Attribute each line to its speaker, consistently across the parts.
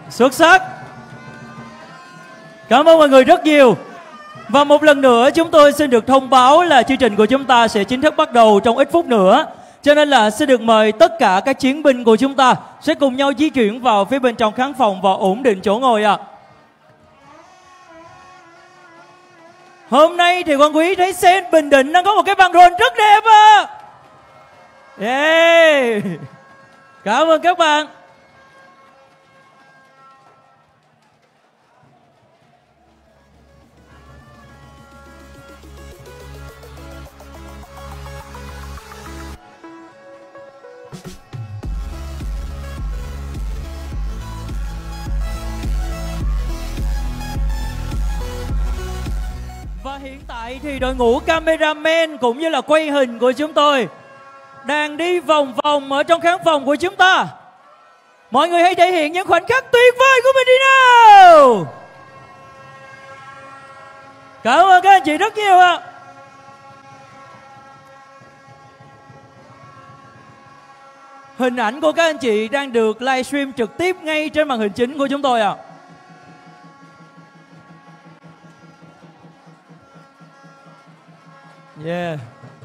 Speaker 1: Xuất sắc. Cảm ơn mọi người rất nhiều. Và một lần nữa chúng tôi xin được thông báo là chương trình của chúng ta sẽ chính thức bắt đầu trong ít phút nữa. Cho nên là xin được mời tất cả các chiến binh của chúng ta sẽ cùng nhau di chuyển vào phía bên trong khán phòng và ổn định chỗ ngồi ạ. Hôm nay thì quan quý thấy Sen Bình Định đang có một cái băng rôn rất đẹp à. Yeah. Cảm ơn các bạn. Và hiện tại thì đội ngũ cameraman cũng như là quay hình của chúng tôi đang đi vòng vòng ở trong khán phòng của chúng ta. Mọi người hãy thể hiện những khoảnh khắc tuyệt vời của mình đi nào. Cảm ơn các anh chị rất nhiều ạ. Hình ảnh của các anh chị đang được livestream trực tiếp ngay trên màn hình chính của chúng tôi ạ. Yeah.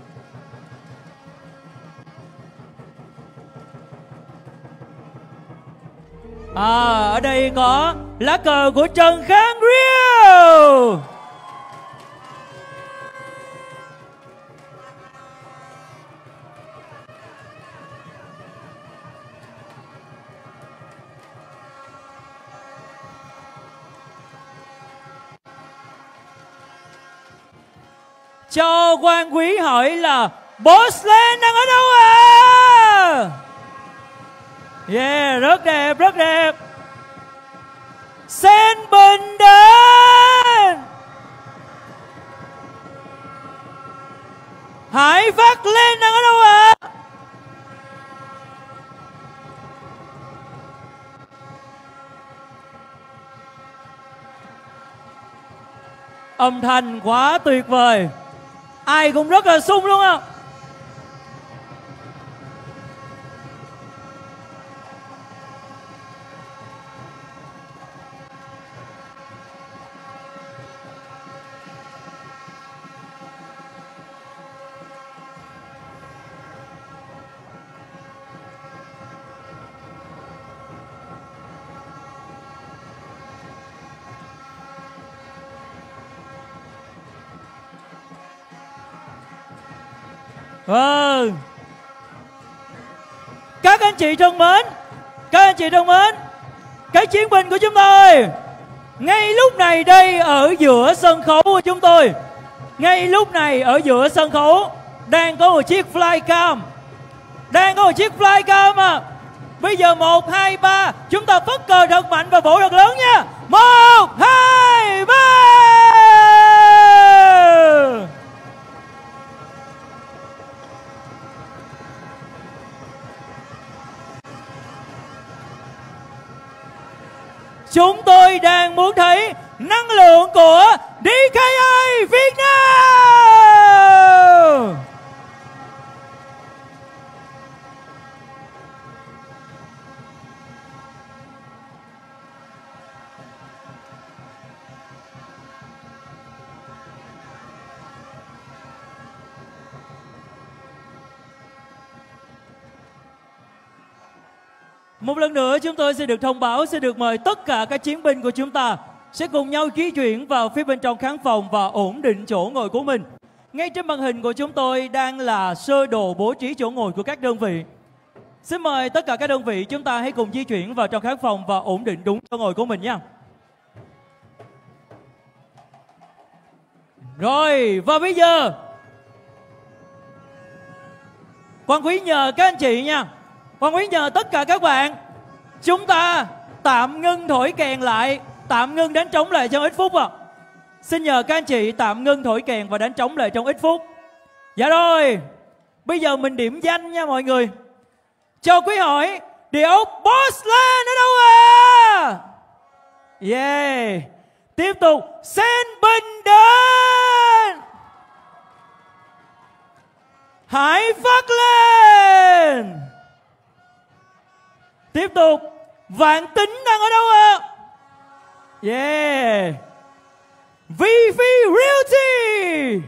Speaker 1: Ở đây có lá cờ của Trần Khang Rio. Cho quan quý hỏi là Bossland đang ở đâu à? Yeah, rất đẹp, rất đẹp. Sen Bình Định, Hải Phát Lên đang ở đâu ạ? Âm thanh quá tuyệt vời. Ai cũng rất là sung luôn á. Vâng. Các anh chị thân mến, các anh chị thân mến, các chiến binh của chúng tôi ngay lúc này đây ở giữa sân khấu của chúng tôi, ngay lúc này ở giữa sân khấu đang có một chiếc flycam, đang có một chiếc flycam à. Bây giờ 1, 2, 3 chúng ta phất cờ thật mạnh và vỗ thật lớn nha. 1, 2, 3. Chúng tôi đang muốn thấy năng lượng của DKA Việt Nam. Một lần nữa chúng tôi sẽ được thông báo, sẽ được mời tất cả các chiến binh của chúng ta sẽ cùng nhau di chuyển vào phía bên trong khán phòng và ổn định chỗ ngồi của mình. Ngay trên màn hình của chúng tôi đang là sơ đồ bố trí chỗ ngồi của các đơn vị. Xin mời tất cả các đơn vị chúng ta hãy cùng di chuyển vào trong khán phòng và ổn định đúng chỗ ngồi của mình nha. Rồi, và bây giờ quan quý nhờ các anh chị nha, quan quý nhờ tất cả các bạn, chúng ta tạm ngưng thổi kèn lại, tạm ngưng đánh trống lại trong ít phút ạ. Xin nhờ các anh chị tạm ngưng thổi kèn và đánh trống lại trong ít phút. Dạ rồi, bây giờ mình điểm danh nha mọi người. Cho quý hỏi, địa ốc Bossland ở đâu à? Yeah. Tiếp tục, Sen Bình Định, Hải Phát Lên. Tiếp tục, Vạn Tính đang ở đâu ạ? Yeah. VV Realty.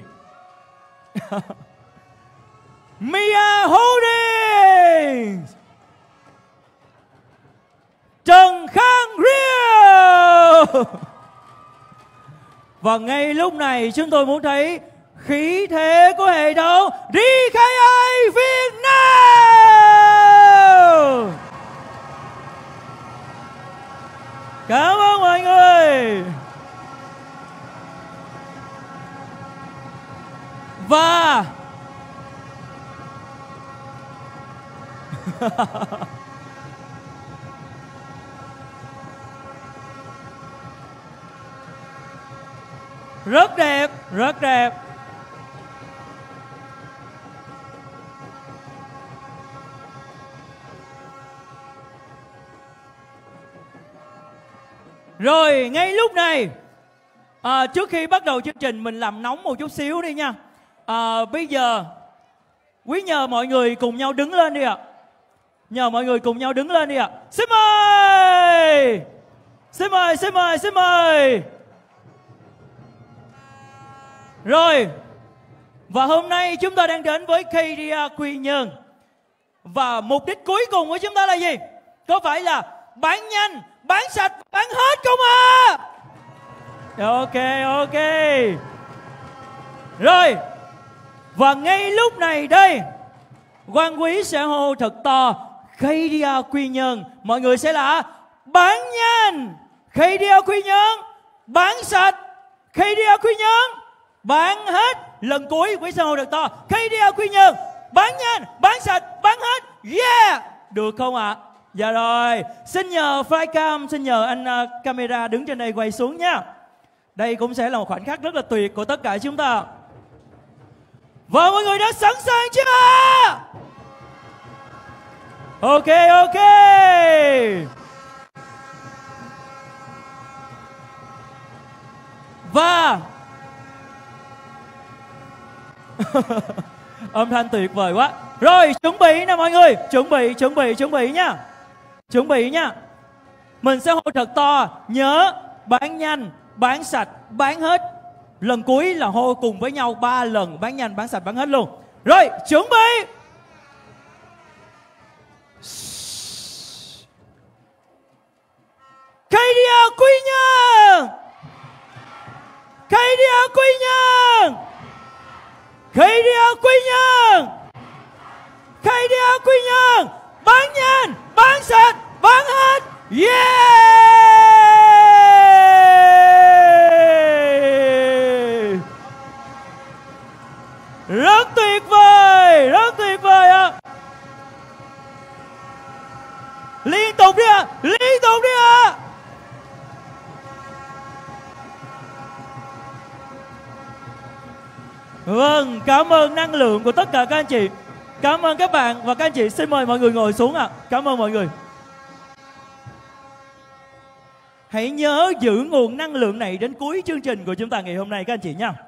Speaker 1: Mia Holdings. Trần Khang Real. Và ngay lúc này chúng tôi muốn thấy khí thế của hệ thống DKI Việt Nam. Cảm ơn mọi người. Và rất đẹp, rất đẹp. Rồi ngay lúc này trước khi bắt đầu chương trình mình làm nóng một chút xíu đi nha. Bây giờ quý nhờ mọi người cùng nhau đứng lên đi ạ. Nhờ mọi người cùng nhau đứng lên đi ạ. Xin mời. Xin mời, xin mời, xin mời. Rồi. Và hôm nay chúng ta đang đến với KDA Quy Nhơn. Và mục đích cuối cùng của chúng ta là gì? Có phải là bán nhanh, bán sạch, bán hết không ạ? Ok, ok. Rồi. Và ngay lúc này đây, Quang Quý sẽ hô thật to KDA Quy Nhơn. Mọi người sẽ là bán nhanh KDA Quy Nhơn, bán sạch KDA Quy Nhơn, bán hết. Lần cuối Quý sẽ hô thật to KDA Quy Nhơn, bán nhanh, bán sạch, bán hết. Yeah. Được không ạ? Dạ rồi. Xin nhờ Flycam, xin nhờ anh camera đứng trên đây quay xuống nha. Đây cũng sẽ là một khoảnh khắc rất là tuyệt của tất cả chúng ta. Và mọi người đã sẵn sàng chưa? Ok, ok. Và âm thanh tuyệt vời quá. Rồi, chuẩn bị nè mọi người. Chuẩn bị nha. Chuẩn bị nha. Mình sẽ hô thật to. Nhớ bán nhanh, bán sạch, bán hết. Lần cuối là hô cùng với nhau 3 lần. Bán nhanh, bán sạch, bán hết luôn. Rồi, chuẩn bị. KDA Quy Nhơn, KDA Quy Nhơn, KDA Quy Nhơn, KDA Quy Nhơn. Bán nhanh, bán sạch, bán hết. Yeah. Rất tuyệt vời ạ. Liên tục đi ạ, liên tục đi ạ. Vâng, cảm ơn năng lượng của tất cả các anh chị. Cảm ơn các bạn và các anh chị. Xin mời mọi người ngồi xuống ạ. Cảm ơn mọi người. Hãy nhớ giữ nguồn năng lượng này đến cuối chương trình của chúng ta ngày hôm nay các anh chị nha.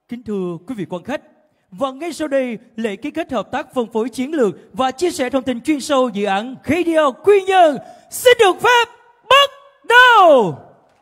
Speaker 1: Kính thưa quý vị quan khách, và ngay sau đây, lễ ký kết hợp tác phân phối chiến lược và chia sẻ thông tin chuyên sâu dự án KDL Quy Nhơn xin được phép bắt đầu.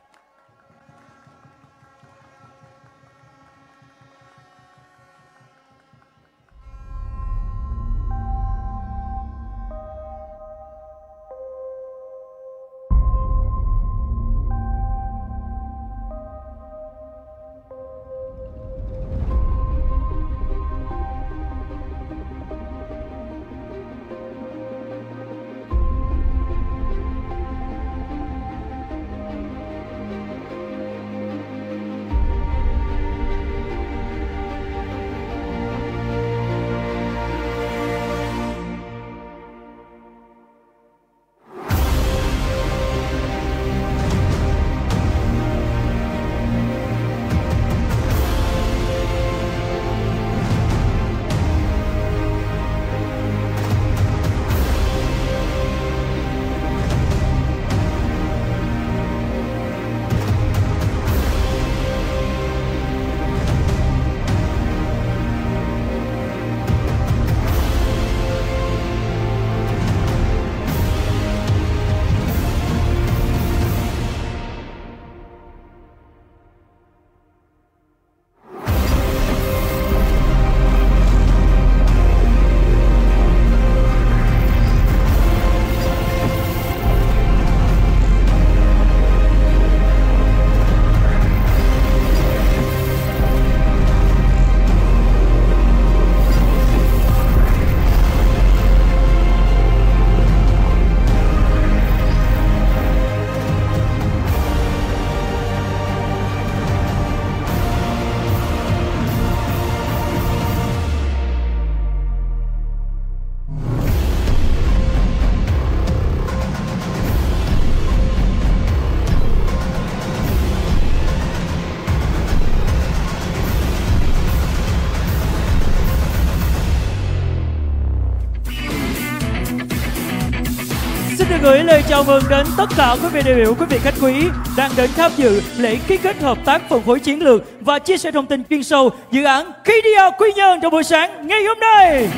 Speaker 1: Xin được gửi lời chào mừng đến tất cả quý vị đại biểu, quý vị khách quý đang đến tham dự lễ ký kết hợp tác phân phối chiến lược và chia sẻ thông tin chuyên sâu dự án KDL Quy Nhơn trong buổi sáng ngày hôm nay.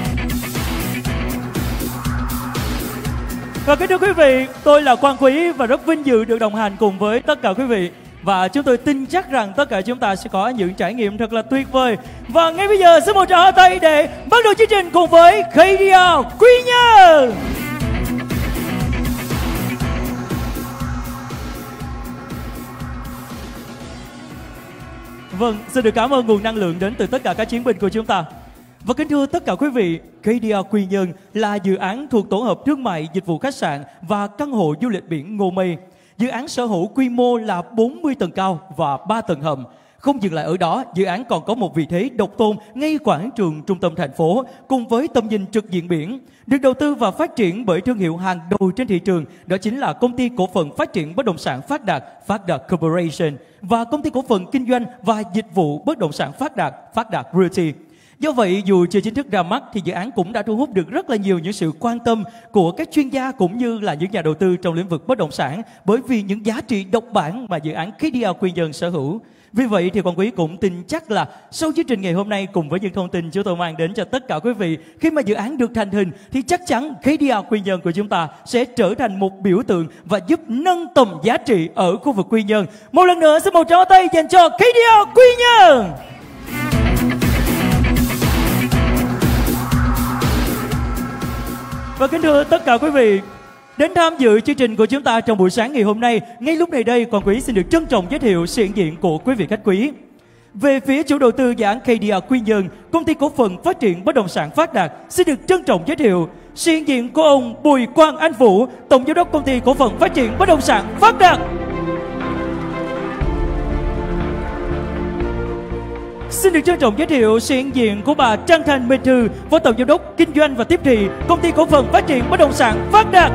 Speaker 1: Và kính thưa quý vị, tôi là Quang Quý và rất vinh dự được đồng hành cùng với tất cả quý vị. Và chúng tôi tin chắc rằng tất cả chúng ta sẽ có những trải nghiệm thật là tuyệt vời. Và ngay bây giờ xin một tràng pháo tay để bắt đầu chương trình cùng với KDL Quy Nhơn. Vâng, xin được cảm ơn nguồn năng lượng đến từ tất cả các chiến binh của chúng ta. Và kính thưa tất cả quý vị, KDL Quy Nhơn là dự án thuộc tổ hợp thương mại, dịch vụ khách sạn và căn hộ du lịch biển Ngô Mây. Dự án sở hữu quy mô là 40 tầng cao và 3 tầng hầm. Không dừng lại ở đó, dự án còn có một vị thế độc tôn ngay quảng trường trung tâm thành phố cùng với tầm nhìn trực diện biển. Được đầu tư và phát triển bởi thương hiệu hàng đầu trên thị trường, đó chính là Công ty Cổ phần Phát triển Bất động sản Phát Đạt Corporation và Công ty Cổ phần Kinh doanh và Dịch vụ Bất động sản Phát Đạt Realty. Do vậy, dù chưa chính thức ra mắt thì dự án cũng đã thu hút được rất là nhiều những sự quan tâm của các chuyên gia cũng như là những nhà đầu tư trong lĩnh vực bất động sản bởi vì những giá trị độc bản mà dự án KDL Quy Nhơn sở hữu. Vì vậy thì Quang Quý cũng tin chắc là sau chương trình ngày hôm nay cùng với những thông tin chúng tôi mang đến cho tất cả quý vị, khi mà dự án được thành hình thì chắc chắn KDL Quy Nhơn của chúng ta sẽ trở thành một biểu tượng và giúp nâng tầm giá trị ở khu vực Quy Nhơn. Một lần nữa xin một tràng tay dành cho KDL Quy Nhơn. Và kính thưa tất cả quý vị, đến tham dự chương trình của chúng ta trong buổi sáng ngày hôm nay, ngay lúc này đây, Quang Quý xin được trân trọng giới thiệu sự hiện diện của quý vị khách quý. Về phía chủ đầu tư dự án KDL Quy Nhơn, Công ty Cổ phần Phát triển Bất động sản Phát Đạt xin được trân trọng giới thiệu sự hiện diện của ông Bùi Quang Anh Vũ, Tổng giám đốc Công ty Cổ phần Phát triển Bất động sản Phát Đạt. Xin được trân trọng giới thiệu sự hiện diện của bà Trang Thanh Minh Thư, Phó Tổng giám đốc Kinh doanh và Tiếp thị Công ty Cổ phần Phát triển Bất động sản Phát Đạt.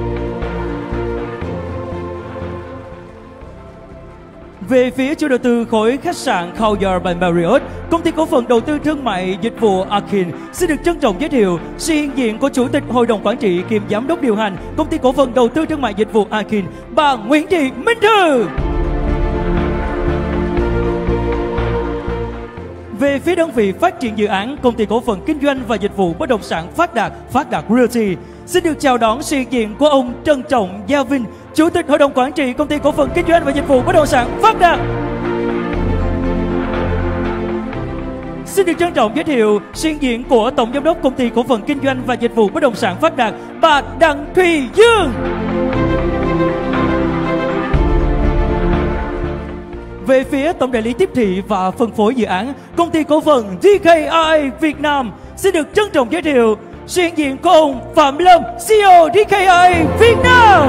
Speaker 1: Về phía chủ đầu tư khối khách sạn Country by Marriott, Công ty Cổ phần Đầu tư Thương mại Dịch vụ Akin xin được trân trọng giới thiệu sự hiện diện của Chủ tịch Hội đồng Quản trị kiêm Giám đốc điều hành Công ty Cổ phần Đầu tư Thương mại Dịch vụ Akin, bà Nguyễn Thị Minh Thư. Về phía đơn vị phát triển dự án, Công ty cổ phần kinh doanh và dịch vụ bất động sản Phát Đạt Realty, xin được chào đón sự hiện diện của ông Trân Trọng Gia Vinh, Chủ tịch Hội đồng Quản trị Công ty cổ phần kinh doanh và dịch vụ bất động sản Phát Đạt. Xin được trân trọng giới thiệu sự hiện diện của Tổng Giám đốc Công ty cổ phần kinh doanh và dịch vụ bất động sản Phát Đạt, bà Đặng Thùy Dương. Về phía tổng đại lý tiếp thị và phân phối dự án, Công ty cổ phần DKI Việt Nam, xin được trân trọng giới thiệu sự hiện diện của ông Phạm Lâm, CEO DKI Việt Nam.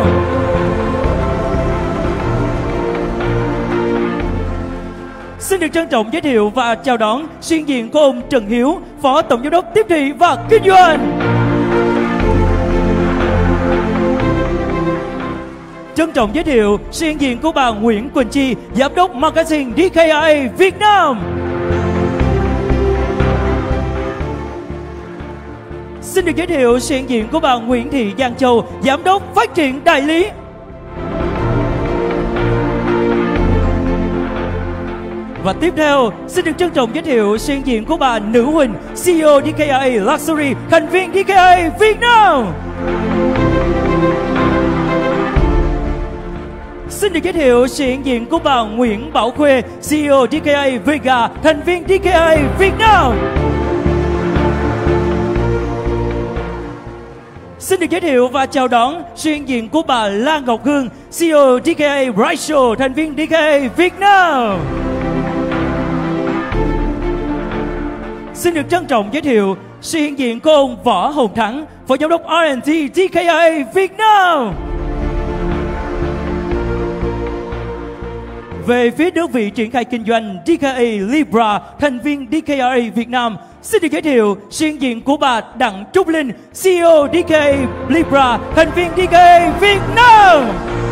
Speaker 1: Xin được trân trọng giới thiệu và chào đón sự hiện diện của ông Trần Hiếu, Phó Tổng Giám đốc tiếp thị và kinh doanh. Trân trọng giới thiệu sự hiện diện của bà Nguyễn Quỳnh Chi, Giám đốc Marketing DKI Việt Nam. Xin được giới thiệu sự hiện diện của bà Nguyễn Thị Giang Châu, Giám đốc Phát triển Đại lý. Và tiếp theo, xin được trân trọng giới thiệu sự hiện diện của bà Nữ Huỳnh, CEO DKI Luxury, thành viên DKI Việt Nam. Xin được giới thiệu sự hiện diện của bà Nguyễn Bảo Khuê, CEO DKI Vega, thành viên DKI Việt Nam. Xin được giới thiệu và chào đón sự hiện diện của bà Lan Ngọc Hương, CEO DKI Brightshow, thành viên DKI Việt Nam. Xin được trân trọng giới thiệu sự hiện diện của ông Võ Hồng Thắng, Phó Giám đốc R&D DKI Việt Nam. Về phía đơn vị triển khai kinh doanh DKI Libra, thành viên DKI Việt Nam, xin được giới thiệu sự hiện diện của bà Đặng Trúc Linh, CEO DKI Libra, thành viên DKI Việt Nam.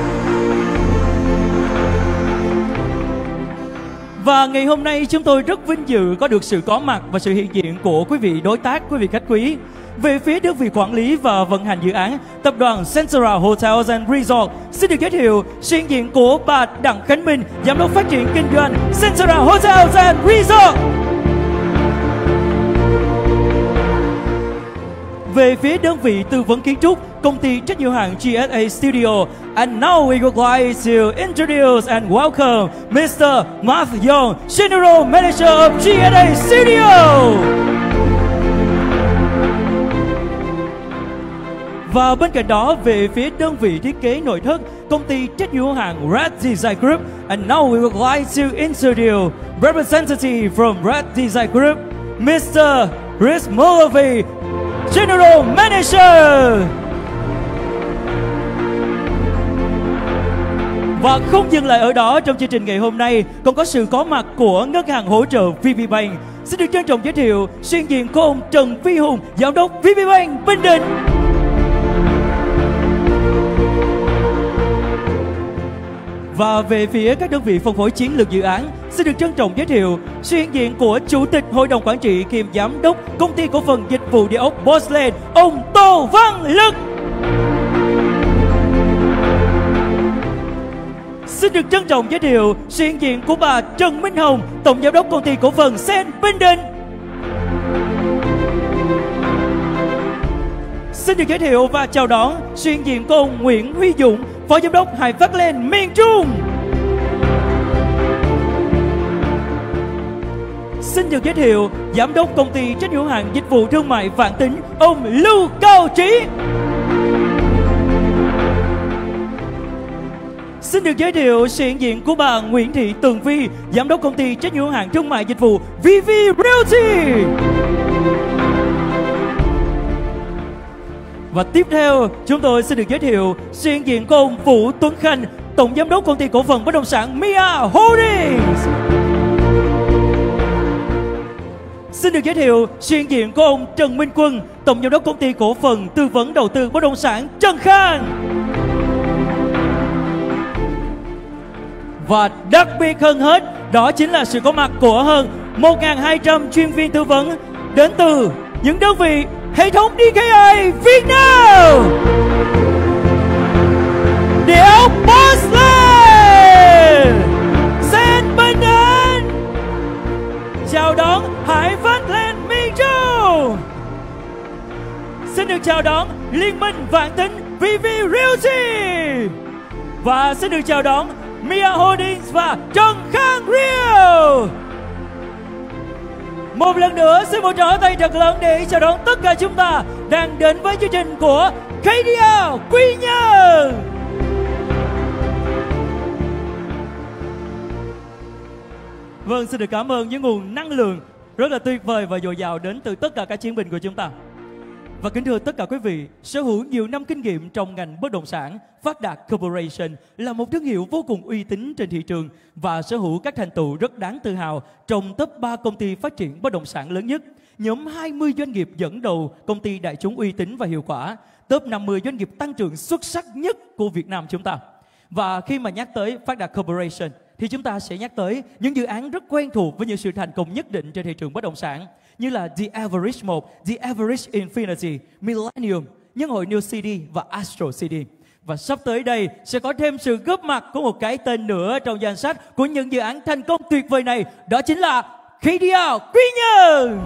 Speaker 1: Và ngày hôm nay chúng tôi rất vinh dự có được sự có mặt và sự hiện diện của quý vị đối tác, quý vị khách quý. Về phía đơn vị quản lý và vận hành dự án, tập đoàn Centra Hotels and Resort, xin được giới thiệu sự hiện diện của bà Đặng Khánh Minh, Giám đốc phát triển kinh doanh Centra Hotels and Resort. Về phía đơn vị tư vấn kiến trúc, công ty trách nhiệm hữu hạn GSA Studio. And now we would like to introduce and welcome Mr. Mark Young, General Manager of GSA Studio. Và bên cạnh đó, về phía đơn vị thiết kế nội thất, công ty trách nhiệm hữu hạn Red Design Group. And now we would like to introduce representative from Red Design Group, Mr. Chris Mulvey, General Manager. Và không dừng lại ở đó, trong chương trình ngày hôm nay còn có sự có mặt của ngân hàng hỗ trợ VPBank. Xin được trân trọng giới thiệu sự hiện diện của ông Trần Phi Hùng, Giám đốc VPBank Bình Định. Và về phía các đơn vị phân phối chiến lược dự án, xin được trân trọng giới thiệu sự hiện diện của Chủ tịch Hội đồng Quản trị kiêm Giám đốc Công ty cổ phần dịch vụ địa ốc Bosland, ông Tô Văn Lực. Xin được trân trọng giới thiệu sự hiện diện của bà Trần Minh Hồng, Tổng Giám đốc Công ty cổ phần Sen Bình Định. Xin được giới thiệu và chào đón sự hiện diện của ông Nguyễn Huy Dũng, Phó Giám đốc Hải Phát Lên miền Trung. Xin được giới thiệu Giám đốc Công ty trách nhiệm hữu hạn dịch vụ thương mại Vạn Tính, ông Lưu Cao Trí. Xin được giới thiệu sự hiện diện của bà Nguyễn Thị Tường Vi, Giám đốc Công ty trách nhiệm hữu hạn thương mại dịch vụ VV Realty. Và tiếp theo, chúng tôi xin được giới thiệu sự hiện diện của ông Vũ Tuấn Khanh, Tổng Giám đốc Công ty cổ phần bất động sản Mia Holdings. Xin được giới thiệu sự hiện diện của ông Trần Minh Quân, Tổng Giám đốc Công ty cổ phần tư vấn đầu tư bất động sản Trần Khang. Và đặc biệt hơn hết, đó chính là sự có mặt của hơn 1.200 chuyên viên tư vấn đến từ những đơn vị hệ thống DKI Việt Nam. Địa ốc Bosland, Sen Bình Định. Chào đón Liên minh Vạn Thịnh VV Realty. Và xin được chào đón Mia Holdings và Trần Khang Real. Một lần nữa xin một tràng tay thật lớn để chào đón tất cả chúng ta đang đến với chương trình của KDL Quy Nhơn. Vâng, xin được cảm ơn những nguồn năng lượng rất là tuyệt vời và dồi dào đến từ tất cả các chiến binh của chúng ta. Và kính thưa tất cả quý vị, sở hữu nhiều năm kinh nghiệm trong ngành bất động sản, Phát Đạt Corporation là một thương hiệu vô cùng uy tín trên thị trường và sở hữu các thành tựu rất đáng tự hào trong top 3 công ty phát triển bất động sản lớn nhất, nhóm 20 doanh nghiệp dẫn đầu công ty đại chúng uy tín và hiệu quả, top 50 doanh nghiệp tăng trưởng xuất sắc nhất của Việt Nam chúng ta. Và khi mà nhắc tới Phát Đạt Corporation thì chúng ta sẽ nhắc tới những dự án rất quen thuộc với những sự thành công nhất định trên thị trường bất động sản, như là The Average 1, The Average Infinity, Millennium, Nhân hội New City và Astro City. Và sắp tới đây sẽ có thêm sự góp mặt của một cái tên nữa trong danh sách của những dự án thành công tuyệt vời này, đó chính là KDL Quy Nhơn.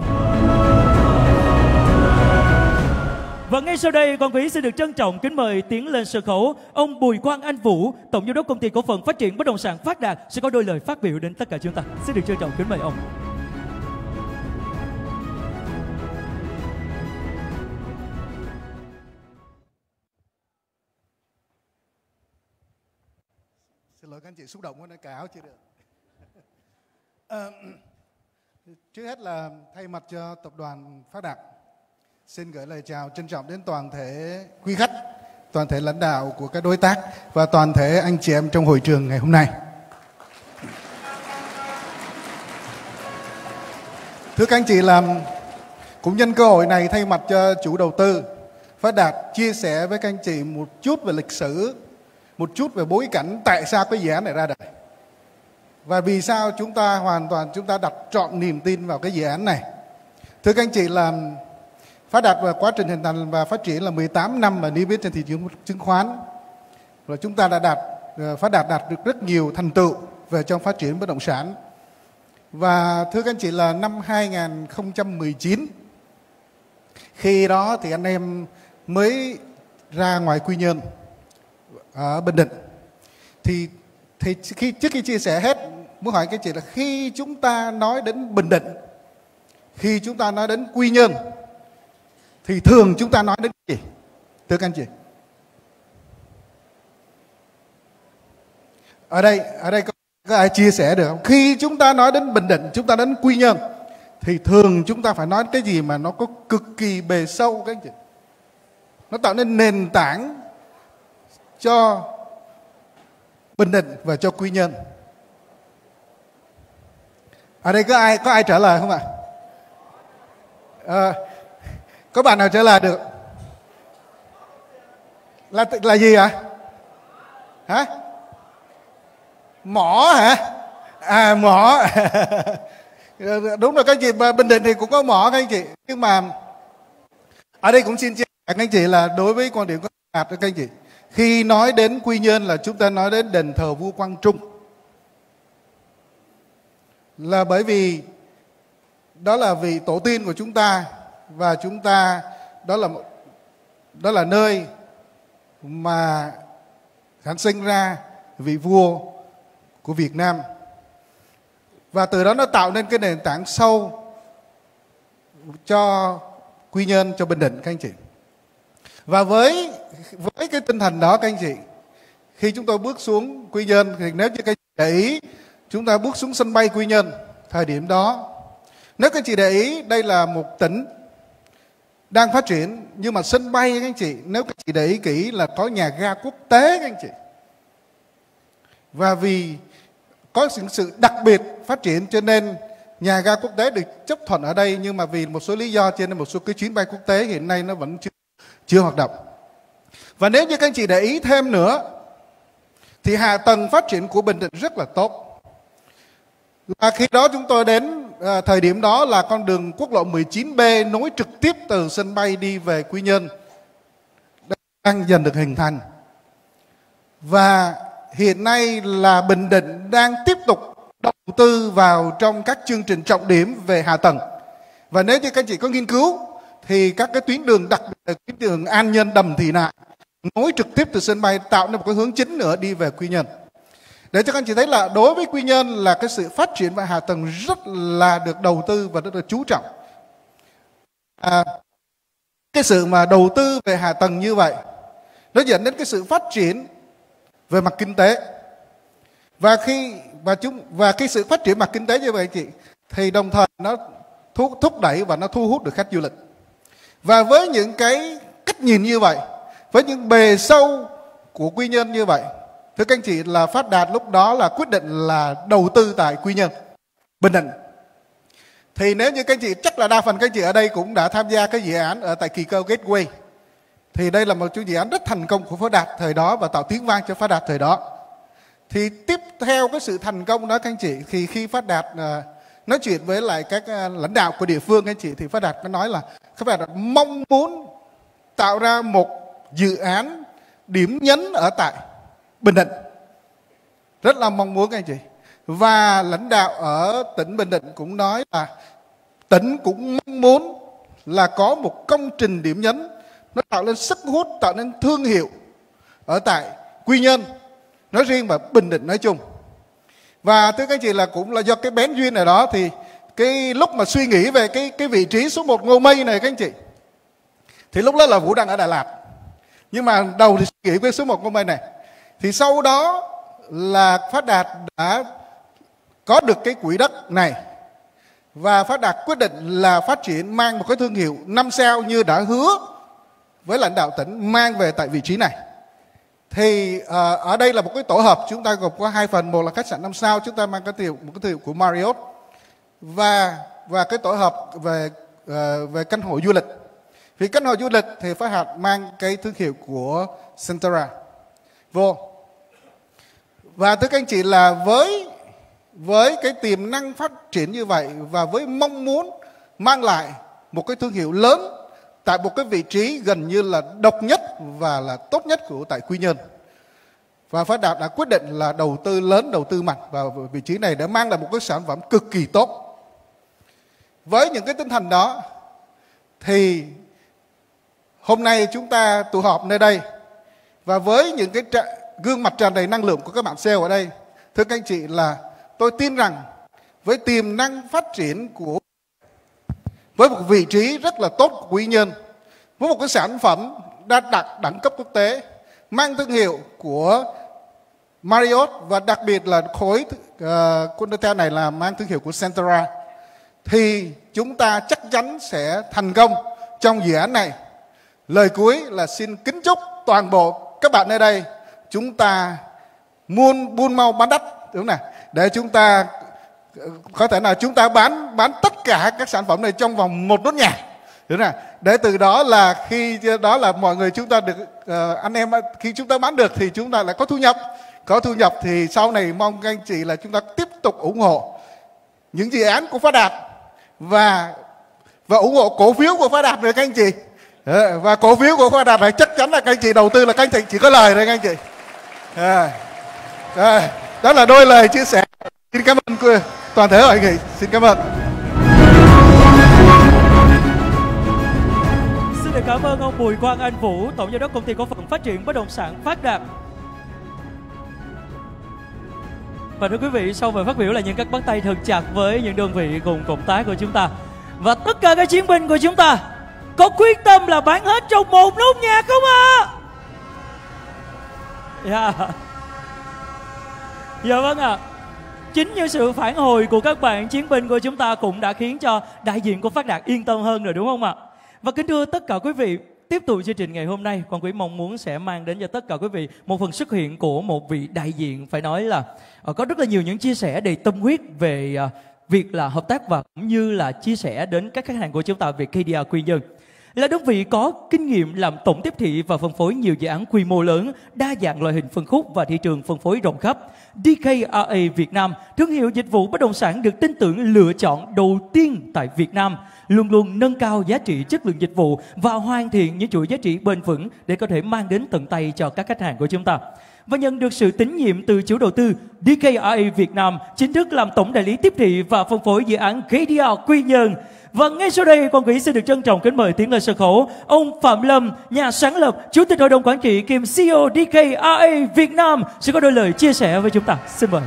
Speaker 1: Và ngay sau đây, con quý xin được trân trọng kính mời tiến lên sân khấu ông Bùi Quang Anh Vũ, Tổng giám đốc Công ty Cổ phần Phát triển Bất động sản Phát Đạt sẽ có đôi lời phát biểu đến tất cả chúng ta. Xin được trân trọng kính mời ông.
Speaker 2: Xin lỗi các anh chị, xúc động quá nên cà áo chưa được. Trước hết là thay mặt cho tập đoàn Phát Đạt, xin gửi lời chào trân trọng đến toàn thể quý khách, toàn thể lãnh đạo của các đối tác và toàn thể anh chị em trong hội trường ngày hôm nay. Thưa các anh chị, cũng nhân cơ hội này thay mặt cho chủ đầu tư Phát Đạt chia sẻ với các anh chị một chút về lịch sử, một chút về bối cảnh tại sao cái dự án này ra đời và vì sao chúng ta đặt trọn niềm tin vào cái dự án này. Thưa các anh chị, Phát Đạt và quá trình hình thành và phát triển là 18 năm và niêm yết trên thị trường chứng khoán, và chúng ta Phát Đạt đạt được rất nhiều thành tựu về trong phát triển bất động sản. Và thưa các anh chị, là năm 2019, khi đó thì anh em mới ra ngoài Quy Nhơn ở Bình Định. Thì trước khi chia sẻ hết, muốn hỏi các anh chị là khi chúng ta nói đến Bình Định, khi chúng ta nói đến Quy Nhơn thì thường chúng ta nói đến gì? Thưa các anh chị, ở đây có ai chia sẻ được không? Khi chúng ta nói đến Bình Định, chúng ta đến Quy Nhơn thì thường chúng ta phải nói cái gì mà nó có cực kỳ bề sâu các anh chị, nó tạo nên nền tảng cho Bình Định và cho Quy Nhơn. Ở đây có ai trả lời không ạ? Có bạn nào trả lời được? Là gì ạ? Hả? Mỏ hả? À, mỏ. Đúng rồi các anh chị, Bình Định thì cũng có mỏ các anh chị. Nhưng mà ở đây cũng xin chia sẻ các anh chị là đối với quan điểm của các anh chị, khi nói đến Quy Nhơn là chúng ta nói đến đền thờ vua Quang Trung. Là bởi vì đó là vị tổ tiên của chúng ta, và chúng ta đó là nơi mà sản sinh ra vị vua của Việt Nam. Và từ đó nó tạo nên cái nền tảng sâu cho Quy Nhơn, cho Bình Định các anh chị. Và với cái tinh thần đó các anh chị, khi chúng tôi bước xuống Quy Nhơn thì nếu như các anh chị để ý, chúng ta bước xuống sân bay Quy Nhơn thời điểm đó, nếu các anh chị để ý, đây là một tỉnh đang phát triển, nhưng mà sân bay các anh chị, nếu các anh chị để ý kỹ là có nhà ga quốc tế các anh chị. Và vì có sự đặc biệt phát triển cho nên nhà ga quốc tế được chấp thuận ở đây, nhưng mà vì một số lý do cho nên một số cái chuyến bay quốc tế hiện nay nó vẫn chưa hoạt động. Và nếu như các anh chị để ý thêm nữa thì hạ tầng phát triển của Bình Định rất là tốt. Và khi đó chúng tôi đến thời điểm đó là con đường quốc lộ 19B nối trực tiếp từ sân bay đi về Quy Nhơn đang dần được hình thành. Và hiện nay là Bình Định đang tiếp tục đầu tư vào trong các chương trình trọng điểm về hạ tầng. Và nếu như các anh chị có nghiên cứu thì các cái tuyến đường, đặc biệt là tuyến đường An Nhân, Đầm Thị Nại, nối trực tiếp từ sân bay tạo nên một cái hướng chính nữa đi về Quy Nhơn. Để cho các anh chị thấy là đối với Quy Nhơn là cái sự phát triển và hạ tầng rất là được đầu tư và rất là chú trọng. Cái sự mà đầu tư về hạ tầng như vậy nó dẫn đến cái sự phát triển về mặt kinh tế. Và cái sự phát triển mặt kinh tế như vậy chị, thì đồng thời nó thúc đẩy và nó thu hút được khách du lịch. Và với những cái cách nhìn như vậy, với những bề sâu của Quy Nhơn như vậy, thưa các anh chị, là Phát Đạt lúc đó là quyết định là đầu tư tại Quy Nhơn, Bình Định. Thì nếu như các anh chị, chắc là đa phần các anh chị ở đây cũng đã tham gia cái dự án ở tại Kỳ Cơ Gateway. Thì đây là một dự án rất thành công của Phát Đạt thời đó và tạo tiếng vang cho Phát Đạt thời đó. Thì tiếp theo cái sự thành công đó các anh chị, thì khi Phát Đạt nói chuyện với lại các lãnh đạo của địa phương các anh chị, thì Phát Đạt có nói là Phát Đạt mong muốn tạo ra một dự án điểm nhấn ở tại Bình Định. Rất là mong muốn các anh chị. Và lãnh đạo ở tỉnh Bình Định cũng nói là tỉnh cũng mong muốn là có một công trình điểm nhấn, nó tạo lên sức hút, tạo nên thương hiệu ở tại Quy Nhơn nói riêng và Bình Định nói chung. Và thưa các anh chị, là cũng là do cái bén duyên ở đó, thì cái lúc mà suy nghĩ về cái vị trí số 1 Ngô Mây này các anh chị, thì lúc đó là Vũ đang ở Đà Lạt. Nhưng mà đầu thì suy nghĩ về số 1 Ngô Mây này. Thì sau đó là Phát Đạt đã có được cái quỹ đất này, và Phát Đạt quyết định là phát triển, mang một cái thương hiệu 5 sao như đã hứa với lãnh đạo tỉnh, mang về tại vị trí này. Thì ở đây là một cái tổ hợp, chúng ta gồm có 2 phần. Một là khách sạn 5 sao, chúng ta mang một cái thương hiệu của Marriott, và cái tổ hợp về căn hộ du lịch. Vì căn hộ du lịch thì Phát Đạt mang cái thương hiệu của Centara vô. Và thưa các anh chị, là với cái tiềm năng phát triển như vậy, và với mong muốn mang lại một cái thương hiệu lớn tại một cái vị trí gần như là độc nhất và là tốt nhất của tại Quy Nhơn, và Phát Đạt đã quyết định là đầu tư lớn, đầu tư mạnh vào vị trí này để mang lại một cái sản phẩm cực kỳ tốt. Với những cái tinh thần đó, thì hôm nay chúng ta tụ họp nơi đây, và với những cái gương mặt tràn đầy năng lượng của các bạn sale ở đây, thưa các anh chị, là tôi tin rằng với tiềm năng phát triển với một vị trí rất là tốt của Quy Nhơn, với một cái sản phẩm đẳng cấp quốc tế, mang thương hiệu của Marriott, và đặc biệt là khối Condotel này là mang thương hiệu của Centara, thì chúng ta chắc chắn sẽ thành công trong dự án này. Lời cuối là xin kính chúc toàn bộ các bạn nơi đây, chúng ta buôn mau bán đắt, đúng không nào? Để chúng ta có thể là chúng ta bán tất cả các sản phẩm này trong vòng 1 nốt nhạc, đúng không? Để từ đó là khi đó là mọi người chúng ta được anh em, khi chúng ta bán được thì chúng ta lại có thu nhập, thì sau này mong các anh chị là chúng ta tiếp tục ủng hộ những dự án của Phát Đạt, và ủng hộ cổ phiếu của Phát Đạt rồi các anh chị. Và cổ phiếu của Phát Đạt này chắc chắn là các anh chị đầu tư là các anh chị chỉ có lời rồi các anh chị. Đó là đôi lời chia sẻ. Xin cảm ơn toàn thể hội nghị. Xin cảm ơn.
Speaker 1: Xin được cảm ơn ông Bùi Quang Anh Vũ, Tổng Giám đốc Công ty Cổ phần Phát triển Bất động sản Phát Đạt. Và thưa quý vị, sau bài phát biểu là những các bắt tay thật chặt với những đơn vị cùng cộng tác của chúng ta. Và tất cả các chiến binh của chúng ta có quyết tâm là bán hết trong 1 nốt nhạc không ạ? Dạ vâng ạ. Chính như sự phản hồi của các bạn chiến binh của chúng ta cũng đã khiến cho đại diện của Phát Đạt yên tâm hơn rồi, đúng không ạ? Và kính thưa tất cả quý vị, tiếp tục chương trình ngày hôm nay, Quang Quý mong muốn sẽ mang đến cho tất cả quý vị một phần xuất hiện của một vị đại diện phải nói là có rất là nhiều những chia sẻ đầy tâm huyết về việc là hợp tác, và cũng như là chia sẻ đến các khách hàng của chúng ta về KDA Quy Nhơn. Là đơn vị có kinh nghiệm làm tổng tiếp thị và phân phối nhiều dự án quy mô lớn, đa dạng loại hình phân khúc và thị trường phân phối rộng khắp, DKRA Việt Nam, thương hiệu dịch vụ bất động sản được tin tưởng lựa chọn đầu tiên tại Việt Nam, luôn luôn nâng cao giá trị chất lượng dịch vụ và hoàn thiện những chuỗi giá trị bền vững để có thể mang đến tận tay cho các khách hàng của chúng ta. và nhận được sự tín nhiệm từ chủ đầu tư DKRA Việt Nam chính thức làm tổng đại lý tiếp thị và phân phối dự án KDR Quy Nhơn. Và ngay sau đây, Quang Vĩ xin được trân trọng kính mời tiến lên sân khấu ông Phạm Lâm, nhà sáng lập, Chủ tịch Hội đồng Quản trị kiêm CEO DKRA Việt Nam sẽ có đôi lời chia sẻ với chúng ta. Xin mời.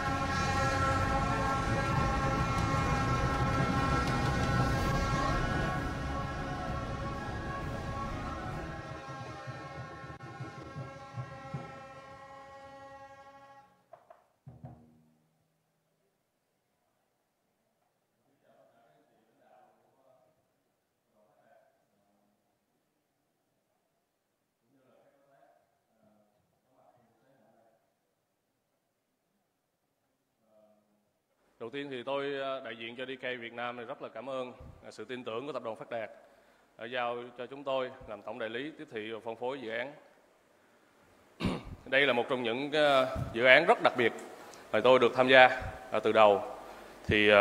Speaker 3: Đầu tiên thì tôi đại diện cho DK Việt Nam thì rất là cảm ơn sự tin tưởng của tập đoàn Phát Đạt giao cho chúng tôi làm tổng đại lý tiếp thị và phân phối dự án. Đây là một trong những dự án rất đặc biệt mà tôi được tham gia từ đầu. Thì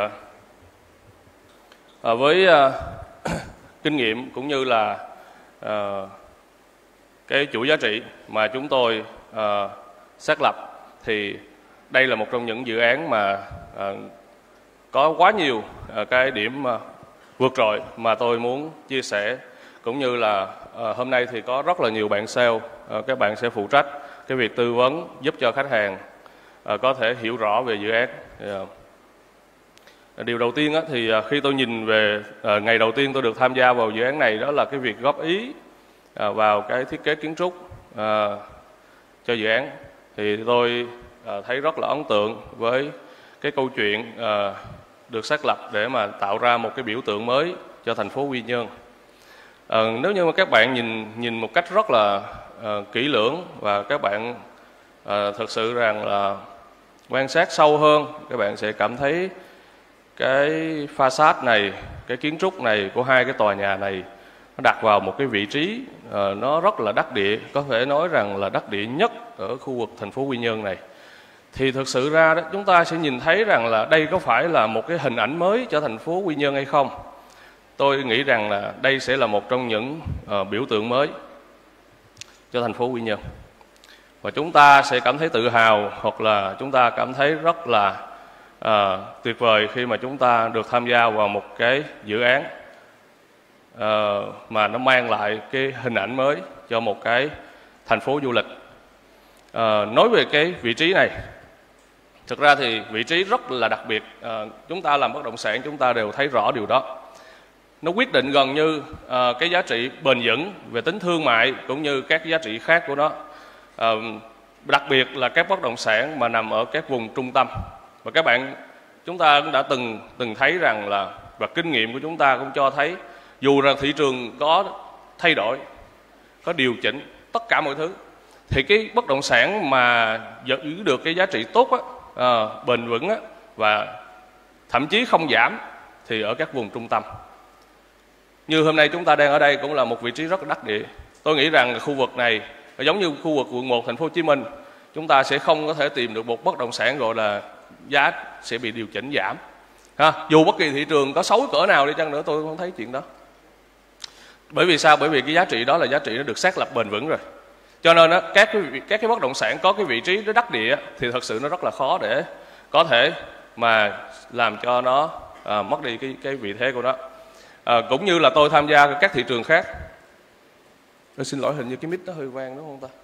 Speaker 3: với kinh nghiệm cũng như là cái chuỗi giá trị mà chúng tôi xác lập, thì đây là một trong những dự án mà có quá nhiều cái điểm vượt trội mà tôi muốn chia sẻ, cũng như là hôm nay thì có rất là nhiều bạn sale, các bạn sẽ phụ trách cái việc tư vấn giúp cho khách hàng có thể hiểu rõ về dự án. Điều đầu tiên thì khi tôi nhìn về ngày đầu tiên tôi được tham gia vào dự án này, đó là cái việc góp ý vào cái thiết kế kiến trúc cho dự án, thì tôi thấy rất là ấn tượng với cái câu chuyện được xác lập để mà tạo ra một cái biểu tượng mới cho thành phố Quy Nhơn. Nếu như mà các bạn nhìn một cách rất là kỹ lưỡng và các bạn thực sự rằng là quan sát sâu hơn, các bạn sẽ cảm thấy cái facade này, cái kiến trúc này của hai cái tòa nhà này nó đặt vào một cái vị trí nó rất là đắc địa, có thể nói rằng là đắc địa nhất ở khu vực thành phố Quy Nhơn này. Thì thực sự ra đó, chúng ta sẽ nhìn thấy rằng là đây có phải là một cái hình ảnh mới cho thành phố Quy Nhơn hay không? Tôi nghĩ rằng là đây sẽ là một trong những biểu tượng mới cho thành phố Quy Nhơn. Và chúng ta sẽ cảm thấy tự hào, hoặc là chúng ta cảm thấy rất là tuyệt vời khi mà chúng ta được tham gia vào một cái dự án mà nó mang lại cái hình ảnh mới cho một cái thành phố du lịch. Nói về cái vị trí này, thực ra thì vị trí rất là đặc biệt. Chúng ta làm bất động sản chúng ta đều thấy rõ điều đó. Nó quyết định gần như cái giá trị bền vững về tính thương mại cũng như các giá trị khác của nó. Đặc biệt là các bất động sản mà nằm ở các vùng trung tâm. Và các bạn, chúng ta cũng đã từng thấy rằng là, và kinh nghiệm của chúng ta cũng cho thấy, dù rằng thị trường có thay đổi, có điều chỉnh tất cả mọi thứ, thì cái bất động sản mà giữ được cái giá trị tốt bền vững và thậm chí không giảm thì ở các vùng trung tâm. Như hôm nay chúng ta đang ở đây cũng là một vị trí rất đắc địa. Tôi nghĩ rằng khu vực này giống như khu vực quận 1 thành phố Hồ Chí Minh, chúng ta sẽ không có thể tìm được một bất động sản gọi là giá sẽ bị điều chỉnh giảm. Dù bất kỳ thị trường có xấu cỡ nào đi chăng nữa, tôi không thấy chuyện đó. Bởi vì sao? Bởi vì cái giá trị đó là giá trị nó được xác lập bền vững rồi. Cho nên các cái bất động sản có cái vị trí nó đắc địa thì thật sự nó rất là khó để có thể mà làm cho nó mất đi cái vị thế của nó. Cũng như là tôi tham gia các thị trường khác. Tôi xin lỗi, hình như cái mic nó hơi vang đúng không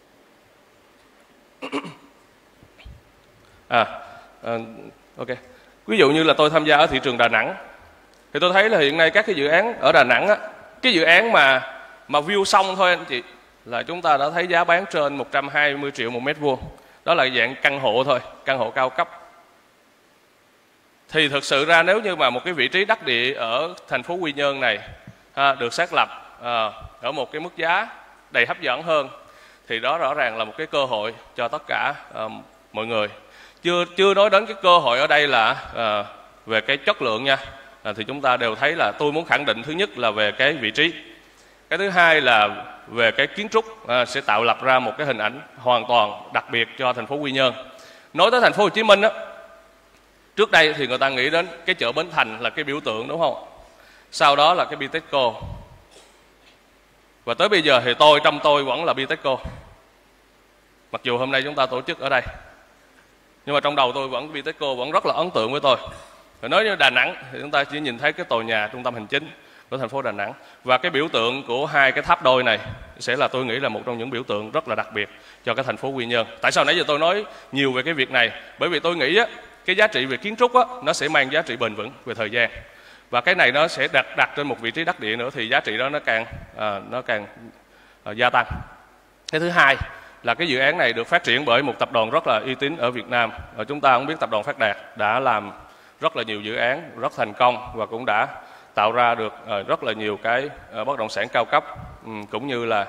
Speaker 3: ta? Ok. Ví dụ như là tôi tham gia ở thị trường Đà Nẵng, thì tôi thấy là hiện nay các cái dự án ở Đà Nẵng cái dự án mà view xong thôi anh chị, là chúng ta đã thấy giá bán trên 120 triệu một mét vuông. Đó là dạng căn hộ thôi, căn hộ cao cấp. Thì thực sự ra nếu như mà một cái vị trí đắc địa ở thành phố Quy Nhơn này được xác lập ở một cái mức giá đầy hấp dẫn hơn, thì đó rõ ràng là một cái cơ hội cho tất cả mọi người. Chưa nói đến cái cơ hội ở đây là về cái chất lượng nha. Thì chúng ta đều thấy là tôi muốn khẳng định, thứ nhất là về cái vị trí, cái thứ hai là về cái kiến trúc sẽ tạo lập ra một cái hình ảnh hoàn toàn đặc biệt cho thành phố Quy Nhơn. Nói tới thành phố Hồ Chí Minh trước đây thì người ta nghĩ đến cái chợ Bến Thành là cái biểu tượng, đúng không? Sau đó là cái Bitexco, và tới bây giờ thì trong tôi vẫn là Bitexco. Mặc dù hôm nay chúng ta tổ chức ở đây, nhưng mà trong đầu tôi vẫn Viteco vẫn rất là ấn tượng với tôi. Và nói như Đà Nẵng thì chúng ta chỉ nhìn thấy cái tòa nhà trung tâm hành chính của thành phố Đà Nẵng, và cái biểu tượng của hai cái tháp đôi này sẽ là, tôi nghĩ là một trong những biểu tượng rất là đặc biệt cho cái thành phố Quy Nhơn. Tại sao nãy giờ tôi nói nhiều về cái việc này? Bởi vì tôi nghĩ á, cái giá trị về kiến trúc á, nó sẽ mang giá trị bền vững về thời gian, và cái này nó sẽ đặt trên một vị trí đắc địa nữa thì giá trị đó nó càng gia tăng. Cái thứ hai là cái dự án này được phát triển bởi một tập đoàn rất là uy tín ở Việt Nam. Chúng ta cũng biết tập đoàn Phát Đạt đã làm rất là nhiều dự án rất thành công và cũng đã tạo ra được rất là nhiều cái bất động sản cao cấp, cũng như là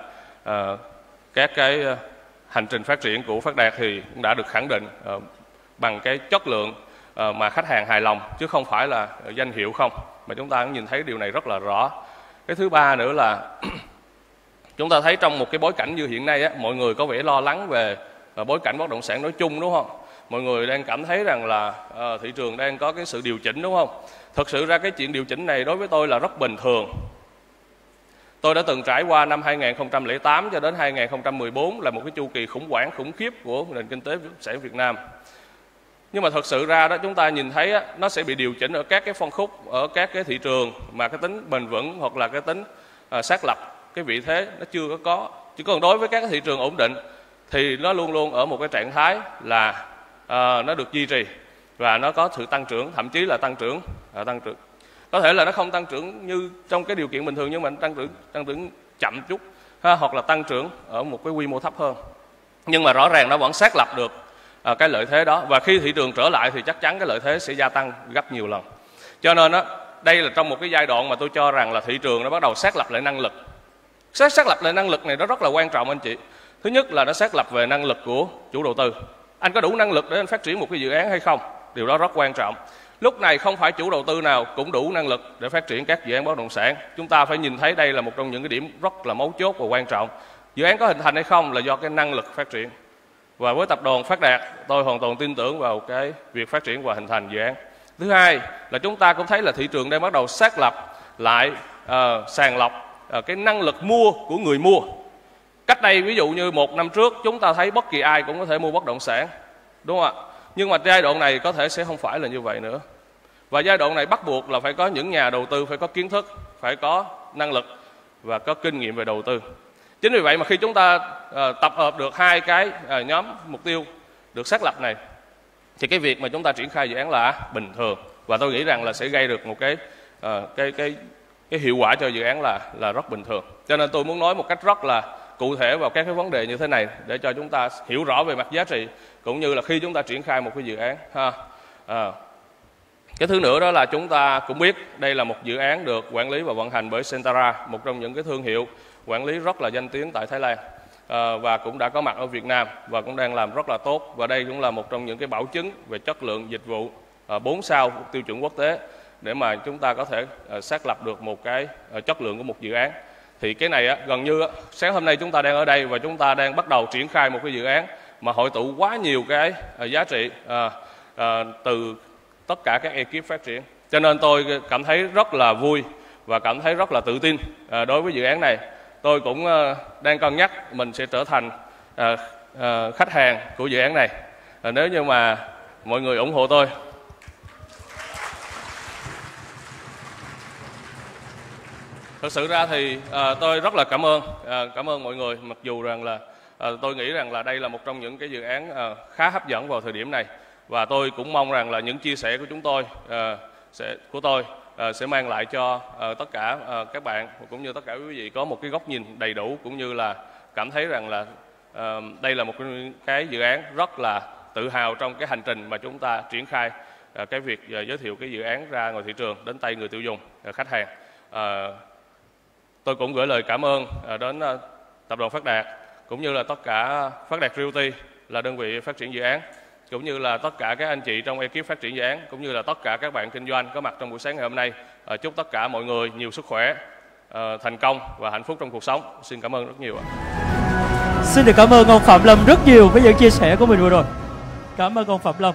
Speaker 3: các cái hành trình phát triển của Phát Đạt thì cũng đã được khẳng định bằng cái chất lượng mà khách hàng hài lòng, chứ không phải là danh hiệu không, mà chúng ta cũng nhìn thấy điều này rất là rõ. Cái thứ ba nữa là chúng ta thấy trong một cái bối cảnh như hiện nay á, mọi người có vẻ lo lắng về bối cảnh bất động sản nói chung, đúng không? Mọi người đang cảm thấy rằng là thị trường đang có cái sự điều chỉnh, đúng không? Thật sự ra cái chuyện điều chỉnh này đối với tôi là rất bình thường. Tôi đã từng trải qua năm 2008 cho đến 2014 là một cái chu kỳ khủng hoảng khủng khiếp của nền kinh tế bất động sản Việt Nam. Nhưng mà thật sự ra đó, chúng ta nhìn thấy á, nó sẽ bị điều chỉnh ở các cái phân khúc, ở các cái thị trường mà cái tính bền vững hoặc là cái tính xác lập cái vị thế nó chưa có. Chỉ còn đối với các cái thị trường ổn định thì nó luôn luôn ở một cái trạng thái là nó được duy trì và nó có sự tăng trưởng, thậm chí là tăng trưởng. Có thể là nó không tăng trưởng như trong cái điều kiện bình thường, nhưng mà tăng trưởng chậm chút hoặc là tăng trưởng ở một cái quy mô thấp hơn. Nhưng mà rõ ràng nó vẫn xác lập được cái lợi thế đó, và khi thị trường trở lại thì chắc chắn cái lợi thế sẽ gia tăng gấp nhiều lần. Cho nên đó, đây là trong một cái giai đoạn mà tôi cho rằng là thị trường nó bắt đầu xác lập lại năng lực. Xác lập lại năng lực này nó rất là quan trọng anh chị. Thứ nhất là nó xác lập về năng lực của chủ đầu tư. Anh có đủ năng lực để anh phát triển một cái dự án hay không? Điều đó rất quan trọng. Lúc này không phải chủ đầu tư nào cũng đủ năng lực để phát triển các dự án bất động sản. Chúng ta phải nhìn thấy đây là một trong những cái điểm rất là mấu chốt và quan trọng. Dự án có hình thành hay không là do cái năng lực phát triển. Và với tập đoàn Phát Đạt, tôi hoàn toàn tin tưởng vào cái việc phát triển và hình thành dự án. Thứ hai là chúng ta cũng thấy là thị trường đang bắt đầu xác lập lại, sàng lọc cái năng lực mua của người mua. Cách đây ví dụ như 1 năm trước chúng ta thấy bất kỳ ai cũng có thể mua bất động sản, đúng không ạ? Nhưng mà giai đoạn này có thể sẽ không phải là như vậy nữa. Và giai đoạn này bắt buộc là phải có những nhà đầu tư phải có kiến thức, phải có năng lực và có kinh nghiệm về đầu tư. Chính vì vậy mà khi chúng ta tập hợp được hai cái nhóm mục tiêu được xác lập này thì cái việc mà chúng ta triển khai dự án là bình thường, và tôi nghĩ rằng là sẽ gây được một cái hiệu quả cho dự án là rất bình thường. Cho nên tôi muốn nói một cách rất là cụ thể vào các cái vấn đề như thế này để cho chúng ta hiểu rõ về mặt giá trị, cũng như là khi chúng ta triển khai một cái dự án Cái thứ nữa đó là chúng ta cũng biết đây là một dự án được quản lý và vận hành bởi Sentara, một trong những cái thương hiệu quản lý rất là danh tiếng tại Thái Lan, và cũng đã có mặt ở Việt Nam và cũng đang làm rất là tốt. Và đây cũng là một trong những cái bảo chứng về chất lượng dịch vụ 4 sao tiêu chuẩn quốc tế để mà chúng ta có thể xác lập được một cái chất lượng của một dự án. Thì cái này gần như sáng hôm nay chúng ta đang ở đây và chúng ta đang bắt đầu triển khai một cái dự án mà hội tụ quá nhiều cái giá trị từ tất cả các ekip phát triển. Cho nên tôi cảm thấy rất là vui và cảm thấy rất là tự tin đối với dự án này. Tôi cũng đang cân nhắc mình sẽ trở thành khách hàng của dự án này nếu như mà mọi người ủng hộ tôi. Thực sự ra thì tôi rất là cảm ơn mọi người, mặc dù rằng là tôi nghĩ rằng là đây là một trong những cái dự án khá hấp dẫn vào thời điểm này, và tôi cũng mong rằng là những chia sẻ của chúng tôi sẽ mang lại cho tất cả các bạn cũng như tất cả quý vị có một cái góc nhìn đầy đủ, cũng như là cảm thấy rằng là đây là một cái dự án rất là tự hào trong cái hành trình mà chúng ta triển khai cái việc giới thiệu cái dự án ra ngoài thị trường đến tay người tiêu dùng, khách hàng. Tôi cũng gửi lời cảm ơn đến tập đoàn Phát Đạt cũng như là tất cả Phát Đạt Realty là đơn vị phát triển dự án, cũng như là tất cả các anh chị trong ekip phát triển dự án, cũng như là tất cả các bạn kinh doanh có mặt trong buổi sáng ngày hôm nay. Chúc tất cả mọi người nhiều sức khỏe, thành công và hạnh phúc trong cuộc sống. Xin cảm ơn rất nhiều ạ.
Speaker 1: Xin được cảm ơn ông Phạm Lâm rất nhiều với những chia sẻ của mình vừa rồi. Cảm ơn ông Phạm Lâm.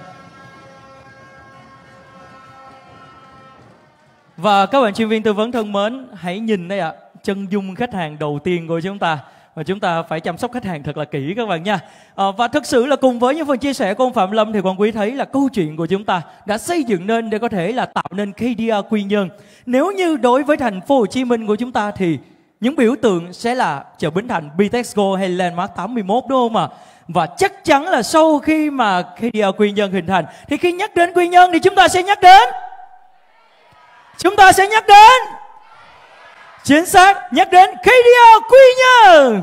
Speaker 1: Và các bạn chuyên viên tư vấn thân mến, hãy nhìn đây ạ, chân dung khách hàng đầu tiên của chúng ta. và chúng ta phải chăm sóc khách hàng thật là kỹ các bạn nha. Và thực sự là cùng với những phần chia sẻ của ông Phạm Lâm thì Quang Quý thấy là câu chuyện của chúng ta đã xây dựng nên để có thể là tạo nên KDR Quy Nhơn. Nếu như đối với thành phố Hồ Chí Minh của chúng ta thì những biểu tượng sẽ là chợ Bến Thành, Bitexco hay Landmark 81 đúng không ạ? Và chắc chắn là sau khi mà KDR Quy Nhơn hình thành thì khi nhắc đến Quy Nhơn thì chúng ta sẽ nhắc đến chính xác, nhắc đến KDR Quy Nhơn.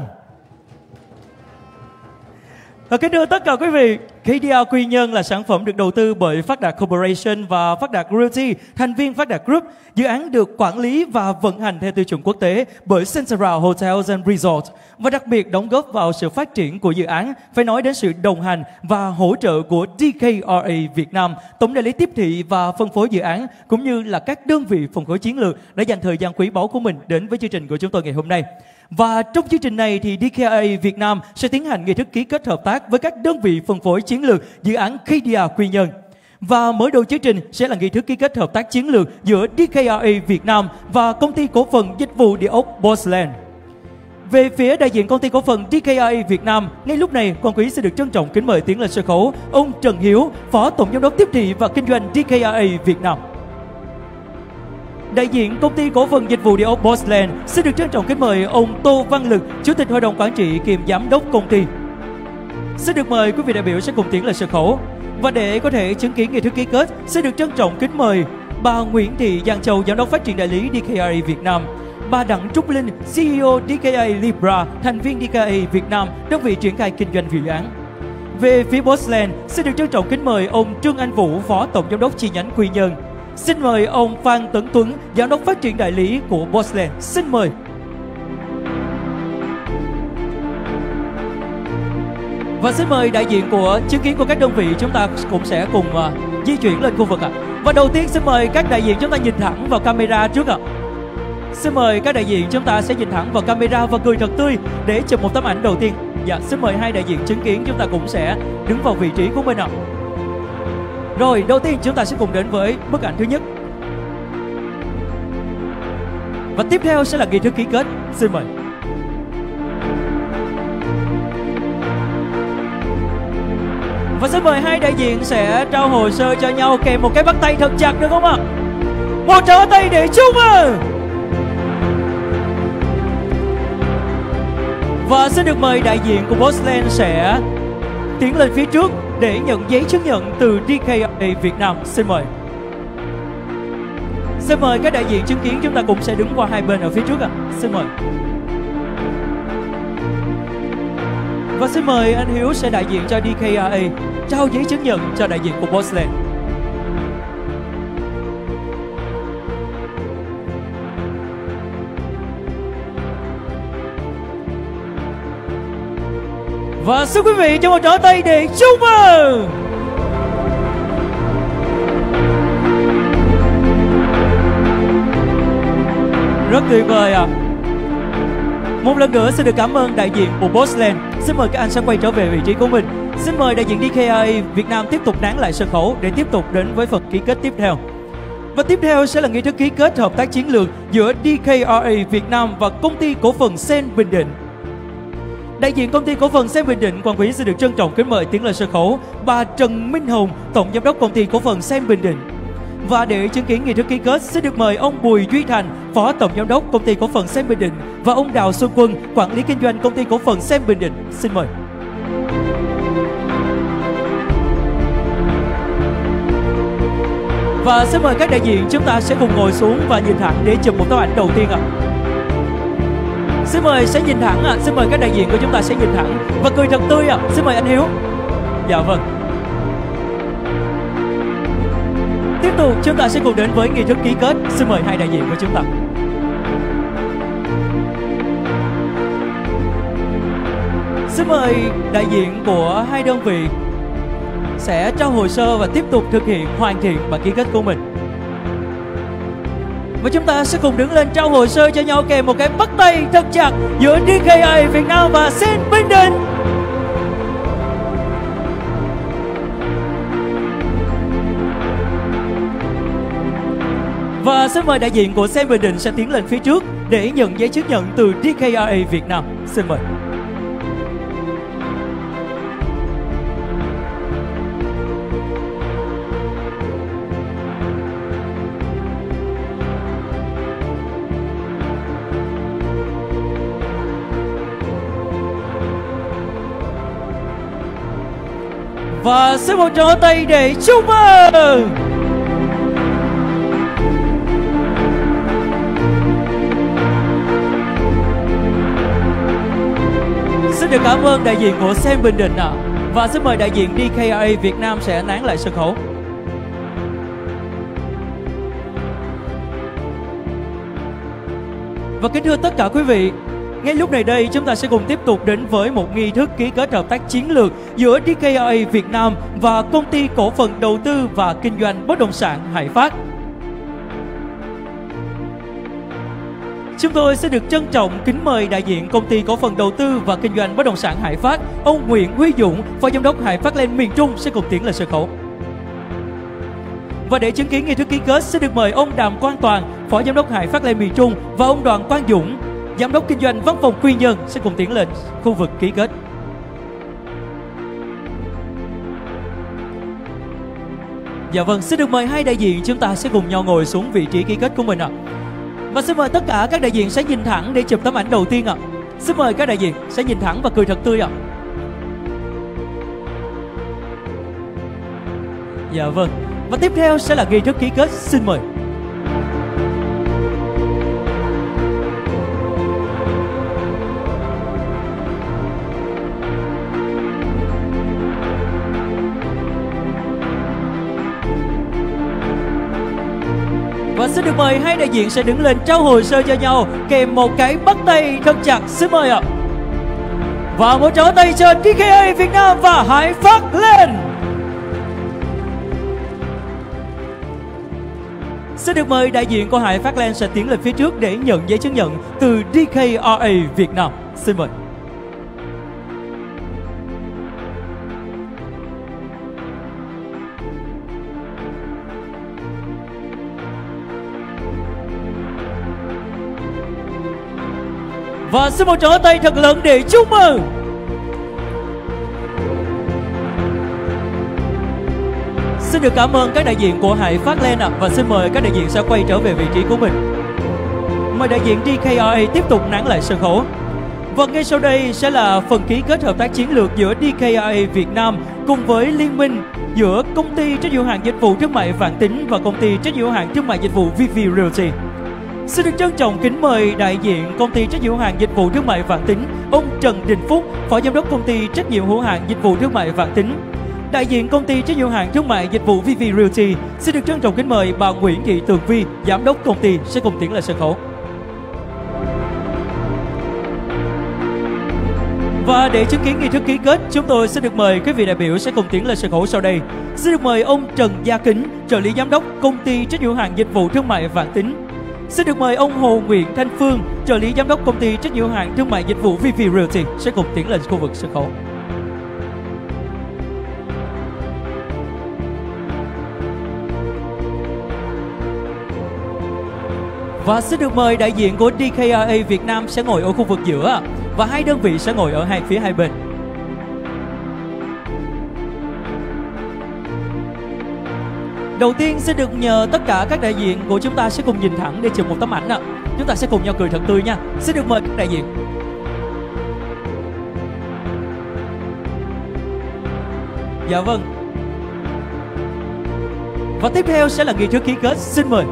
Speaker 1: Và kính thưa tất cả quý vị, KDR Quy Nhơn là sản phẩm được đầu tư bởi Phát Đạt Corporation và Phát Đạt Realty, thành viên Phát Đạt Group. Dự án được quản lý và vận hành theo tiêu chuẩn quốc tế bởi Central Hotels and Resorts và đặc biệt đóng góp vào sự phát triển của dự án phải nói đến sự đồng hành và hỗ trợ của DKRA Việt Nam, tổng đại lý tiếp thị và phân phối dự án, cũng như là các đơn vị phân phối chiến lược đã dành thời gian quý báu của mình đến với chương trình của chúng tôi ngày hôm nay. Và trong chương trình này thì DKRA Việt Nam sẽ tiến hành nghi thức ký kết hợp tác với các đơn vị phân phối chiến lược dự án KDR Quy Nhơn. Và mở đầu chương trình sẽ là nghi thức ký kết hợp tác chiến lược giữa DKRA Việt Nam và công ty cổ phần dịch vụ địa ốc Bosland. Về phía đại diện công ty cổ phần DKRA Việt Nam, ngay lúc này Quang Quý sẽ được trân trọng kính mời tiến lên sân khấu ông Trần Hiếu, Phó Tổng Giám đốc tiếp thị và kinh doanh DKRA Việt Nam. Đại diện công ty cổ phần dịch vụ địa ốc Bosland xin được trân trọng kính mời ông Tô Văn Lực, Chủ tịch Hội đồng Quản trị kiêm Giám đốc công ty. Xin được mời quý vị đại biểu sẽ cùng tiến lên sân khấu. Và để có thể chứng kiến nghi thức ký kết, xin được trân trọng kính mời bà Nguyễn Thị Giang Châu, Giám đốc phát triển đại lý DKRA Việt Nam, bà Đặng Trúc Linh, CEO DKRA Libra, thành viên DKRA Việt Nam, đơn vị triển khai kinh doanh dự án. Về phía Bosland, xin được trân trọng kính mời ông Trương Anh Vũ, Phó Tổng Giám đốc chi nhánh Quy Nhơn. Xin mời ông Phan Tấn Tuấn, Giám đốc phát triển đại lý của Bosland. Xin mời. Và xin mời đại diện của chứng kiến của các đơn vị, chúng ta cũng sẽ cùng di chuyển lên khu vực ạ. Và đầu tiên xin mời các đại diện chúng ta nhìn thẳng vào camera trước ạ. Xin mời các đại diện chúng ta sẽ nhìn thẳng vào camera và cười thật tươi để chụp một tấm ảnh đầu tiên. Dạ, xin mời hai đại diện chứng kiến chúng ta cũng sẽ đứng vào vị trí của mình ạ. Rồi, đầu tiên chúng ta sẽ cùng đến với bức ảnh thứ nhất. Và tiếp theo sẽ là nghi thức ký kết. Xin mời. Và xin mời hai đại diện sẽ trao hồ sơ cho nhau kèm một cái bắt tay thật chặt được không ạ? Một tràng tay để chúc mừng. Và xin được mời đại diện của Bosland sẽ tiến lên phía trước để nhận giấy chứng nhận từ DKRA Việt Nam. Xin mời. Xin mời các đại diện chứng kiến chúng ta cũng sẽ đứng qua hai bên ở phía trước ạ. Xin mời. Và xin mời anh Hiếu sẽ đại diện cho DKRA trao giấy chứng nhận cho đại diện của Bosland. Và xin quý vị cho một tràng tay để chúc mừng. Rất tuyệt vời ạ. Một lần nữa xin được cảm ơn đại diện của Bosland. Xin mời các anh sẽ quay trở về vị trí của mình. Xin mời đại diện DKRA Việt Nam tiếp tục nán lại sân khấu để tiếp tục đến với phần ký kết tiếp theo. Và tiếp theo sẽ là nghi thức ký kết hợp tác chiến lược giữa DKRA Việt Nam và công ty cổ phần Sen Bình Định. Đại diện công ty cổ phần Sen Bình Định, Quang Quý xin được trân trọng kính mời tiến lên sân khấu bà Trần Minh Hồng, Tổng Giám đốc công ty cổ phần Sen Bình Định. Và để chứng kiến nghi thức ký kết, xin được mời ông Bùi Duy Thành, Phó Tổng Giám đốc công ty cổ phần Sen Bình Định, và ông Đào Xuân Quân, quản lý kinh doanh công ty cổ phần Sen Bình Định. Xin mời. Và xin mời các đại diện chúng ta sẽ cùng ngồi xuống và nhìn thẳng để chụp một tấm ảnh đầu tiên ạ. Xin mời sẽ nhìn thẳng ạ. Xin mời các đại diện của chúng ta sẽ nhìn thẳng và cười thật tươi ạ. Xin mời anh Hiếu. Dạ vâng. Tiếp tục chúng ta sẽ cùng đến với nghi thức ký kết. Xin mời hai đại diện của chúng ta. Xin mời đại diện của hai đơn vị sẽ trao hồ sơ và tiếp tục thực hiện hoàn thiện bản ký kết của mình. Và chúng ta sẽ cùng đứng lên trao hồ sơ cho nhau kèm một cái bắt tay thật chặt giữa DKRA Việt Nam và Sen Bình Định. Và xin mời đại diện của Sen Bình Định sẽ tiến lên phía trước để nhận giấy chứng nhận từ DKRA Việt Nam. Xin mời. Và xin một tràng tay để chúc mừng. Xin được cảm ơn đại diện của Sen Bình Định ạ. Và xin mời đại diện DKRA Việt Nam sẽ nán lại sân khấu. Và kính thưa tất cả quý vị, ngay lúc này đây chúng ta sẽ cùng tiếp tục đến với một nghi thức ký kết hợp tác chiến lược giữa DKRA Việt Nam và Công ty Cổ phần Đầu tư và Kinh doanh Bất động sản Hải Phát. Chúng tôi sẽ được trân trọng kính mời đại diện Công ty Cổ phần Đầu tư và Kinh doanh Bất động sản Hải Phát, ông Nguyễn Huy Dũng, Phó Giám đốc Hải Phát Land miền Trung sẽ cùng tiến lên sân khấu. Và để chứng kiến nghi thức ký kết, sẽ được mời ông Đàm Quang Toàn, Phó Giám đốc Hải Phát Land miền Trung và ông Đoàn Quang Dũng, Giám đốc Kinh doanh Văn phòng Quy Nhơn sẽ cùng tiến lên khu vực ký kết. Dạ vâng, xin được mời hai đại diện chúng ta sẽ cùng nhau ngồi xuống vị trí ký kết của mình ạ. Và xin mời tất cả các đại diện sẽ nhìn thẳng để chụp tấm ảnh đầu tiên ạ. Xin mời các đại diện sẽ nhìn thẳng và cười thật tươi ạ. Dạ vâng. Và tiếp theo sẽ là nghi thức ký kết, xin mời. Và xin được mời hai đại diện sẽ đứng lên trao hồ sơ cho nhau kèm một cái bắt tay thật chặt, xin mời ạ. Và một tràng tay cho DKRA Việt Nam và Hải Phát Land. Xin được mời đại diện của Hải Phát Land sẽ tiến lên phía trước để nhận giấy chứng nhận từ DKRA Việt Nam. Xin mời. Và xin một tràng tay thật lớn để chúc mừng. Xin được cảm ơn các đại diện của Hải Phát Land ạ. Và xin mời các đại diện sẽ quay trở về vị trí của mình. Mời đại diện DKRA tiếp tục nán lại sân khấu. Và ngay sau đây sẽ là phần ký kết hợp tác chiến lược giữa DKRA Việt Nam cùng với liên minh giữa Công ty trách nhiệm hữu hạn dịch vụ thương mại Vạn Tín và Công ty trách nhiệm hữu hạn thương mại dịch vụ VV Realty. Xin được trân trọng kính mời đại diện Công ty trách nhiệm hữu hạn dịch vụ thương mại Vạn Tín, ông Trần Đình Phúc, Phó Giám đốc Công ty trách nhiệm hữu hạn dịch vụ thương mại Vạn Tín. Đại diện Công ty trách nhiệm hữu hạn thương mại dịch vụ VV Realty xin được trân trọng kính mời bà Nguyễn Thị Tường Vi, Giám đốc công ty sẽ cùng tiến lên sân khấu. Và để chứng kiến nghi thức ký kết, chúng tôi sẽ được mời quý vị đại biểu sẽ cùng tiến lên sân khấu sau đây. Xin được mời ông Trần Gia Kính, trợ lý giám đốc Công ty trách nhiệm hữu hạn dịch vụ thương mại Vạn Tín. Xin được mời ông Hồ Nguyễn Thanh Phương, trợ lý giám đốc Công ty trách nhiệm hữu hạn thương mại dịch vụ VV Realty sẽ cùng tiến lên khu vực sân khấu. Và xin được mời đại diện của DKRA Việt Nam sẽ ngồi ở khu vực giữa và hai đơn vị sẽ ngồi ở hai phía hai bên. Đầu tiên xin được nhờ tất cả các đại diện của chúng ta sẽ cùng nhìn thẳng để chụp một tấm ảnh ạ. Chúng ta sẽ cùng nhau cười thật tươi nha. Xin được mời các đại diện. Dạ vâng. Và tiếp theo sẽ là nghi thức ký kết, xin mời.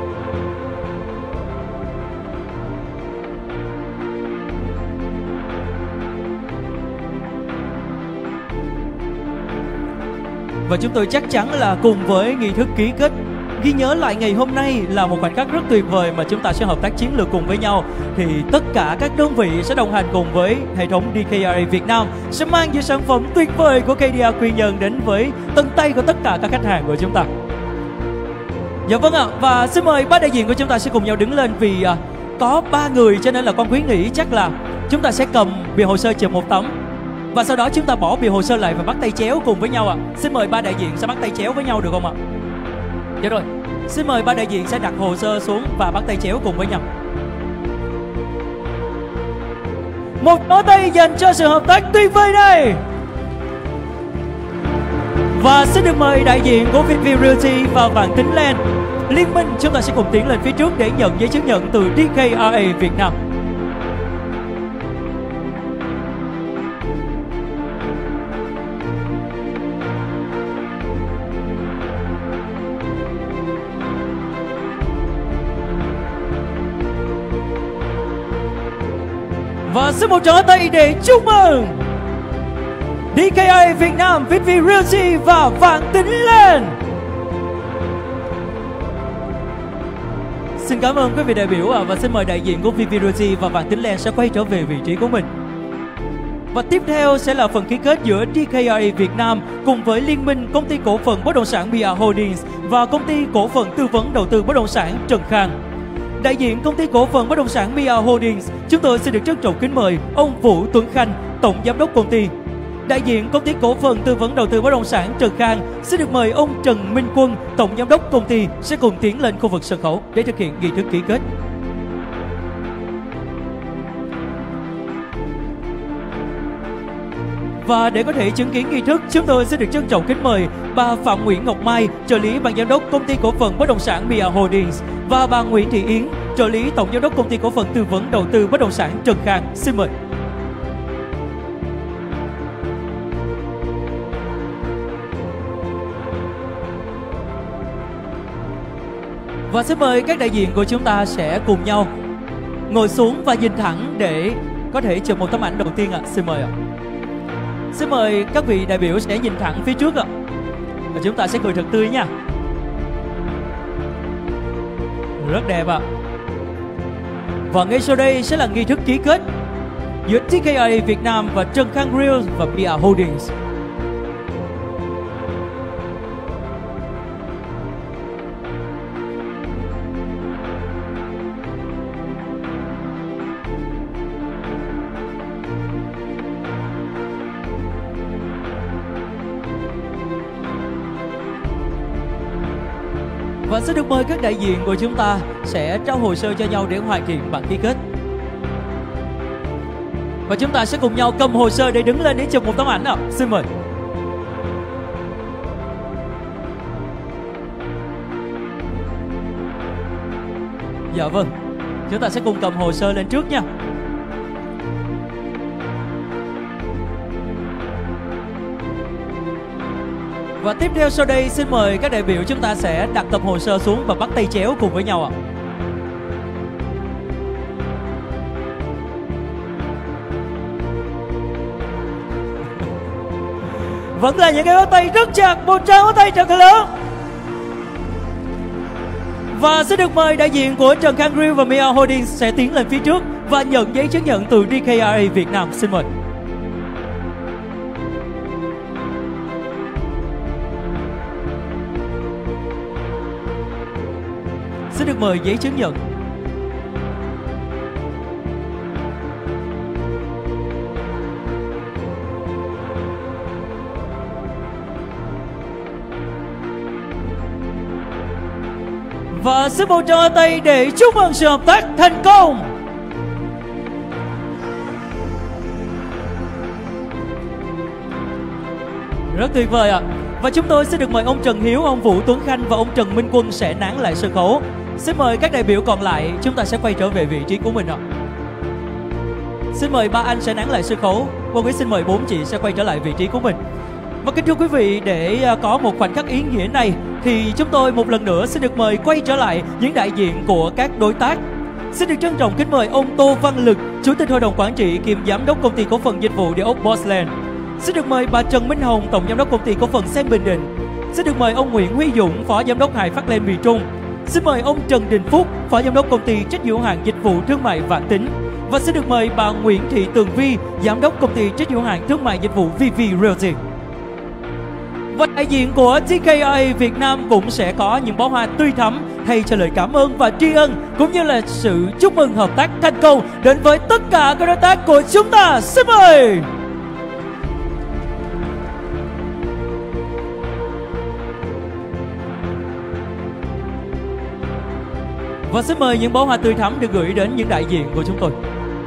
Speaker 1: Và chúng tôi chắc chắn là cùng với nghi thức ký kết, ghi nhớ lại ngày hôm nay là một khoảnh khắc rất tuyệt vời mà chúng ta sẽ hợp tác chiến lược cùng với nhau. Thì tất cả các đơn vị sẽ đồng hành cùng với hệ thống DKRA Việt Nam sẽ mang những sản phẩm tuyệt vời của KDA Quy Nhơn đến với tận tay của tất cả các khách hàng của chúng ta. Dạ vâng ạ. Và xin mời ba đại diện của chúng ta sẽ cùng nhau đứng lên vì có 3 người cho nên là con Quý nghĩ chắc là chúng ta sẽ cầm bìa hồ sơ chụp một tấm. Và sau đó chúng ta bỏ bìa hồ sơ lại và bắt tay chéo cùng với nhau ạ. Xin mời ba đại diện sẽ bắt tay chéo với nhau được không ạ? Dạ rồi. Xin mời ba đại diện sẽ đặt hồ sơ xuống và bắt tay chéo cùng với nhau. Một nắm tay dành cho sự hợp tác tuyệt vời này. Và xin được mời đại diện của VV Realty và Vạn Tín Land liên minh, chúng ta sẽ cùng tiến lên phía trước để nhận giấy chứng nhận từ DKRA Việt Nam. Và xin một tràng tay để chúc mừng DKIA Việt Nam, VP Realty và Vạn Tính Lên. Xin cảm ơn quý vị đại biểu và xin mời đại diện của VP Realty và Vạn Tính Lên sẽ quay trở về vị trí của mình. Và tiếp theo sẽ là phần ký kết giữa DKIA Việt Nam cùng với Liên minh Công ty Cổ phần Bất động sản BR Holdings và Công ty Cổ phần Tư vấn Đầu tư Bất động sản Trần Khang. Đại diện Công ty Cổ phần Bất động sản BR Holdings, chúng tôi xin được trân trọng kính mời ông Vũ Tuấn Khanh, Tổng Giám đốc công ty. Đại diện Công ty Cổ phần Tư vấn Đầu tư Bất động sản Trần Khang xin được mời ông Trần Minh Quân, Tổng Giám đốc công ty sẽ cùng tiến lên khu vực sân khấu để thực hiện nghi thức ký kết. Và để có thể chứng kiến nghi thức, chúng tôi xin được trân trọng kính mời bà Phạm Nguyễn Ngọc Mai, trợ lý ban giám đốc Công ty Cổ phần Bất động sản BR Holdings và bà Nguyễn Thị Yến, trợ lý Tổng Giám đốc Công ty Cổ phần Tư vấn Đầu tư Bất động sản Trần Khang. Xin mời. Và xin mời các đại diện của chúng ta sẽ cùng nhau ngồi xuống và nhìn thẳng để có thể chụp một tấm ảnh đầu tiên ạ. Xin mời ạ. Xin mời các vị đại biểu sẽ nhìn thẳng phía trước ạ. Và chúng ta sẽ cười thật tươi nha. Rất đẹp ạ. Và ngay sau đây sẽ là nghi thức ký kết giữa DKIA Việt Nam và Trần Khang Real và BR Holdings. Và xin được mời các đại diện của chúng ta sẽ trao hồ sơ cho nhau để hoàn thiện bản ký kết. Và chúng ta sẽ cùng nhau cầm hồ sơ để đứng lên để chụp một tấm ảnh nào. Xin mời. Dạ vâng, chúng ta sẽ cùng cầm hồ sơ lên trước nha. Và tiếp theo sau đây xin mời các đại biểu chúng ta sẽ đặt tập hồ sơ xuống và bắt tay chéo cùng với nhau ạ. Vẫn là những cái bắt tay rất chặt, một tràng bắt tay thật lớn. Và sẽ được mời đại diện của Trần Khang Grill và BR Holdings sẽ tiến lên phía trước và nhận giấy chứng nhận từ DKIA Việt Nam. Xin mời. Xin được mời giấy chứng nhận. Và xin một tràng tay để chúc mừng sự hợp tác thành công. Rất tuyệt vời ạ. Và chúng tôi sẽ được mời ông Trần Hiếu, ông Vũ Tuấn Khanh và ông Trần Minh Quân sẽ nán lại sân khấu. Xin mời các đại biểu còn lại chúng ta sẽ quay trở về vị trí của mình ạ. Xin mời ba anh sẽ nán lại sân khấu. Quang Quý xin mời bốn chị sẽ quay trở lại vị trí của mình. Và kính thưa quý vị, để có một khoảnh khắc ý nghĩa này thì chúng tôi một lần nữa xin được mời quay trở lại những đại diện của các đối tác. Xin được trân trọng kính mời ông Tô Văn Lực, Chủ tịch Hội đồng Quản trị kiêm Giám đốc Công ty Cổ phần Dịch vụ Địa ốc Bosland. Xin được mời bà Trần Minh Hồng, Tổng Giám đốc Công ty Cổ phần Sen Bình Định. Xin được mời ông Nguyễn Huy Dũng, Phó Giám đốc Hải Phát Lên Miền Trung. Xin mời ông Trần Đình Phúc, Phó Giám đốc Công ty Trách nhiệm hữu hạn Dịch vụ Thương mại Vạn Tính. Và xin được mời bà Nguyễn Thị Tường Vi, Giám đốc Công ty Trách nhiệm hữu hạn Thương mại Dịch vụ VV Realty. Và đại diện của DKIA Việt Nam cũng sẽ có những bó hoa tươi thắm thay cho lời cảm ơn và tri ân, cũng như là sự chúc mừng hợp tác thành công đến với tất cả các đối tác của chúng ta. Xin mời. Và xin mời những bó hoa tươi thắm được gửi đến những đại diện của chúng tôi.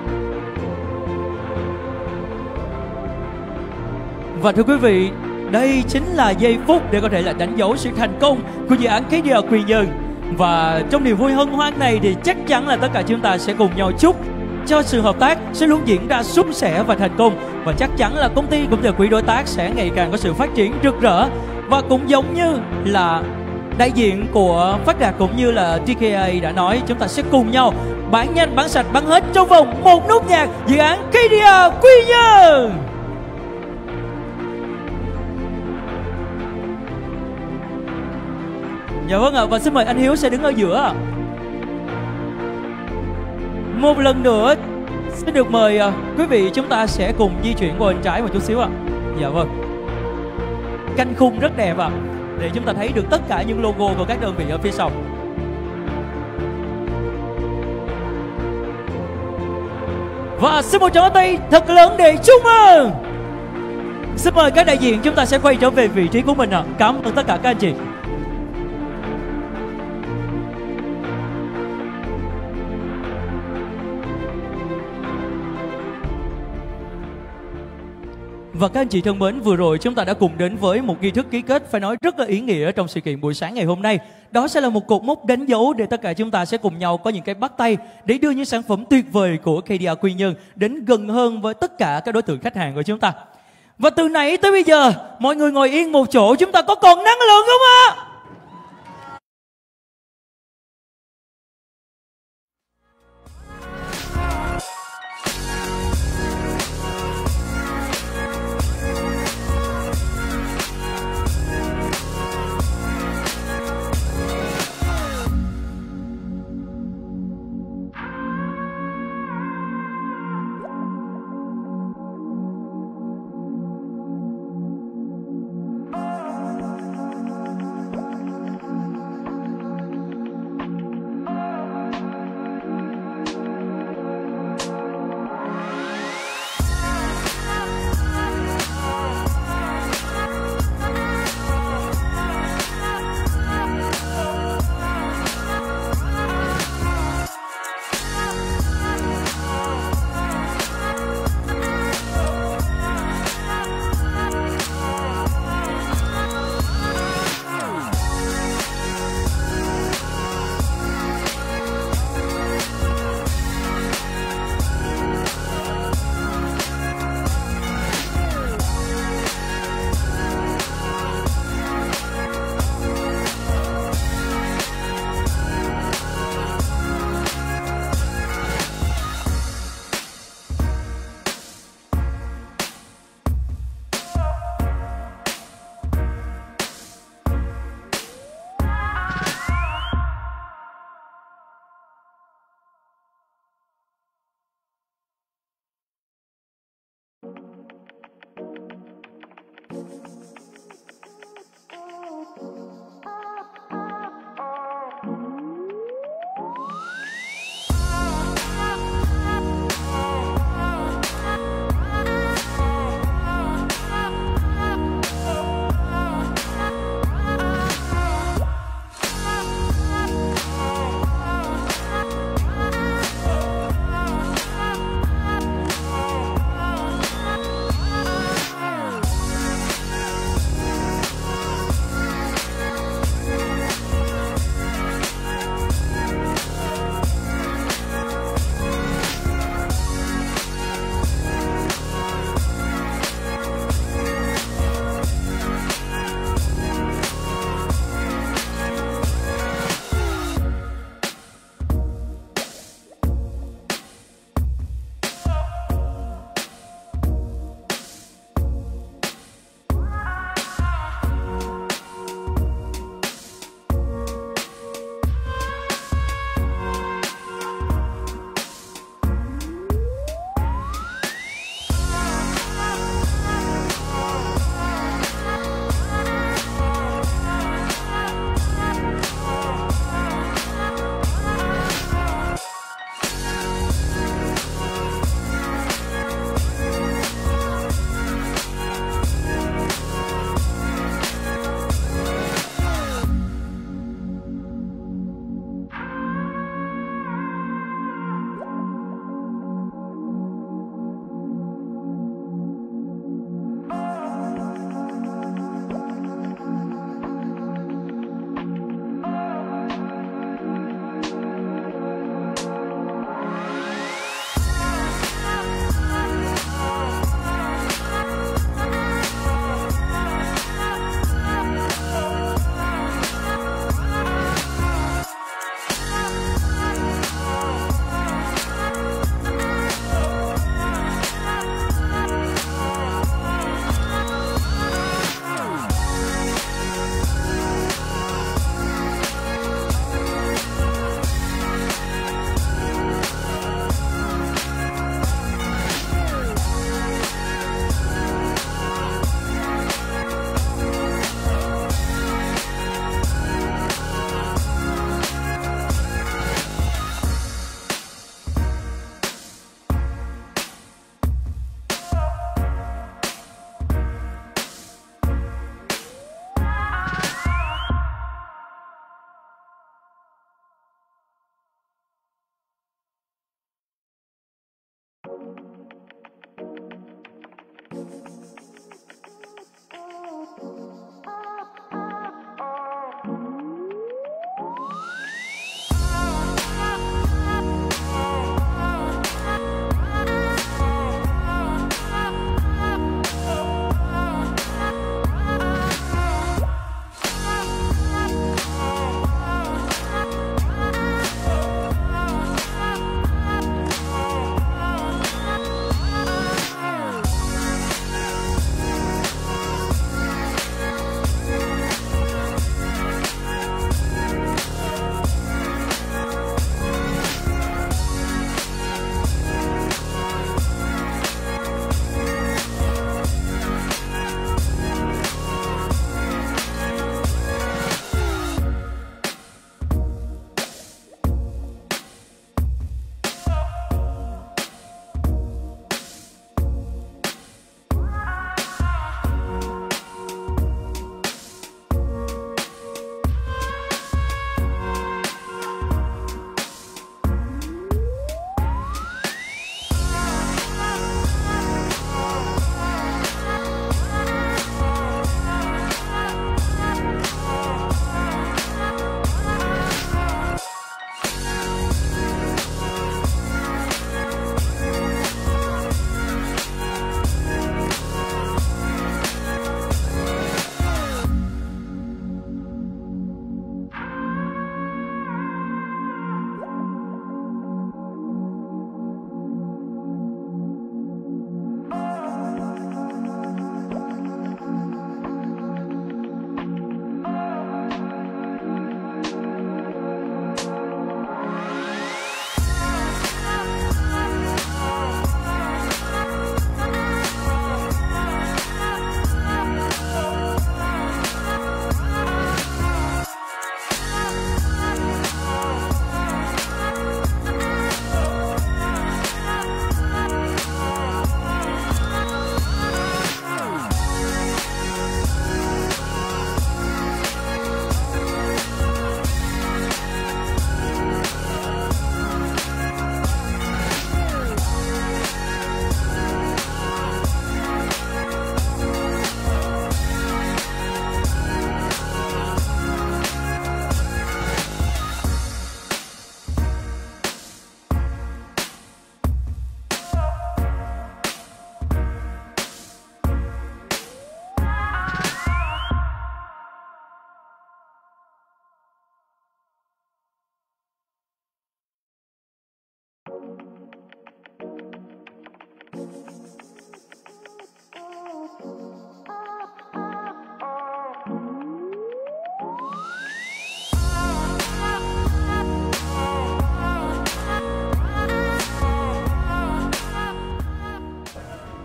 Speaker 1: Và thưa quý vị, đây chính là giây phút để có thể là đánh dấu sự thành công của dự án KDR Quy Nhơn. Và trong niềm vui hân hoan này thì chắc chắn là tất cả chúng ta sẽ cùng nhau chúc cho sự hợp tác sẽ luôn diễn ra suôn sẻ và thành công. Và chắc chắn là công ty cũng như quỹ đối tác sẽ ngày càng có sự phát triển rực rỡ. Và cũng giống như là đại diện của Phát Đạt cũng như là TKA đã nói, chúng ta sẽ cùng nhau bán nhanh, bán sạch, bán hết trong vòng một nốt nhạc dự án KDR Quy Nhơn. Dạ vâng ạ, và xin mời anh Hiếu sẽ đứng ở giữa. Một lần nữa xin được mời quý vị, chúng ta sẽ cùng di chuyển qua bên trái một chút xíu ạ. Dạ vâng. Canh khung rất đẹp ạ, để chúng ta thấy được tất cả những logo của các đơn vị ở phía sau. Và xin một tràng tay thật lớn để chúc mừng. Xin mời các đại diện, chúng ta sẽ quay trở về vị trí của mình ạ. Cảm ơn tất cả các anh chị. Và các anh chị thân mến, vừa rồi chúng ta đã cùng đến với một nghi thức ký kết phải nói rất là ý nghĩa trong sự kiện buổi sáng ngày hôm nay. Đó sẽ là một cột mốc đánh dấu để tất cả chúng ta sẽ cùng nhau có những cái bắt tay để đưa những sản phẩm tuyệt vời của KDR Quy Nhơn đến gần hơn với tất cả các đối tượng khách hàng của chúng ta. Và từ nãy tới bây giờ, mọi người ngồi yên một chỗ, chúng ta có còn năng lượng không ạ?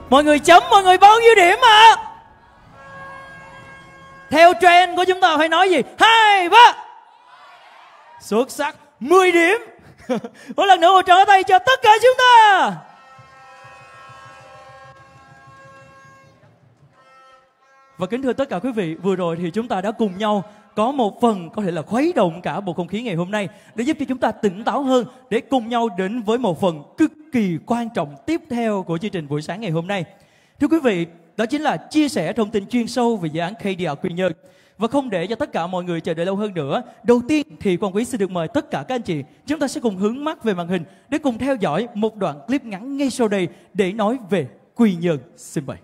Speaker 1: Mọi người chấm, mọi người bao nhiêu điểm ạ? Theo trend của chúng ta phải nói gì? 2, 3. Xuất sắc, 10 điểm. Một lần nữa một tràng tay cho tất cả chúng ta. Và kính thưa tất cả quý vị, vừa rồi thì chúng ta đã cùng nhau có một phần có thể là khuấy động cả bầu không khí ngày hôm nay để giúp cho chúng ta tỉnh táo hơn, để cùng nhau đến với một phần cực kỳ quan trọng tiếp theo của chương trình buổi sáng ngày hôm nay. Thưa quý vị, đó chính là chia sẻ thông tin chuyên sâu về dự án KDR Quy Nhơn. Và không để cho tất cả mọi người chờ đợi lâu hơn nữa, đầu tiên thì Quang Quý xin được mời tất cả các anh chị, chúng ta sẽ cùng hướng mắt về màn hình để cùng theo dõi một đoạn clip ngắn ngay sau đây để nói về Quy Nhơn. Xin mời.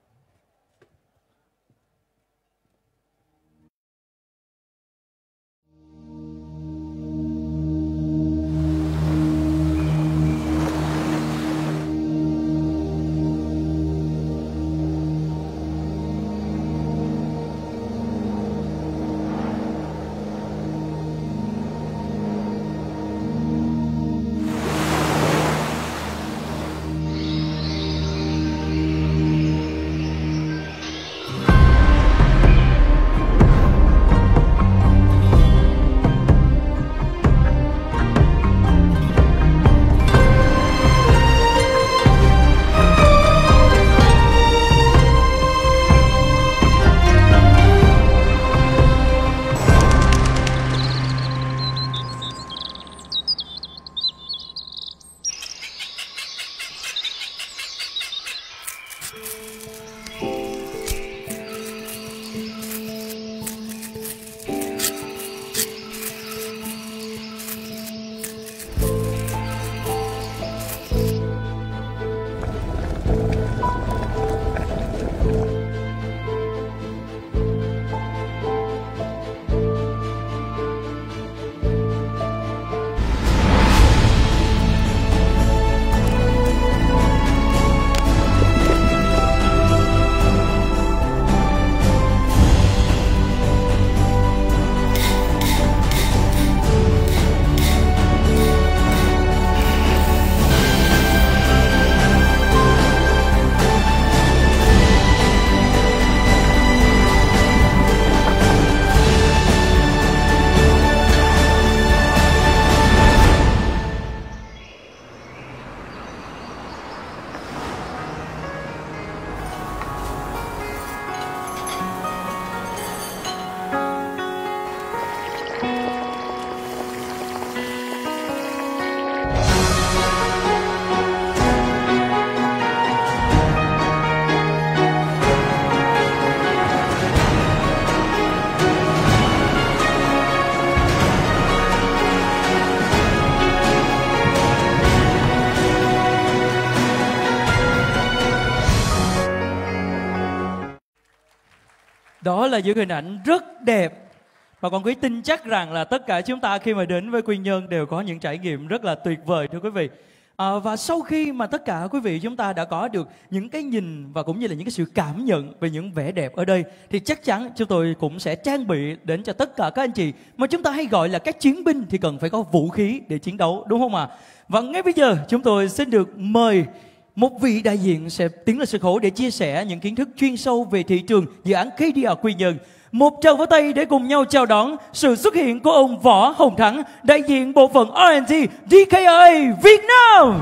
Speaker 1: Đó là những hình ảnh rất đẹp. Và Quang Quý tin chắc rằng là tất cả chúng ta khi mà đến với Quy Nhơn đều có những trải nghiệm rất là tuyệt vời thưa quý vị. Và sau khi mà tất cả quý vị chúng ta đã có được những cái nhìn và cũng như là những cái sự cảm nhận về những vẻ đẹp ở đây, thì chắc chắn chúng tôi cũng sẽ trang bị đến cho tất cả các anh chị mà chúng ta hay gọi là các chiến binh thì cần phải có vũ khí để chiến đấu, đúng không ạ? Và ngay bây giờ chúng tôi xin được mời một vị đại diện sẽ tiến lên sân khấu để chia sẻ những kiến thức chuyên sâu về thị trường dự án KDR Quy Nhơn. Một tràng vỗ tay để cùng nhau chào đón sự xuất hiện của ông Võ Hồng Thắng, đại diện bộ phận R&D DKRA Việt Nam.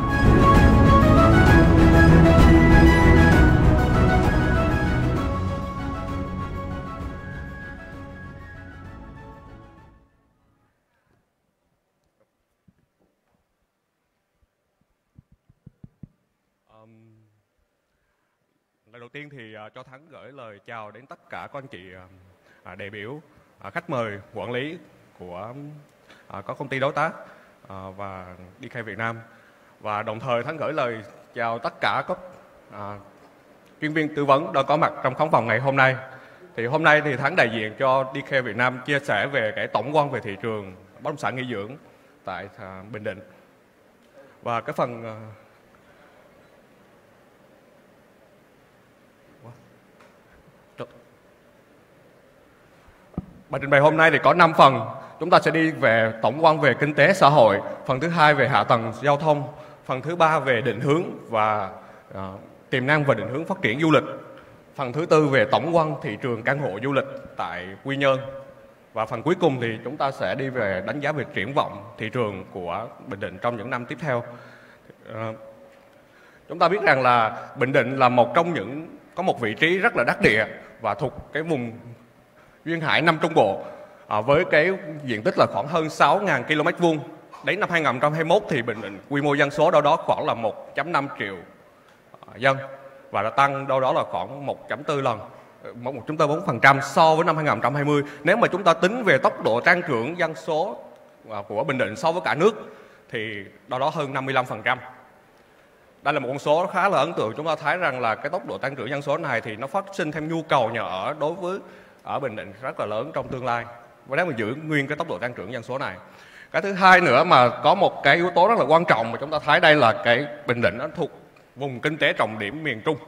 Speaker 4: Lần đầu tiên thì cho Thắng gửi lời chào đến tất cả các anh chị đại biểu, khách mời, quản lý của có công ty đối tác và DK Việt Nam. Và đồng thời Thắng gửi lời chào tất cả các chuyên viên tư vấn đã có mặt trong khán phòng ngày hôm nay. Thì hôm nay thì Thắng đại diện cho DK Việt Nam chia sẻ về cái tổng quan về thị trường bất động sản nghỉ dưỡng tại Bình Định. Và cái phần bài trình bày hôm nay thì có 5 phần. Chúng ta sẽ đi về tổng quan về kinh tế xã hội, phần thứ hai về hạ tầng giao thông, phần thứ ba về định hướng và tiềm năng và định hướng phát triển du lịch. Phần thứ tư về tổng quan thị trường căn hộ du lịch tại Quy Nhơn. Và phần cuối cùng thì chúng ta sẽ đi về đánh giá về triển vọng thị trường của Bình Định trong những năm tiếp theo. Chúng ta biết rằng là Bình Định là có một vị trí rất là đắc địa và thuộc cái vùng duyên hải Nam Trung Bộ, với cái diện tích là khoảng hơn 6.000 km². Đến năm 2021 thì Bình Định quy mô dân số đâu đó khoảng là 1.5 triệu dân và đã tăng đâu đó là khoảng 1.4 lần, 1.4% so với năm 2020. Nếu mà chúng ta tính về tốc độ tăng trưởng dân số của Bình Định so với cả nước thì đâu đó hơn 55%. Đây là một con số khá là ấn tượng. Chúng ta thấy rằng là cái tốc độ tăng trưởng dân số này thì nó phát sinh thêm nhu cầu nhà ở đối với ở Bình Định rất là lớn trong tương lai. Và nếu mà giữ nguyên cái tốc độ tăng trưởng dân số này. Cái thứ hai nữa mà có một cái yếu tố rất là quan trọng mà chúng ta thấy đây là cái Bình Định nó thuộc vùng kinh tế trọng điểm miền Trung.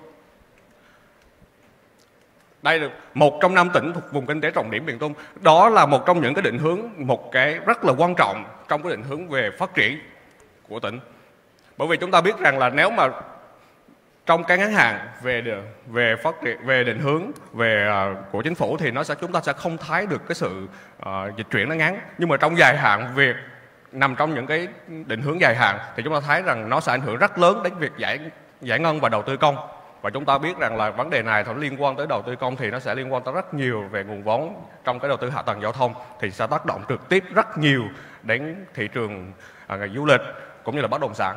Speaker 4: Đây là một trong 5 tỉnh thuộc vùng kinh tế trọng điểm miền Trung. Đó là một trong những cái định hướng, một cái rất là quan trọng trong cái định hướng về phát triển của tỉnh. Bởi vì chúng ta biết rằng là nếu mà trong cái ngắn hạn về phát triển, về định hướng của chính phủ thì chúng ta sẽ không thấy được cái sự dịch chuyển nó ngắn. Nhưng mà trong dài hạn, việc nằm trong những cái định hướng dài hạn thì chúng ta thấy rằng nó sẽ ảnh hưởng rất lớn đến việc giải ngân và đầu tư công. Và chúng ta biết rằng là vấn đề này nó liên quan tới đầu tư công thì nó sẽ liên quan tới rất nhiều về nguồn vốn trong cái đầu tư hạ tầng giao thông, thì sẽ tác động trực tiếp rất nhiều đến thị trường ngành du lịch cũng như là bất động sản.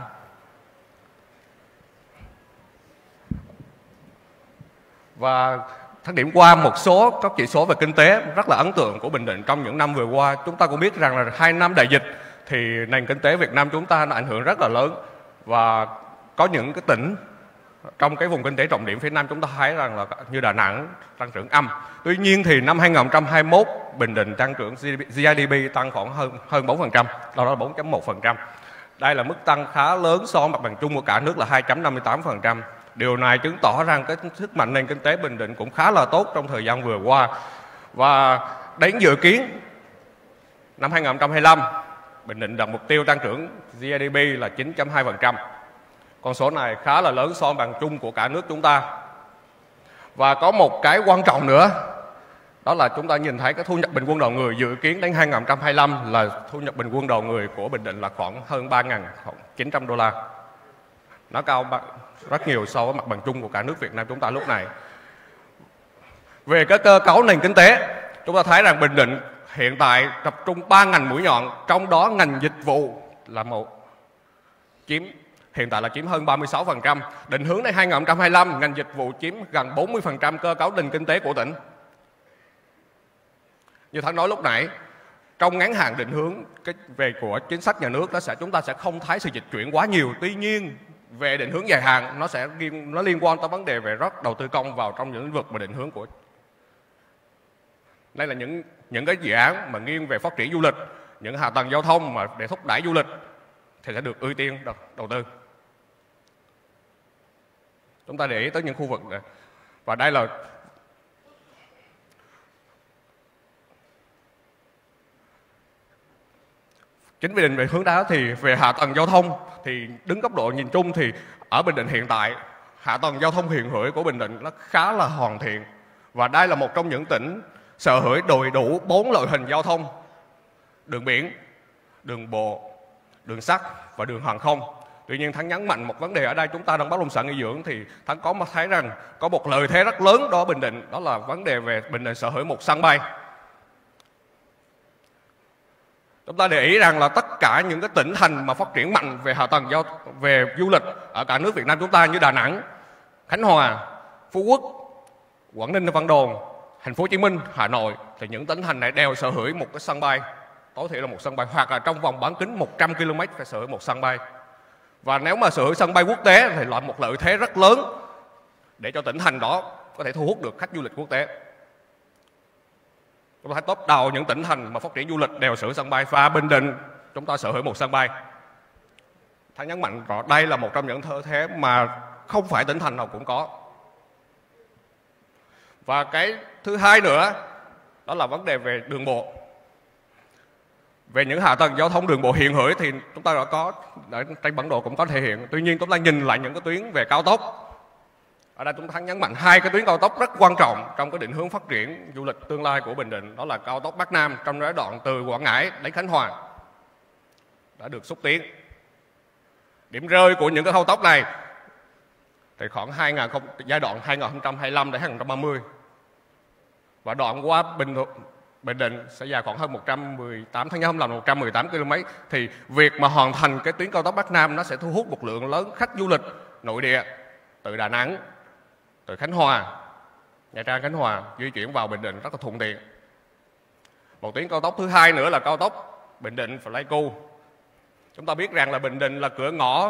Speaker 4: Và điểm qua một số các chỉ số về kinh tế rất là ấn tượng của Bình Định trong những năm vừa qua. Chúng ta cũng biết rằng là 2 năm đại dịch thì nền kinh tế Việt Nam chúng ta nó ảnh hưởng rất là lớn, và có những cái tỉnh trong cái vùng kinh tế trọng điểm phía Nam chúng ta thấy rằng là như Đà Nẵng tăng trưởng âm. Tuy nhiên thì năm 2021 Bình Định tăng trưởng GDP tăng khoảng hơn 4%, đó là 4.1%. Đây là mức tăng khá lớn so với mặt bằng chung của cả nước là 2.58%. Điều này chứng tỏ rằng cái sức mạnh nền kinh tế Bình Định cũng khá là tốt trong thời gian vừa qua. Và đến dự kiến năm 2025, Bình Định đặt mục tiêu tăng trưởng GDP là 9.2%. Con số này khá là lớn so với bằng chung của cả nước chúng ta. Và có một cái quan trọng nữa, đó là chúng ta nhìn thấy cái thu nhập bình quân đầu người dự kiến đến 2025 là thu nhập bình quân đầu người của Bình Định là khoảng hơn 3.900 đô la. Nó cao rất nhiều so với mặt bằng chung của cả nước Việt Nam chúng ta lúc này. Về cái cơ cấu nền kinh tế, chúng ta thấy rằng Bình Định hiện tại tập trung 3 ngành mũi nhọn, trong đó ngành dịch vụ là hiện tại chiếm hơn 36%. Định hướng đến 2025, ngành dịch vụ chiếm gần 40% cơ cấu nền kinh tế của tỉnh. Như Thắng nói lúc nãy, trong ngắn hạn định hướng về của chính sách nhà nước chúng ta sẽ không thấy sự dịch chuyển quá nhiều. Tuy nhiên về định hướng dài hạn nó liên quan tới vấn đề về rót đầu tư công vào trong những lĩnh vực mà định hướng của. Đây là những cái dự án mà nghiêng về phát triển du lịch, những hạ tầng giao thông mà để thúc đẩy du lịch thì sẽ được ưu tiên đầu tư. Chúng ta để ý tới những khu vực này. Và đây là chính vì định về hướng đó thì về hạ tầng giao thông thì đứng góc độ nhìn chung thì ở Bình Định hiện tại hạ tầng giao thông hiện hữu của Bình Định nó khá là hoàn thiện, và đây là một trong những tỉnh sở hữu đầy đủ 4 loại hình giao thông: đường biển, đường bộ, đường sắt và đường hàng không. Tuy nhiên Thắng nhấn mạnh một vấn đề ở đây, chúng ta đang bất động sản nghỉ dưỡng thì Thắng có thấy rằng có một lợi thế rất lớn đó Bình Định, đó là vấn đề về Bình Định sở hữu một sân bay. Chúng ta để ý rằng là tất cả những cái tỉnh thành mà phát triển mạnh về hạ tầng về du lịch ở cả nước Việt Nam chúng ta như Đà Nẵng, Khánh Hòa, Phú Quốc, Quảng Ninh, Vân Đồn, Thành phố Hồ Chí Minh, Hà Nội thì những tỉnh thành này đều sở hữu một cái sân bay, tối thiểu là một sân bay, hoặc là trong vòng bán kính 100 km phải sở hữu một sân bay. Và nếu mà sở hữu sân bay quốc tế thì là một lợi thế rất lớn để cho tỉnh thành đó có thể thu hút được khách du lịch quốc tế. Chúng ta thấy top đầu những tỉnh thành mà phát triển du lịch đều sở hữu sân bay, và Bình Định chúng ta sở hữu một sân bay. Thắng nhấn mạnh rõ đây là một trong những lợi thế mà không phải tỉnh thành nào cũng có. Và cái thứ hai nữa đó là vấn đề về đường bộ. Về những hạ tầng giao thông đường bộ hiện hữu thì chúng ta đã có trên bản đồ cũng có thể hiện. Tuy nhiên chúng ta nhìn lại những cái tuyến về cao tốc Ở đây chúng ta nhấn mạnh hai cái tuyến cao tốc rất quan trọng trong cái định hướng phát triển du lịch tương lai của Bình Định, đó là cao tốc Bắc Nam trong giai đoạn từ Quảng Ngãi đến Khánh Hòa đã được xúc tiến. Điểm rơi của những cái cao tốc này thì khoảng giai đoạn 2025 đến 2030, và đoạn qua Bình Định sẽ dài khoảng hơn 118 km. Thì việc mà hoàn thành cái tuyến cao tốc Bắc Nam nó sẽ thu hút một lượng lớn khách du lịch nội địa từ Đà Nẵng, từ Khánh Hòa, Nha Trang, Khánh Hòa di chuyển vào Bình Định rất là thuận tiện. Một tuyến cao tốc thứ hai nữa là cao tốc Bình Định Pleiku. Chúng ta biết rằng là Bình Định là cửa ngõ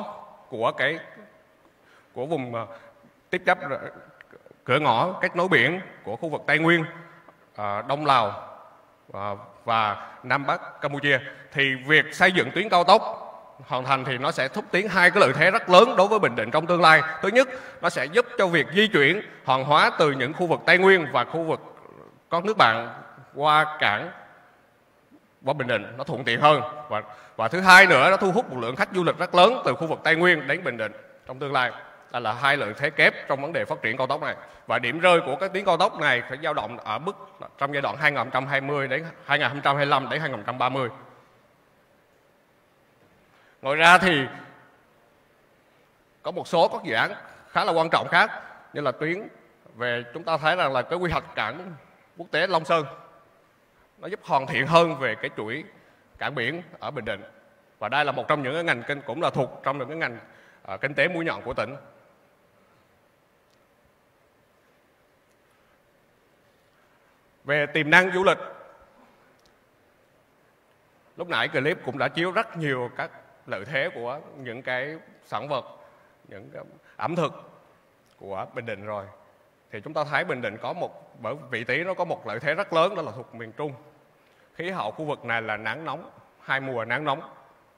Speaker 4: của vùng tiếp giáp, cửa ngõ kết nối biển của khu vực Tây Nguyên, Đông Lào và Nam Bắc Campuchia. Thì việc xây dựng tuyến cao tốc hoàn thành thì nó sẽ thúc tiến hai cái lợi thế rất lớn đối với Bình Định trong tương lai. Thứ nhất, nó sẽ giúp cho việc di chuyển hàng hóa từ những khu vực Tây Nguyên và khu vực có nước bạn qua cảng qua Bình Định nó thuận tiện hơn, và thứ hai nữa, nó thu hút một lượng khách du lịch rất lớn từ khu vực Tây Nguyên đến Bình Định trong tương lai. Đây là hai lợi thế kép trong vấn đề phát triển cao tốc này. Và điểm rơi của cái tuyến cao tốc này phải dao động ở mức trong giai đoạn 2020 đến 2025 đến 2030. Ngoài ra thì có một số các dự án khá là quan trọng khác, như là tuyến về, chúng ta thấy rằng là cái quy hoạch cảng quốc tế Long Sơn nó giúp hoàn thiện hơn về cái chuỗi cảng biển ở Bình Định, và đây là một trong những cái ngành kinh, cũng là thuộc trong những cái ngành kinh tế mũi nhọn của tỉnh. Về tiềm năng du lịch, lúc nãy clip cũng đã chiếu rất nhiều các lợi thế của những cái sản vật, những cái ẩm thực của Bình Định rồi. Thì chúng ta thấy Bình Định có bởi vị trí nó có một lợi thế rất lớn, đó là thuộc miền Trung. Khí hậu khu vực này là nắng nóng, hai mùa nắng nóng.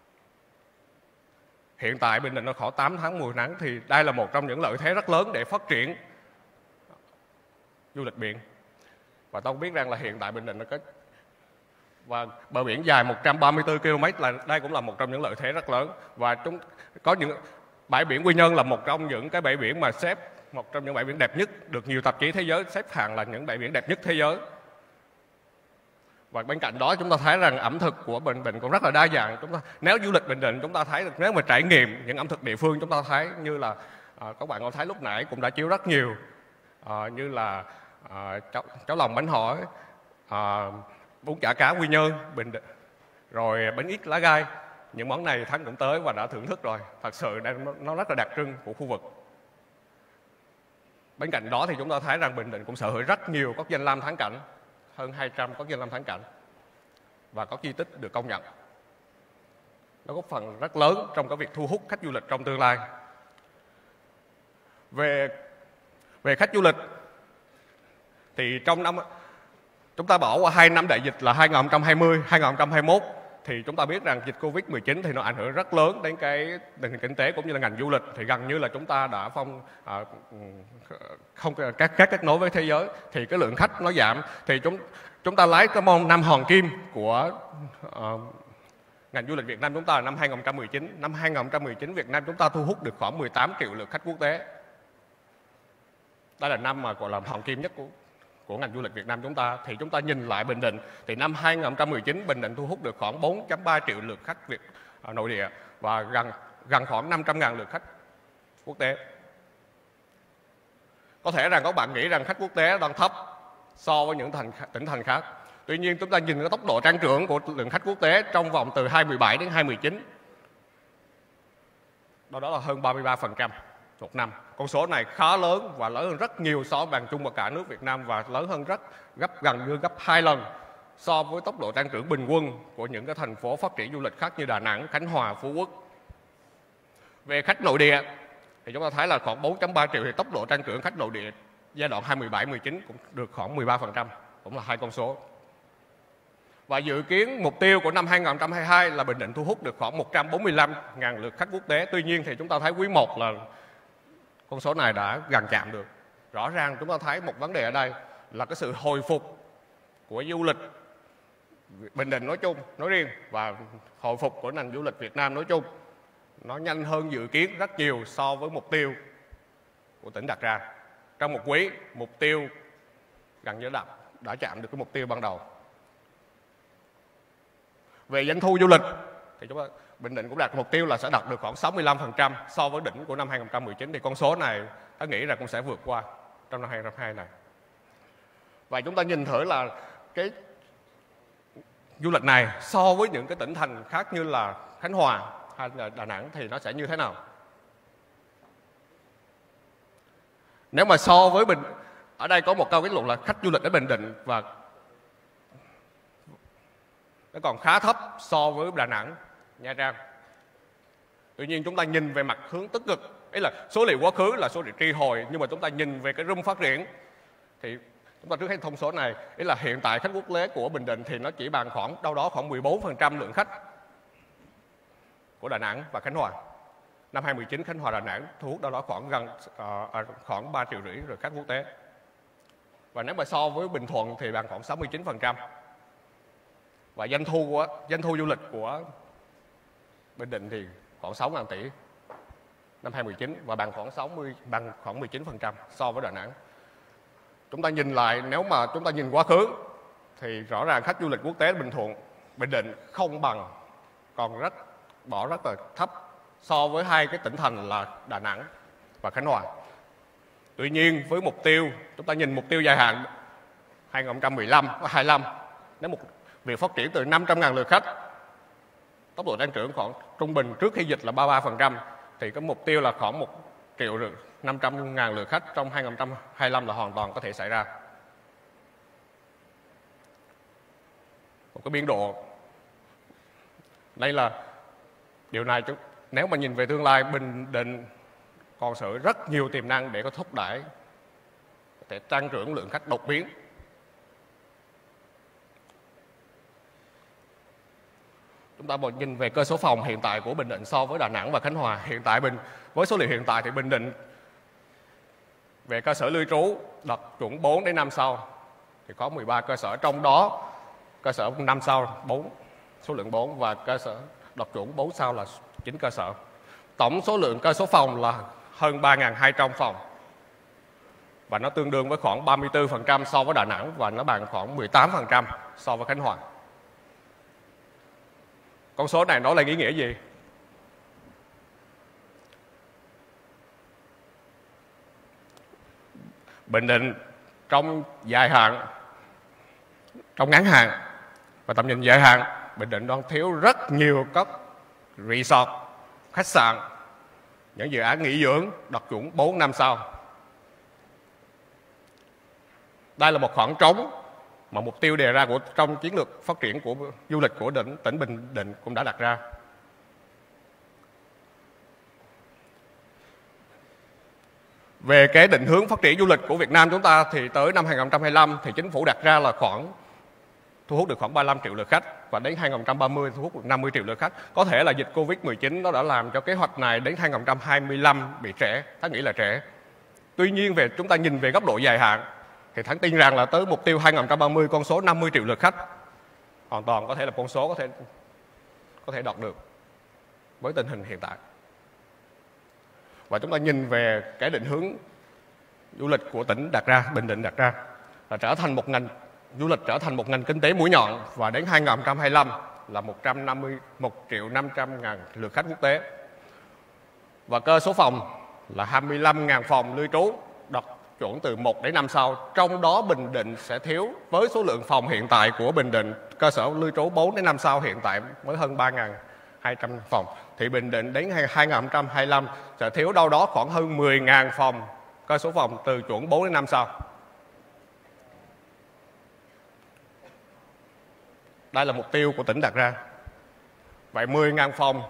Speaker 4: Hiện tại Bình Định nó có 8 tháng mùa nắng, thì đây là một trong những lợi thế rất lớn để phát triển du lịch biển. Và tôi biết rằng là hiện tại Bình Định nó có và bờ biển dài 134 km, là đây cũng là một trong những lợi thế rất lớn. Và có những bãi biển Quy Nhơn là một trong những cái bãi biển mà một trong những bãi biển đẹp nhất, được nhiều tạp chí thế giới xếp hạng là những bãi biển đẹp nhất thế giới. Và bên cạnh đó chúng ta thấy rằng ẩm thực của Bình Định cũng rất là đa dạng. Nếu du lịch Bình Định chúng ta thấy được, nếu mà trải nghiệm những ẩm thực địa phương, chúng ta thấy như là các bạn có thấy lúc nãy cũng đã chiếu rất nhiều, như là cháo lòng bánh hỏi, bún chả cá Quy Nhơn, Bình Định, rồi bánh ít lá gai. Những món này Thắng cũng tới và đã thưởng thức rồi. Thật sự nó rất là đặc trưng của khu vực. Bên cạnh đó thì chúng ta thấy rằng Bình Định cũng sở hữu rất nhiều các danh lam thắng cảnh, hơn 200 các danh lam thắng cảnh và các di tích được công nhận. Nó góp phần rất lớn trong cái việc thu hút khách du lịch trong tương lai. Về khách du lịch thì trong năm chúng ta bỏ qua 2 năm đại dịch là 2020, 2021, thì chúng ta biết rằng dịch Covid-19 thì nó ảnh hưởng rất lớn đến cái tình hình kinh tế cũng như là ngành du lịch. Thì gần như là chúng ta đã không kết nối với thế giới, thì cái lượng khách nó giảm. Thì chúng ta lấy cái năm hoàng kim của ngành du lịch Việt Nam chúng ta là năm 2019. Năm 2019 Việt Nam chúng ta thu hút được khoảng 18 triệu lượt khách quốc tế. Đây là năm mà gọi là hoàng kim nhất của ngành du lịch Việt Nam chúng ta. Thì chúng ta nhìn lại Bình Định, thì năm 2019 Bình Định thu hút được khoảng 4.3 triệu lượt khách nội địa và gần khoảng 500.000 lượt khách quốc tế. Có thể rằng các bạn nghĩ rằng khách quốc tế đang thấp so với những tỉnh thành khác. Tuy nhiên chúng ta nhìn cái tốc độ tăng trưởng của lượng khách quốc tế trong vòng từ 2017 đến 2019, đó là hơn 33% một năm. Con số này khá lớn và lớn hơn rất nhiều so với bằng chung của cả nước Việt Nam, và lớn hơn gần như gấp 2 lần so với tốc độ tăng trưởng bình quân của những cái thành phố phát triển du lịch khác như Đà Nẵng, Khánh Hòa, Phú Quốc. Về khách nội địa thì chúng ta thấy là khoảng 4.3 triệu, thì tốc độ tăng trưởng khách nội địa giai đoạn 2017-19 cũng được khoảng 13%, cũng là hai con số. Và dự kiến mục tiêu của năm 2022 là Bình Định thu hút được khoảng 145.000 lượt khách quốc tế. Tuy nhiên thì chúng ta thấy quý 1 là con số này đã gần chạm được. Rõ ràng chúng ta thấy một vấn đề ở đây là cái sự hồi phục của du lịch Bình Định nói chung, nói riêng, và hồi phục của ngành du lịch Việt Nam nói chung, nó nhanh hơn dự kiến rất nhiều so với mục tiêu của tỉnh đặt ra. trong một quý, mục tiêu gần như đã chạm được cái mục tiêu ban đầu. Về doanh thu du lịch thì Bình Định cũng đặt mục tiêu là sẽ đạt được khoảng 65% so với đỉnh của năm 2019, thì con số này tôi nghĩ là cũng sẽ vượt qua trong năm 2022 này. Và chúng ta nhìn thử là cái du lịch này so với những cái tỉnh thành khác như là Khánh Hòa hay là Đà Nẵng thì nó sẽ như thế nào. Nếu mà so với ở đây có một câu kết luận là khách du lịch ở Bình Định và nó còn khá thấp so với Đà Nẵng, Nha Trang. Tuy nhiên chúng ta nhìn về mặt hướng tích cực, ý là số liệu quá khứ là số liệu tri hồi, nhưng mà chúng ta nhìn về cái room phát triển thì chúng ta trước hết thông số này, ý là hiện tại khách quốc tế của Bình Định thì nó chỉ bằng đâu đó khoảng 14% lượng khách của Đà Nẵng và Khánh Hòa. Năm 2019 Khánh Hòa Đà Nẵng thu hút đâu đó khoảng 3,5 triệu rồi khách quốc tế. Và nếu mà so với Bình Thuận thì bằng khoảng 69%. Và doanh thu du lịch của Bình Định thì khoảng 6.000 tỷ năm 2019 và bằng khoảng 19% so với Đà Nẵng. Chúng ta nhìn lại, nếu mà chúng ta nhìn quá khứ thì rõ ràng khách du lịch quốc tế Bình Định không bằng, còn rất là thấp so với hai cái tỉnh thành là Đà Nẵng và Khánh Hòa. Tuy nhiên với mục tiêu, chúng ta nhìn mục tiêu dài hạn 2015 và 2025, nếu việc phát triển từ 500.000 lượt khách, tốc độ tăng trưởng khoảng trung bình trước khi dịch là 33%, thì cái mục tiêu là khoảng 1.500.000 lượt khách trong 2025 là hoàn toàn có thể xảy ra. Một cái biên độ đây là điều này, nếu mà nhìn về tương lai, Bình Định còn sở rất nhiều tiềm năng để có thúc đẩy có thể tăng trưởng lượng khách đột biến. Chúng ta nhìn về cơ số phòng hiện tại của Bình Định so với Đà Nẵng và Khánh Hòa. Hiện tại với số liệu hiện tại thì Bình Định về cơ sở lưu trú đạt chuẩn 4 đến 5 sao thì có 13 cơ sở, trong đó cơ sở 5 sao số lượng 4 và cơ sở đạt chuẩn 4 sao là 9 cơ sở. Tổng số lượng cơ số phòng là hơn 3.200 phòng và nó tương đương với khoảng 34% so với Đà Nẵng và nó bằng khoảng 18% so với Khánh Hòa. Con số này nói lên ý nghĩa gì? Bình Định trong dài hạn, trong ngắn hạn và tầm nhìn dài hạn, Bình Định đang thiếu rất nhiều các resort, khách sạn, những dự án nghỉ dưỡng đạt chuẩn 4 năm sao. Đây là một khoảng trống mà mục tiêu đề ra trong chiến lược phát triển của du lịch của tỉnh Bình Định cũng đã đặt ra. Về cái định hướng phát triển du lịch của Việt Nam chúng ta thì tới năm 2025 thì chính phủ đặt ra là thu hút được khoảng 35 triệu lượt khách và đến 2030 thu hút được 50 triệu lượt khách. Có thể là dịch Covid-19 nó đã làm cho kế hoạch này đến 2025 bị trễ, Thắng nghĩ là trễ. Tuy nhiên chúng ta nhìn về góc độ dài hạn thì Thắng tin rằng là tới mục tiêu 2030 con số 50 triệu lượt khách hoàn toàn có thể là con số có thể đạt được với tình hình hiện tại. Và chúng ta nhìn về cái định hướng du lịch của tỉnh Bình Định đặt ra là trở thành một ngành du lịch, trở thành một ngành kinh tế mũi nhọn và đến 2025 là 1.500.000 lượt khách quốc tế. Và cơ số phòng là 25.000 phòng lưu trú đạt chuẩn từ 1 đến 5 sao. Trong đó Bình Định sẽ thiếu với số lượng phòng hiện tại của Bình Định, cơ sở lưu trú 4 đến 5 sao hiện tại mới hơn 3.200 phòng. Thì Bình Định đến 2025 sẽ thiếu đâu đó khoảng hơn 10.000 phòng, cơ số phòng từ chuẩn 4 đến 5 sao. Đây là mục tiêu của tỉnh đặt ra. Vậy 10.000 phòng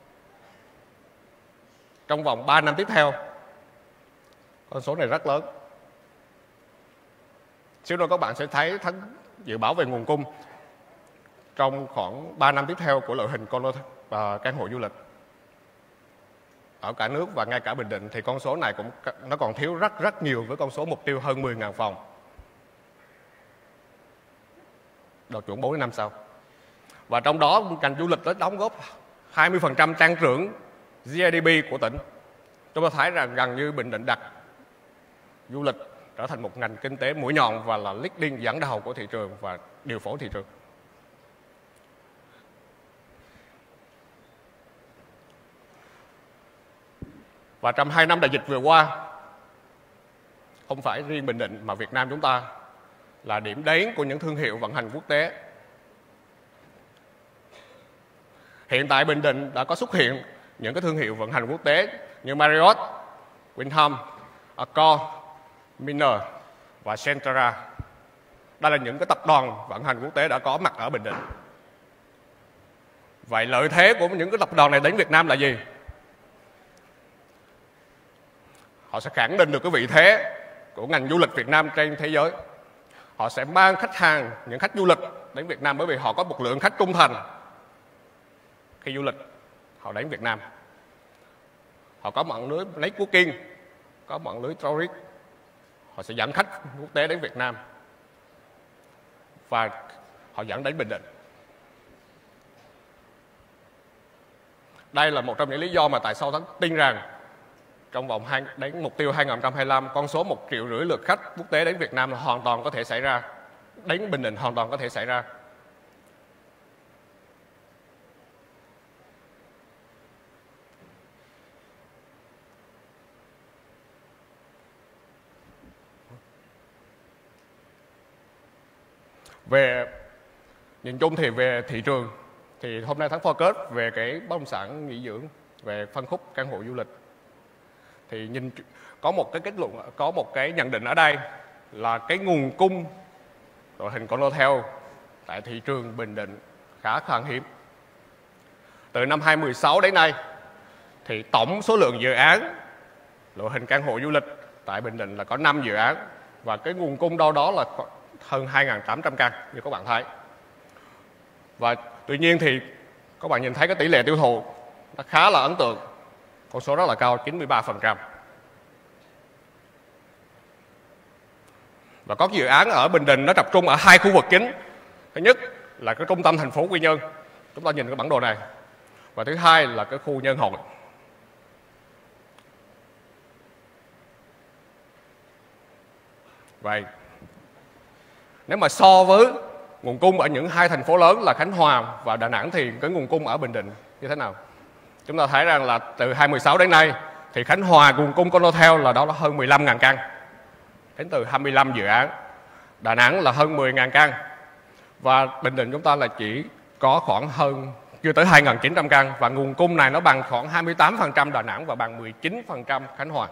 Speaker 4: trong vòng 3 năm tiếp theo, con số này rất lớn. Xíu nữa các bạn sẽ thấy Thắng dự báo về nguồn cung trong khoảng 3 năm tiếp theo của loại hình và căn hộ du lịch ở cả nước và ngay cả Bình Định thì con số này nó còn thiếu rất nhiều với con số mục tiêu hơn 10.000 phòng đạt chuẩn 4 đến 5 sao. Và trong đó ngành du lịch đã đóng góp 20% tăng trưởng GDP của tỉnh. Chúng ta thấy rằng gần như Bình Định đặt du lịch trở thành một ngành kinh tế mũi nhọn và là leading dẫn đầu của thị trường và điều phối thị trường. Và trong 2 năm đại dịch vừa qua, không phải riêng Bình Định mà Việt Nam chúng ta là điểm đến của những thương hiệu vận hành quốc tế. Hiện tại Bình Định đã có xuất hiện những cái thương hiệu vận hành quốc tế như Marriott, Wyndham, Accor, Minor và Centara. Đây là những cái tập đoàn vận hành quốc tế đã có mặt ở Bình Định. Vậy lợi thế của những cái tập đoàn này đến Việt Nam là gì? Họ sẽ khẳng định được cái vị thế của ngành du lịch Việt Nam trên thế giới. Họ sẽ mang khách hàng, những khách du lịch đến Việt Nam bởi vì họ có một lượng khách trung thành khi du lịch họ đến Việt Nam. Họ có mạng lưới networking, có mạng lưới tourist. Họ sẽ dẫn khách quốc tế đến Việt Nam và họ dẫn đến Bình Định. Đây là một trong những lý do mà tại sao Thắng tin rằng trong vòng đến mục tiêu 2025, con số 1,5 triệu lượt khách quốc tế đến Việt Nam là hoàn toàn có thể xảy ra. Đến Bình Định hoàn toàn có thể xảy ra. Về nhìn chung thì về thị trường thì hôm nay Thắng focus về cái bất động sản nghỉ dưỡng, về phân khúc căn hộ du lịch. Thì nhìn có một cái kết luận, có một cái nhận định ở đây là cái nguồn cung đội hình condotel tại thị trường Bình Định khá khan hiếm. Từ năm 2016 đến nay thì tổng số lượng dự án loại hình căn hộ du lịch tại Bình Định là có 5 dự án và cái nguồn cung đâu đó là hơn 2.800 căn như các bạn thấy. Và tuy nhiên thì các bạn nhìn thấy cái tỷ lệ tiêu thụ nó khá là ấn tượng, con số rất là cao, 93%. Và có dự án ở Bình Định nó tập trung ở 2 khu vực chính. Thứ nhất là cái trung tâm thành phố Quy Nhơn, chúng ta nhìn cái bản đồ này. Và thứ hai là cái khu Nhân Hội. Vậy nếu mà so với nguồn cung ở những 2 thành phố lớn là Khánh Hòa và Đà Nẵng thì cái nguồn cung ở Bình Định như thế nào? Chúng ta thấy rằng là từ 2016 đến nay thì Khánh Hòa nguồn cung condotel là đó là hơn 15.000 căn, đến từ 25 dự án. Đà Nẵng là hơn 10.000 căn và Bình Định chúng ta là chỉ có khoảng hơn chưa tới 2.900 căn và nguồn cung này nó bằng khoảng 28% Đà Nẵng và bằng 19% Khánh Hòa.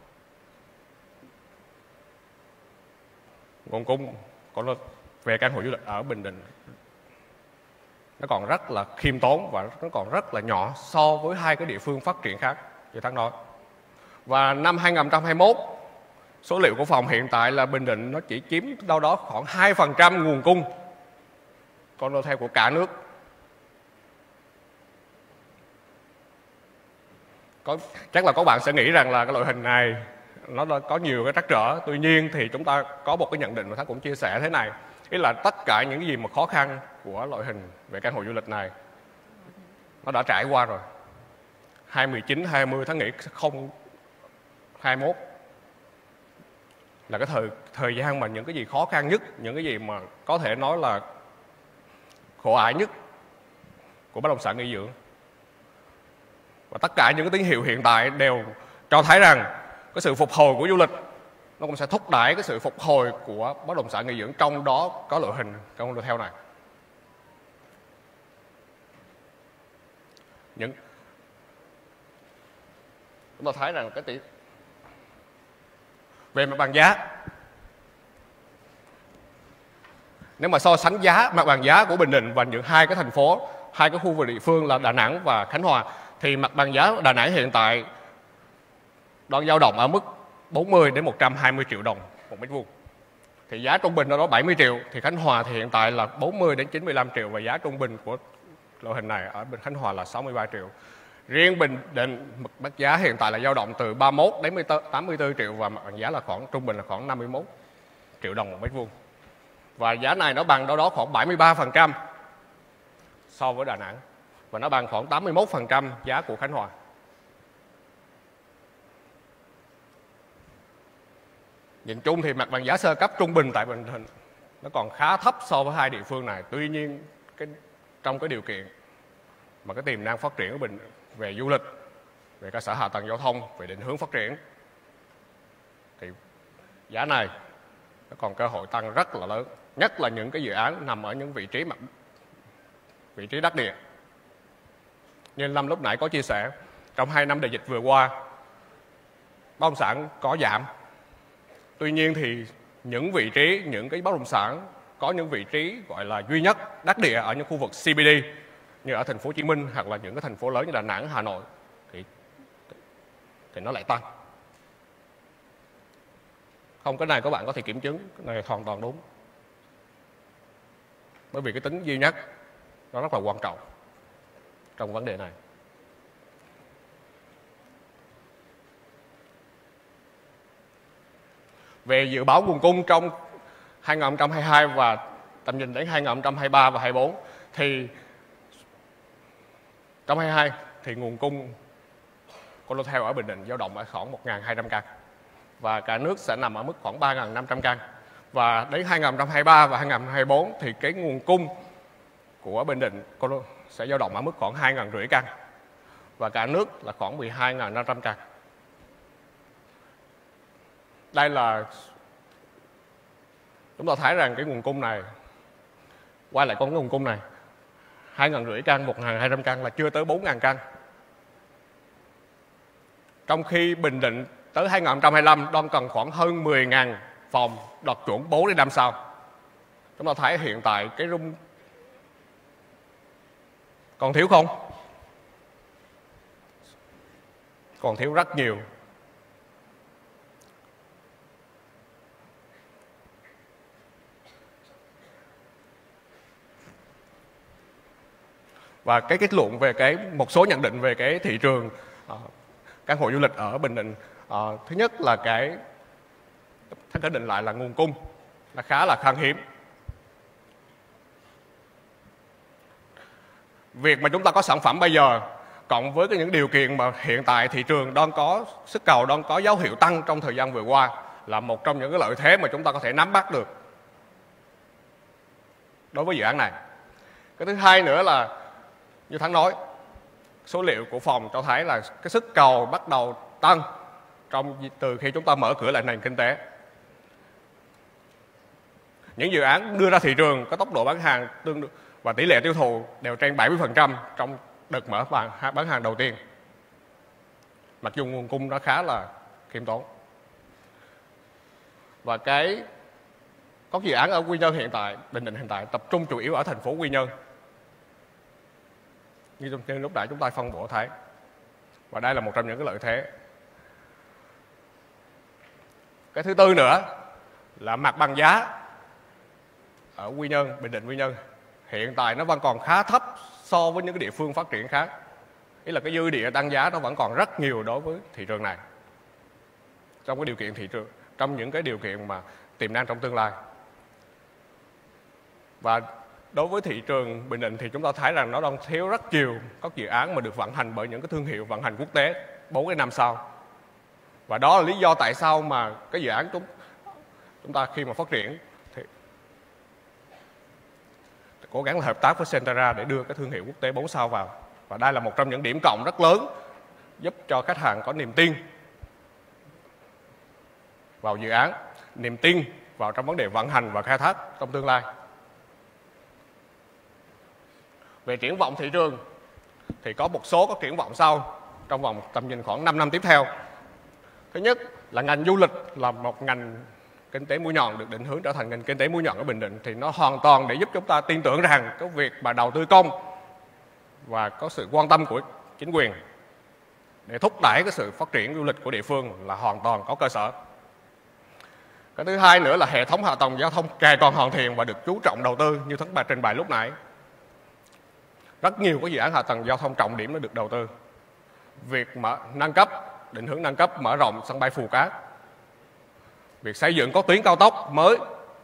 Speaker 4: Nguồn cung còn về căn hộ du lịch ở Bình Định nó còn rất là khiêm tốn và nó còn rất là nhỏ so với 2 cái địa phương phát triển khác như Thắng nói. Và năm 2021 số liệu của phòng hiện tại là Bình Định nó chỉ chiếm đâu đó khoảng 2% nguồn cung condotel của cả nước. Chắc là các bạn sẽ nghĩ rằng là cái loại hình này nó có nhiều cái trắc trở. Tuy nhiên thì chúng ta có một cái nhận định mà Thắng cũng chia sẻ thế này. Ý là tất cả những cái gì mà khó khăn của loại hình về căn hộ du lịch này nó đã trải qua rồi. 2019, 20 Thắng nghĩ không 21 là cái thời gian mà những cái gì khó khăn nhất, những cái gì mà có thể nói là khổ ải nhất của bất động sản nghỉ dưỡng. Và tất cả những cái tín hiệu hiện tại đều cho thấy rằng cái sự phục hồi của du lịch nó cũng sẽ thúc đẩy cái sự phục hồi của bất động sản nghỉ dưỡng, trong đó có loại hình condotel này. Chúng ta thấy rằng cái về mặt bằng giá, nếu mà so sánh mặt bằng giá của Bình Định và những 2 cái thành phố, 2 cái khu vực địa phương là Đà Nẵng và Khánh Hòa thì mặt bằng giá Đà Nẵng hiện tại đang dao động ở mức 40 đến 120 triệu đồng một mét vuông. Thì giá trung bình đó 70 triệu, thì Khánh Hòa thì hiện tại là 40 đến 95 triệu và giá trung bình của loại hình này ở Khánh Hòa là 63 triệu. Riêng Bình Định mức giá hiện tại là dao động từ 31 đến 84 triệu và mặt bằng giá là trung bình là khoảng 51 triệu đồng một mét vuông. Và giá này nó bằng đâu đó khoảng 73% so với Đà Nẵng và nó bằng khoảng 81% giá của Khánh Hòa. Nhìn chung thì mặt bằng giá sơ cấp trung bình tại Bình Định nó còn khá thấp so với hai địa phương này. Tuy nhiên trong cái điều kiện mà cái tiềm năng phát triển của Bình về du lịch, về cơ sở hạ tầng giao thông, về định hướng phát triển thì giá này nó còn cơ hội tăng rất là lớn, nhất là những cái dự án nằm ở những vị trí đắc địa. Như Lâm lúc nãy có chia sẻ, trong 2 năm đại dịch vừa qua, bất động sản có giảm. Tuy nhiên thì những cái bất động sản có những vị trí gọi là duy nhất đắc địa ở những khu vực CBD như ở thành phố Hồ Chí Minh hoặc là những cái thành phố lớn như Đà Nẵng, Hà Nội thì nó lại tăng. Không, cái này các bạn có thể kiểm chứng, cái này hoàn toàn đúng. Bởi vì cái tính duy nhất nó rất là quan trọng trong vấn đề này. Về dự báo nguồn cung trong 2022 và tầm nhìn đến 2023 và 2024 thì trong 2022 thì nguồn cung condotel ở Bình Định dao động ở khoảng 1.200 căn và cả nước sẽ nằm ở mức khoảng 3.500 căn. Và đến 2023 và 2024 thì cái nguồn cung của Bình Định sẽ dao động ở mức khoảng 2.500 căn và cả nước là khoảng 12.500 căn. Đây là chúng ta thấy rằng cái nguồn cung này, quay lại con nguồn cung này, 2.500 căn, 1.200 căn là chưa tới 4.000 căn. Trong khi Bình Định tới 2025 đang cần khoảng hơn 10.000 phòng đạt chuẩn 4 đến 5 sao. Chúng ta thấy hiện tại cái room còn thiếu không? Còn thiếu rất nhiều. Và cái kết luận về một số nhận định về cái thị trường căn hộ du lịch ở Bình Định, thứ nhất là khẳng định lại là nguồn cung là khá là khan hiếm. Việc mà chúng ta có sản phẩm bây giờ cộng với những điều kiện mà hiện tại thị trường đang có sức cầu, đang có dấu hiệu tăng trong thời gian vừa qua là một trong những cái lợi thế mà chúng ta có thể nắm bắt được đối với dự án này. Cái thứ hai nữa là như Thắng nói, số liệu của phòng cho thấy là cái sức cầu bắt đầu tăng từ khi chúng ta mở cửa lại nền kinh tế. Những dự án đưa ra thị trường có tốc độ bán hàng tương đương và tỷ lệ tiêu thụ đều trên 70% trong đợt mở bán hàng đầu tiên. Mặc dù nguồn cung nó khá là khiêm tốn. Và có dự án ở Quy Nhơn hiện tại, Bình Định hiện tại tập trung chủ yếu ở thành phố Quy Nhơn. Như lúc nãy chúng ta phân bổ thấy. Và đây là một trong những cái lợi thế. Cái thứ tư nữa là mặt bằng giá ở Quy Nhơn, Bình Định Quy Nhơn hiện tại nó vẫn còn khá thấp so với những cái địa phương phát triển khác. Ý là cái dư địa tăng giá nó vẫn còn rất nhiều đối với thị trường này. Trong cái điều kiện thị trường, trong những cái điều kiện mà tiềm năng trong tương lai. Và đối với thị trường Bình Định thì chúng ta thấy rằng nó đang thiếu rất nhiều các dự án mà được vận hành bởi những cái thương hiệu vận hành quốc tế 4 đến 5 sao. Và đó là lý do tại sao mà cái dự án chúng ta khi mà phát triển thì cố gắng là hợp tác với Centera để đưa cái thương hiệu quốc tế 4 sao vào. Và đây là một trong những điểm cộng rất lớn giúp cho khách hàng có niềm tin vào dự án, niềm tin vào trong vấn đề vận hành và khai thác trong tương lai. Về triển vọng thị trường thì có một số các triển vọng sau trong vòng tầm nhìn khoảng 5 năm tiếp theo. Thứ nhất là ngành du lịch là một ngành kinh tế mũi nhọn được định hướng trở thành ngành kinh tế mũi nhọn ở Bình Định thì nó hoàn toàn để giúp chúng ta tin tưởng rằng cái việc mà đầu tư công và có sự quan tâm của chính quyền để thúc đẩy cái sự phát triển du lịch của địa phương là hoàn toàn có cơ sở. Cái thứ hai nữa là hệ thống hạ tầng giao thông ngày càng hoàn thiện và được chú trọng đầu tư như Thắng trình bày lúc nãy. Rất nhiều cái dự án hạ tầng giao thông trọng điểm nó được đầu tư. Việc nâng cấp, định hướng nâng cấp, mở rộng sân bay Phù Cát, việc xây dựng có tuyến cao tốc mới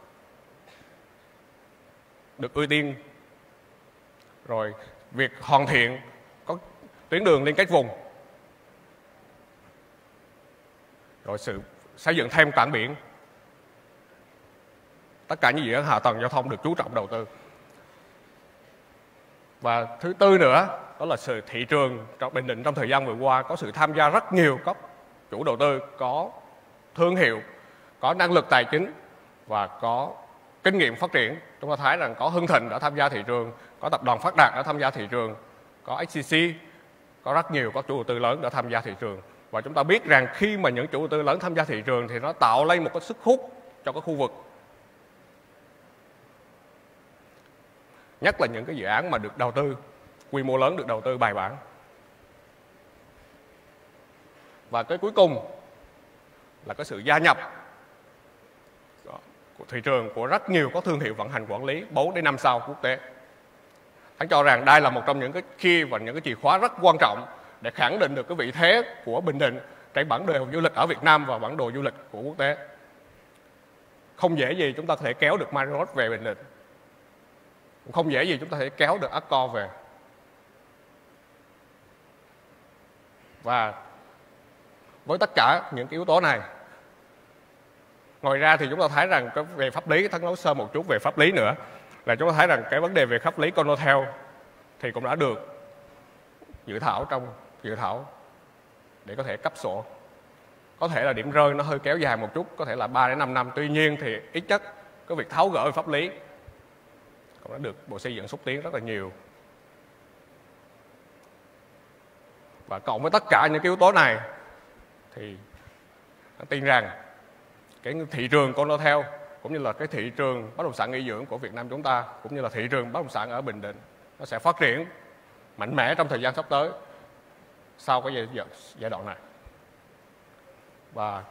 Speaker 4: được ưu tiên. Rồi việc hoàn thiện có tuyến đường liên kết vùng. Rồi sự xây dựng thêm cảng biển tất cả những dự án hạ tầng giao thông được chú trọng đầu tư. Và thứ tư nữa, đó là sự thị trường trong Bình Định trong thời gian vừa qua có sự tham gia rất nhiều các chủ đầu tư có thương hiệu, có năng lực tài chính và có kinh nghiệm phát triển. Chúng ta thấy rằng có Hưng Thịnh đã tham gia thị trường, có tập đoàn Phát Đạt đã tham gia thị trường, có HCC, có rất nhiều các chủ đầu tư lớn đã tham gia thị trường. Và chúng ta biết rằng khi mà những chủ đầu tư lớn tham gia thị trường thì nó tạo lên một cái sức hút cho cái khu vực. Nhất là những cái dự án mà được đầu tư, quy mô lớn được đầu tư bài bản. Và cái cuối cùng là cái sự gia nhập của thị trường của rất nhiều các thương hiệu vận hành quản lý 4 đến 5 sao quốc tế. Hắn cho rằng đây là một trong những cái key và những cái chìa khóa rất quan trọng để khẳng định được cái vị thế của Bình Định trên bản đồ du lịch ở Việt Nam và bản đồ du lịch của quốc tế. Không dễ gì chúng ta có thể kéo được Marriott về Bình Định. Không dễ gì chúng ta có thể kéo được Accor về. Và với tất cả những cái yếu tố này, ngoài ra thì chúng ta thấy rằng cái về pháp lý, Thắng nói sơ một chút về pháp lý nữa, là chúng ta thấy rằng cái vấn đề về pháp lý Condotel thì cũng đã được dự thảo trong dự thảo để có thể cấp sổ. Có thể là điểm rơi nó hơi kéo dài một chút, có thể là 3 đến 5 năm. Tuy nhiên thì ít nhất cái việc tháo gỡ pháp lý cũng đã được Bộ Xây dựng xúc tiến rất là nhiều. Và cộng với tất cả những cái yếu tố này thì tôi tin rằng cái thị trường Condotel cũng như là cái thị trường bất động sản nghỉ dưỡng của Việt Nam chúng ta, cũng như là thị trường bất động sản ở Bình Định, nó sẽ phát triển mạnh mẽ trong thời gian sắp tới sau cái giai đoạn này. Và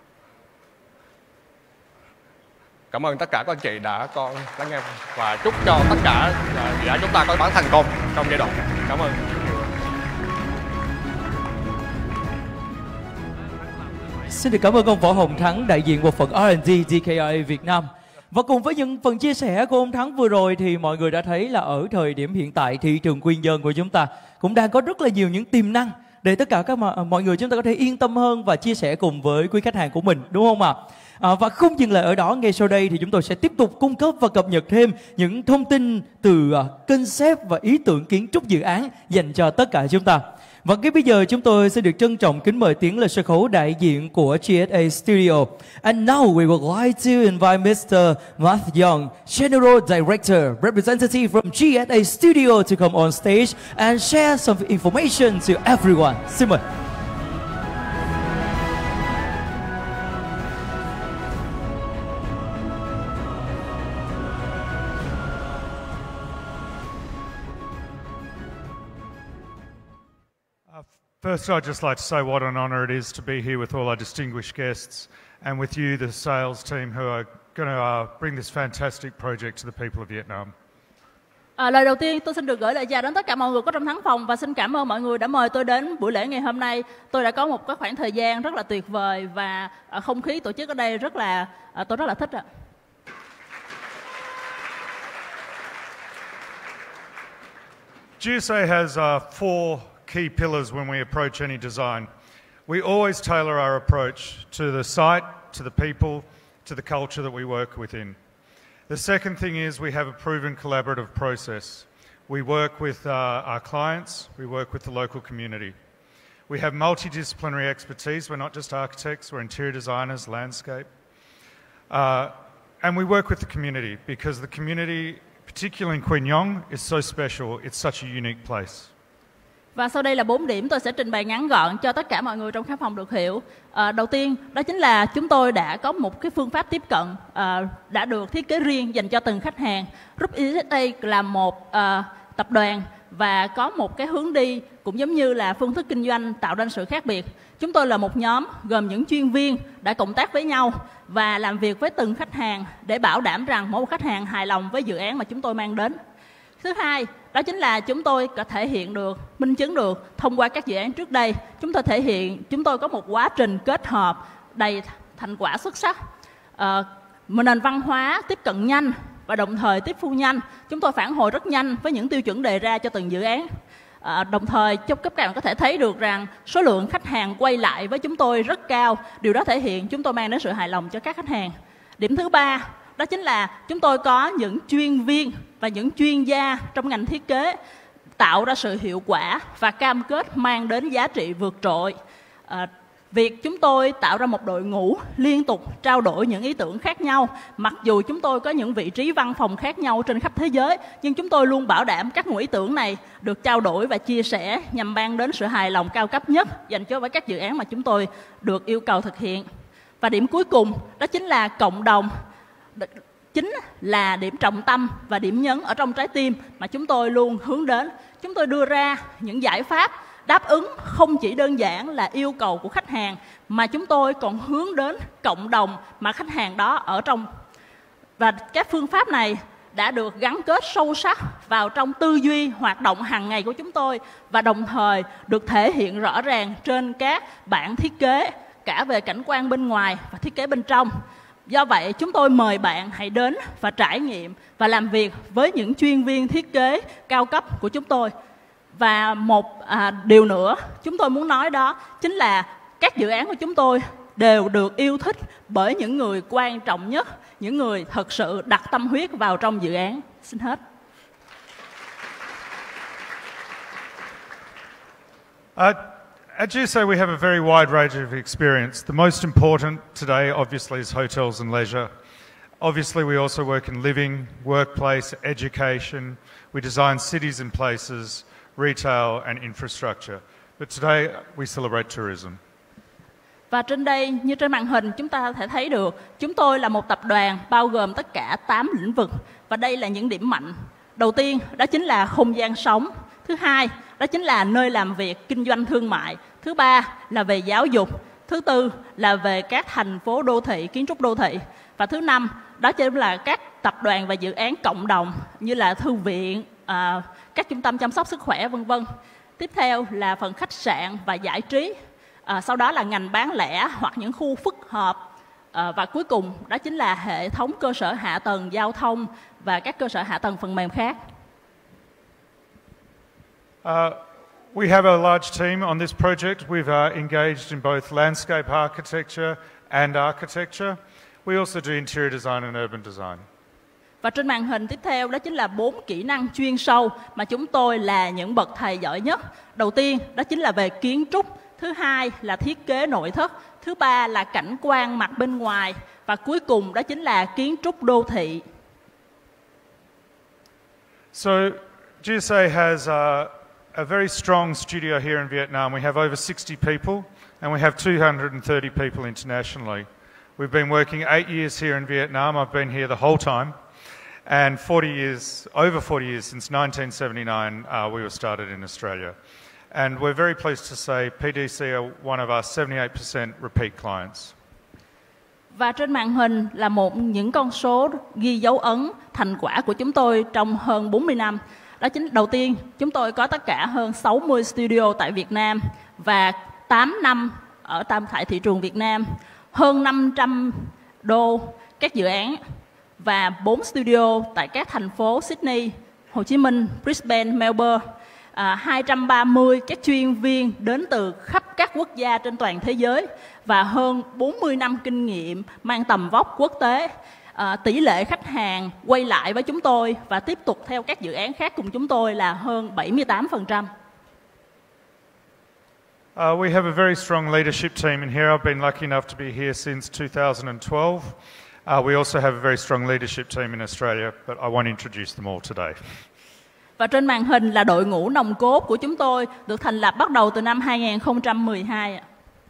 Speaker 4: cảm ơn tất cả các anh chị đã lắng nghe và chúc cho tất cả dự án chúng ta có bán thành công trong giai đoạn này. Cảm ơn.
Speaker 1: Xin được cảm ơn ông Võ Hồng Thắng, đại diện bộ phận R&D DKIA Việt Nam. Và cùng với những phần chia sẻ của ông Thắng vừa rồi thì mọi người đã thấy là ở thời điểm hiện tại thị trường Quy Nhơn của chúng ta cũng đang có rất là nhiều những tiềm năng để tất cả mọi người chúng ta có thể yên tâm hơn và chia sẻ cùng với quý khách hàng của mình, đúng không ạ? Và không dừng lại ở đó, ngay sau đây thì chúng tôi sẽ tiếp tục cung cấp và cập nhật thêm những thông tin từ concept và ý tưởng kiến trúc dự án dành cho tất cả chúng ta. Và ngay bây giờ chúng tôi sẽ được trân trọng kính mời tiến lên sân khấu đại diện của GSA Studio. And now we would like to invite Mr. Matt Young, General Director, representative from GSA Studio to come on stage and share some information to everyone. Xin mời.
Speaker 5: First, I'd just like to say what an honour it is to be here with all our distinguished guests and with you, the sales team, who are going to bring this fantastic project to the people of Vietnam.
Speaker 6: Lời đầu tiên tôi xin được gửi lời chào đến tất cả mọi người có trong khán phòng và xin cảm ơn mọi người đã mời tôi đến buổi lễ ngày hôm nay. Tôi đã có một cái khoảng thời gian rất là tuyệt vời và không khí tổ chức ở đây tôi rất là thích ạ.
Speaker 5: GSA has four key pillars when we approach any design. We always tailor our approach to the site, to the people, to the culture that we work within. The second thing is we have a proven collaborative process. We work with our clients, we work with the local community. We have multidisciplinary expertise. We're not just architects, we're interior designers, landscape. And we work with the community because the community, particularly in Quy Nhon, is so special. It's such a unique place.
Speaker 6: Và sau đây là 4 điểm tôi sẽ trình bày ngắn gọn cho tất cả mọi người trong khán phòng được hiểu. Đầu tiên đó chính là chúng tôi đã có một cái phương pháp tiếp cận đã được thiết kế riêng dành cho từng khách hàng. Group GSA là một tập đoàn và có một cái hướng đi cũng giống như là phương thức kinh doanh tạo ra sự khác biệt. Chúng tôi là một nhóm gồm những chuyên viên đã cộng tác với nhau và làm việc với từng khách hàng để bảo đảm rằng mỗi khách hàng hài lòng với dự án mà chúng tôi mang đến. Thứ hai, đó chính là chúng tôi có thể hiện được, minh chứng được thông qua các dự án trước đây. Chúng tôi có một quá trình kết hợp đầy thành quả xuất sắc. Nền văn hóa tiếp cận nhanh và đồng thời tiếp thu nhanh. Chúng tôi phản hồi rất nhanh với những tiêu chuẩn đề ra cho từng dự án. Đồng thời trong các bạn có thể thấy được rằng số lượng khách hàng quay lại với chúng tôi rất cao. Điều đó thể hiện chúng tôi mang đến sự hài lòng cho các khách hàng. Điểm thứ ba, đó chính là chúng tôi có những chuyên viên và những chuyên gia trong ngành thiết kế tạo ra sự hiệu quả và cam kết mang đến giá trị vượt trội. Việc chúng tôi tạo ra một đội ngũ liên tục trao đổi những ý tưởng khác nhau, mặc dù chúng tôi có những vị trí văn phòng khác nhau trên khắp thế giới, nhưng chúng tôi luôn bảo đảm các nguồn ý tưởng này được trao đổi và chia sẻ nhằm mang đến sự hài lòng cao cấp nhất dành cho các dự án mà chúng tôi được yêu cầu thực hiện. Và điểm cuối cùng đó chính là cộng đồng, chính là điểm trọng tâm và điểm nhấn ở trong trái tim mà chúng tôi luôn hướng đến. Chúng tôi đưa ra những giải pháp đáp ứng không chỉ đơn giản là yêu cầu của khách hàng, mà chúng tôi còn hướng đến cộng đồng mà khách hàng đó ở trong. Và các phương pháp này đã được gắn kết sâu sắc vào trong tư duy hoạt động hàng ngày của chúng tôi, và đồng thời được thể hiện rõ ràng trên các bản thiết kế cả về cảnh quan bên ngoài và thiết kế bên trong. Do vậy, chúng tôi mời bạn hãy đến và trải nghiệm và làm việc với những chuyên viên thiết kế cao cấp của chúng tôi. Và một điều nữa chúng tôi muốn nói đó chính là các dự án của chúng tôi đều được yêu thích bởi những người quan trọng nhất, những người thật sự đặt tâm huyết vào trong dự án. Xin hết.
Speaker 5: At GSA, we have a very wide range of experience. The most important today, obviously, is hotels and leisure. Obviously, we also work in living, workplace, education. We design cities and places, retail and infrastructure. But today, we celebrate tourism.
Speaker 6: Và trên đây, như trên màn hình, chúng ta có thể thấy được chúng tôi là một tập đoàn bao gồm tất cả 8 lĩnh vực. Và đây là những điểm mạnh. Đầu tiên, đó chính là không gian sống. Thứ hai, đó chính là nơi làm việc, kinh doanh thương mại. Thứ ba là về giáo dục. Thứ tư là về các thành phố đô thị, kiến trúc đô thị. Và thứ năm, đó chính là các tập đoàn và dự án cộng đồng như là thư viện, các trung tâm chăm sóc sức khỏe, v.v. Tiếp theo là phần khách sạn và giải trí. Sau đó là ngành bán lẻ hoặc những khu phức hợp. Và cuối cùng đó chính là hệ thống cơ sở hạ tầng giao thông và các cơ sở hạ tầng phần mềm khác.
Speaker 5: We have a large team on this project. We've engaged in both landscape architecture and architecture. We also do interior design and urban design.
Speaker 6: Và trên màn hình tiếp theo đó chính là 4 kỹ năng chuyên sâu mà chúng tôi là những bậc thầy giỏi nhất. Đầu tiên đó chính là về kiến trúc, thứ hai là thiết kế nội thất, thứ ba là cảnh quan mặt bên ngoài, và cuối cùng đó chính là kiến trúc đô thị.
Speaker 5: So GSA has a very strong studio here in Vietnam. We have over 60 people and we have 230 people internationally. We've been working 8 years here in Vietnam. I've been here the whole time. And over 40 years, since 1979, we were started in Australia. And we're very pleased to say PDC are one of our 78% repeat clients.
Speaker 6: Và trên màn hình là những con số ghi dấu ấn thành quả của chúng tôi trong hơn 40 năm. Đó chính đầu tiên, chúng tôi có tất cả hơn 60 studio tại Việt Nam và 8 năm ở tại thị trường Việt Nam, hơn 500 đô các dự án và 4 studio tại các thành phố Sydney, Hồ Chí Minh, Brisbane, Melbourne, 230 các chuyên viên đến từ khắp các quốc gia trên toàn thế giới và hơn 40 năm kinh nghiệm mang tầm vóc quốc tế. Tỷ lệ khách hàng quay lại với chúng tôi và tiếp tục theo các dự án khác cùng chúng tôi là hơn 78%.
Speaker 5: We have a very strong leadership team in here. I've been lucky enough to be here since 2012. We also have a very strong leadership team in Australia, but I won't introduce them all today.
Speaker 6: Và trên màn hình là đội ngũ nòng cốt của chúng tôi được thành lập bắt đầu từ năm 2012.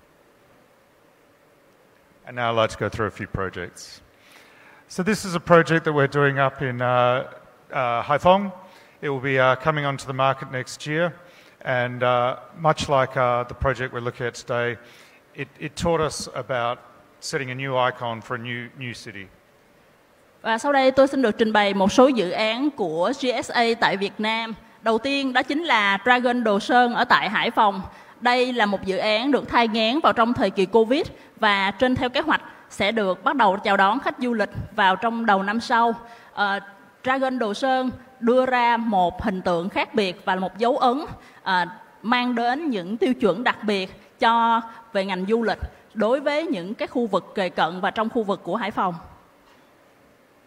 Speaker 5: And now I'd like to go through a few projects. So this is a project that we're doing up in Hải Phòng. It will be coming onto the market next year. And much like the project we're looking at today, it taught us about setting a new icon for a new city.
Speaker 6: Và sau đây tôi xin được trình bày một số dự án của GSA tại Việt Nam. Đầu tiên đó chính là Dragon Đồ Sơn ở tại Hải Phòng. Đây là một dự án được thai nghén vào trong thời kỳ Covid và trên theo kế hoạch sẽ được bắt đầu chào đón khách du lịch vào trong đầu năm sau. Dragon Đồ Sơn đưa ra một hình tượng khác biệt và một dấu ấn mang đến những tiêu chuẩn đặc biệt về ngành du lịch đối với những cái khu vực kề cận và trong khu vực của Hải Phòng.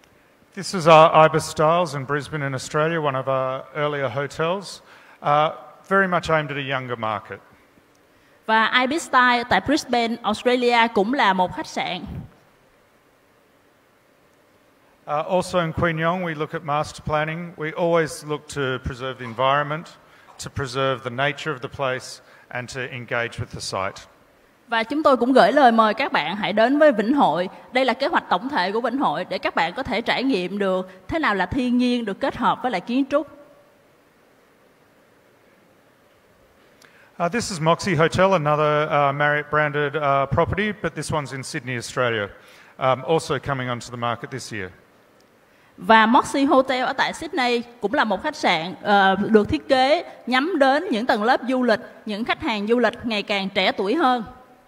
Speaker 5: This is our Ibis Styles in Brisbane in Australia, one of our earlier hotels, very much aimed at a younger market.
Speaker 6: Và Ibis Style tại Brisbane, Australia cũng là một khách sạn.
Speaker 5: Also in Queen Yong, we look at master planning. We always look to preserve the environment, to preserve the nature of the place, and to engage with the site.
Speaker 6: Và chúng tôi cũng gửi lời mời các bạn hãy đến với Vĩnh Hội. Đây là kế hoạch tổng thể của Vĩnh Hội để các bạn có thể trải nghiệm được thế nào là thiên nhiên được kết hợp với lại kiến trúc.
Speaker 5: This is Moxie Hotel, another Marriott branded property, but this one's in Sydney, Australia, also coming onto the market this year.
Speaker 6: Và Moxie Hotel ở tại Sydney cũng là một khách sạn được thiết kế nhắm đến những tầng lớp du lịch, những khách hàng du lịch ngày càng trẻ tuổi hơn.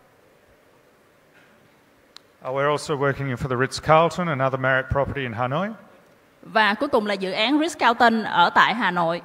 Speaker 5: We're also working for the Ritz-Carlton, another Marriott property in Hanoi.
Speaker 6: Và cuối cùng là dự án Ritz-Carlton ở tại Hà Nội.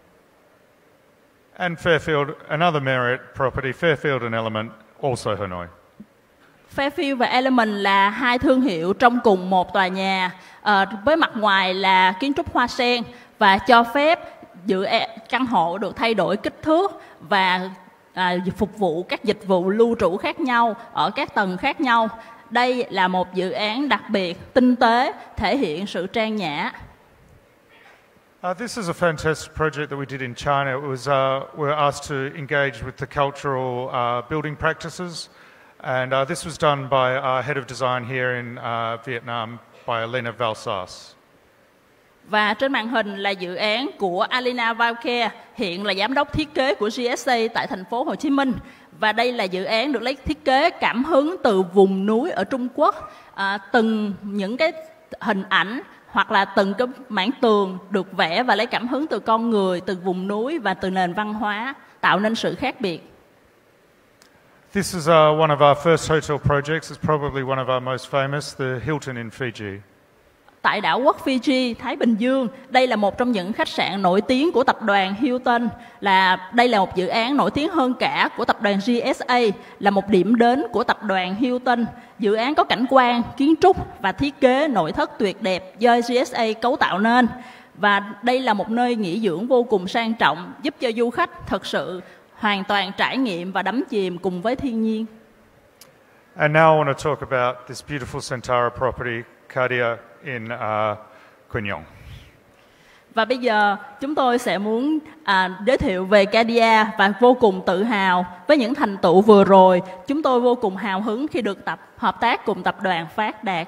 Speaker 5: And Fairfield, another Marriott property, Fairfield and Element, also Hanoi.
Speaker 6: Fairfield và Element là hai thương hiệu trong cùng một tòa nhà, với mặt ngoài là kiến trúc hoa sen và cho phép căn hộ được thay đổi kích thước và phục vụ các dịch vụ lưu trú khác nhau ở các tầng khác nhau. Đây là một dự án đặc biệt, tinh tế, thể hiện sự trang nhã.
Speaker 5: This is a fantastic project that we did in China. It was, we were asked to engage with the cultural building practices, and this was done by our head of design here in Vietnam, by Alina Valsas.
Speaker 6: Và trên màn hình là dự án của Alina Valke, hiện là giám đốc thiết kế của GSA tại thành phố Hồ Chí Minh. Và đây là dự án được lấy thiết kế cảm hứng từ vùng núi ở Trung Quốc. Từng những cái hình ảnh hoặc là từng cái mảng tường được vẽ và lấy cảm hứng từ con người, từ vùng núi và từ nền văn hóa, tạo nên sự khác biệt.
Speaker 5: This is one of our first hotel projects. It's probably one of our most famous, the Hilton in Fiji.
Speaker 6: Tại đảo quốc Fiji, Thái Bình Dương, đây là một trong những khách sạn nổi tiếng của tập đoàn Hilton. Đây là một dự án nổi tiếng hơn cả của tập đoàn GSA, là một điểm đến của tập đoàn Hilton. Dự án có cảnh quan, kiến trúc và thiết kế nội thất tuyệt đẹp do GSA cấu tạo nên. Và đây là một nơi nghỉ dưỡng vô cùng sang trọng, giúp cho du khách thực sự hoàn toàn trải nghiệm và đắm chìm cùng với thiên nhiên.
Speaker 5: And now I want to talk about this beautiful Sentara property, Cardia, in Queen Yong.
Speaker 6: Và bây giờ chúng tôi sẽ muốn giới thiệu về Cardia và vô cùng tự hào với những thành tựu vừa rồi. Chúng tôi vô cùng hào hứng khi được hợp tác cùng tập đoàn Phát Đạt.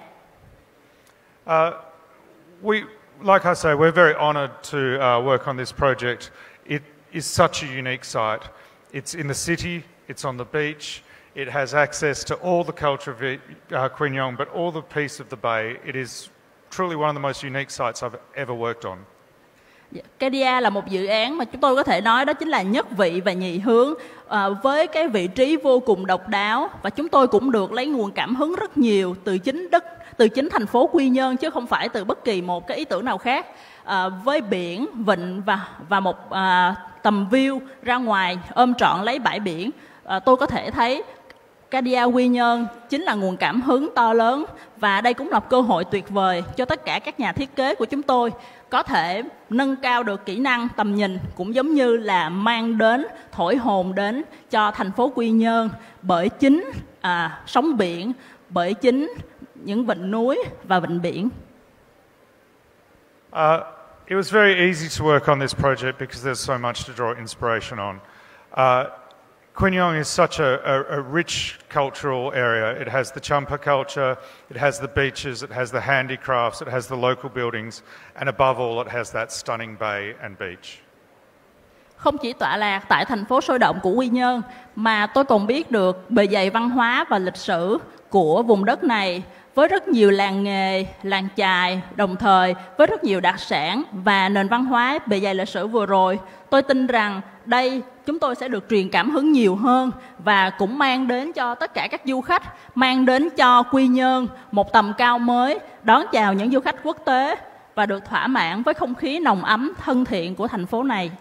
Speaker 5: Like I say, we're very honoured to work on this project. It is such a unique site. It's in the city, it's on the beach. It has access to all the culture of Queen Yong, but all the piece of the bay. It is truly one of the most unique sites I've ever worked on.
Speaker 6: Cardia là một dự án mà chúng tôi có thể nói đó chính là nhất vị và nhị hướng, với cái vị trí vô cùng độc đáo, và chúng tôi cũng được lấy nguồn cảm hứng rất nhiều từ chính thành phố Quy Nhơn chứ không phải từ bất kỳ một cái ý tưởng nào khác. Với biển, vịnh và một tầm view ra ngoài ôm trọn lấy bãi biển, tôi có thể thấy Cardia Quy Nhơn chính là nguồn cảm hứng to lớn, và đây cũng là cơ hội tuyệt vời cho tất cả các nhà thiết kế của chúng tôi có thể nâng cao được kỹ năng tầm nhìn, cũng giống như là mang đến, thổi hồn đến cho thành phố Quy Nhơn bởi chính sóng biển, bởi chính những vịnh núi và vịnh biển.
Speaker 5: It was very easy to work on this project because there's so much to draw inspiration on. Queen Yong is such a rich cultural area. It has the Champa culture, it has the beaches, it has the handicrafts, it has the local buildings, and above all, it has that stunning bay and beach.
Speaker 6: Không chỉ tọa lạc tại thành phố sôi động của Quy Nhơn, mà tôi còn biết được bề dày văn hóa và lịch sử của vùng đất này, với rất nhiều làng nghề, làng chài, đồng thời với rất nhiều đặc sản và nền văn hóa bề dày lịch sử vừa rồi. Tôi tin rằng đây chúng tôi sẽ được truyền cảm hứng nhiều hơn và cũng mang đến cho tất cả các du khách, mang đến cho Quy Nhơn một tầm cao mới, đón chào những du khách quốc tế và được thỏa mãn với không khí nồng ấm, thân thiện của thành phố này.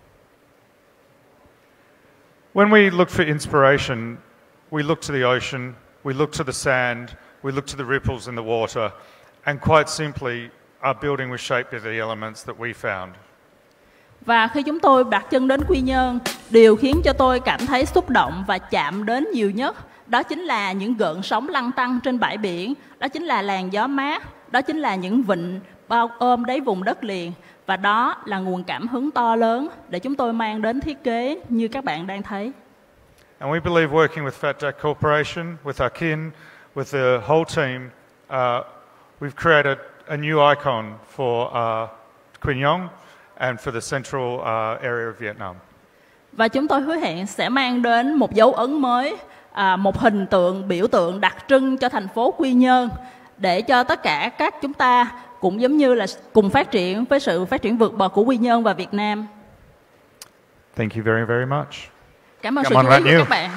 Speaker 5: When we look for inspiration, we look to the ocean, we look to the sand, we look to the ripples in the water, and quite simply, our building was shaped by the elements that we found.
Speaker 6: Và khi chúng tôi đặt chân đến Quy Nhơn, điều khiến cho tôi cảm thấy xúc động và chạm đến nhiều nhất đó chính là những gợn sóng lăn tăn trên bãi biển, đó chính là làn gió mát, đó chính là những vịnh bao ôm đáy vùng đất liền. Và đó là nguồn cảm hứng to lớn để chúng tôi mang đến thiết kế như các bạn đang thấy.
Speaker 5: And we believe working with Fat Duck Corporation, with our kin, with the whole team, we've created a new icon for Quy Nhơn and for the central area of Vietnam.
Speaker 6: Và chúng tôi hứa hẹn sẽ mang đến một dấu ấn mới, một hình tượng, biểu tượng đặc trưng cho thành phố Quy Nhơn để cho tất cả các chúng ta cũng giống như là cùng phát triển với sự phát triển vượt bậc của Quy Nhơn và Việt Nam.
Speaker 5: Thank you very, very much.
Speaker 6: Cảm ơn sự chú ý của các bạn.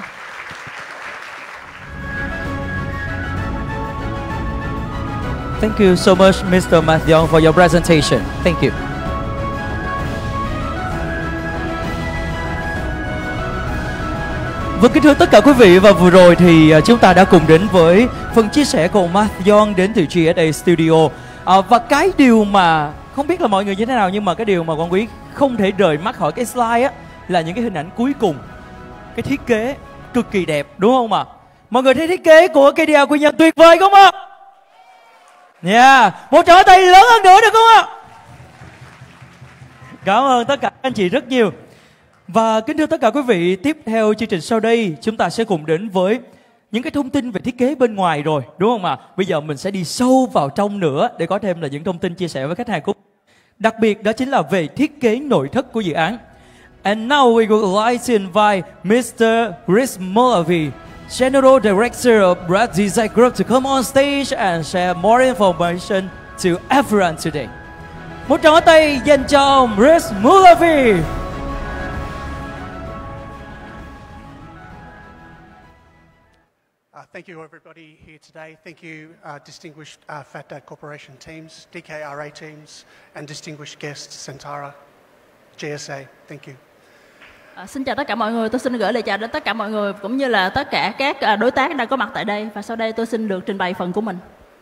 Speaker 1: Thank you so much, Mr. Mathiong, for your presentation. Thank you. Vâng, kính thưa tất cả quý vị, và vừa rồi thì chúng ta đã cùng đến với phần chia sẻ của Mathiong đến từ GSA Studio. Và cái điều mà không biết là mọi người như thế nào, nhưng mà cái điều mà Quang Quý không thể rời mắt khỏi cái slide á là những cái hình ảnh cuối cùng. Cái thiết kế cực kỳ đẹp, đúng không ạ? Mọi người thấy thiết kế của KDA Quy Nhơn tuyệt vời không ạ? Một tràng tay lớn hơn nữa được không ạ? Cảm ơn tất cả anh chị rất nhiều. Và kính thưa tất cả quý vị, tiếp theo chương trình sau đây chúng ta sẽ cùng đến với những cái thông tin về thiết kế bên ngoài rồi, đúng không ạ? Bây giờ mình sẽ đi sâu vào trong nữa để có thêm là những thông tin chia sẻ với khách hàng của mình. Đặc biệt đó chính là về thiết kế nội thất của dự án. And now we would like to invite Mr. Chris Molavi, General Director of Brad Design Group, to come on stage and share more information to everyone today. Một tràng tay dành cho ông Chris Molavi.
Speaker 7: Thank you everybody here today. Thank you distinguished Fat Duck Corporation teams, DKRA teams and distinguished guests Centara, GSA. Thank you.
Speaker 6: Xin chào tất cả mọi người, tôi xin gửi lời chào đến tất cả mọi người cũng như là tất cả các đối tác đang có mặt tại đây, và sau đây tôi xin được trình bày phần của mình.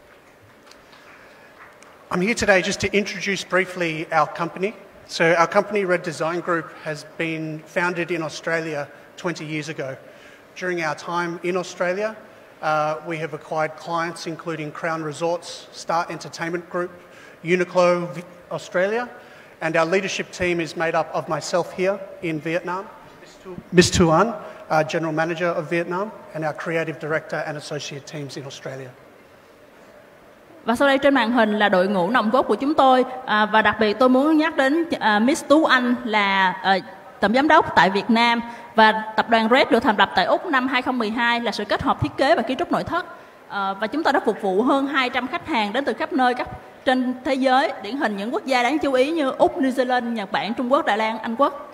Speaker 7: I'm here today just to introduce briefly our company. So our company, Red Design Group, has been founded in Australia 20 years ago. During our time in Australia, we have acquired clients including Crown Resorts, Star Entertainment Group, Uniqlo Australia, and our leadership team is made up of myself here in Vietnam, Ms. Tuan, General Manager of Vietnam, and our Creative Director and Associate teams in Australia.
Speaker 6: Và sau đây trên màn hình là đội ngũ nòng cốt của chúng tôi, và đặc biệt tôi muốn nhắc đến Miss Tú Anh là tổng giám đốc tại Việt Nam, và tập đoàn Red được thành lập tại Úc năm 2012 là sự kết hợp thiết kế và kiến trúc nội thất, và chúng ta đã phục vụ hơn 200 khách hàng đến từ khắp nơi trên thế giới, điển hình những quốc gia đáng chú ý như Úc, New Zealand, Nhật Bản, Trung Quốc, Đài Loan, Anh Quốc.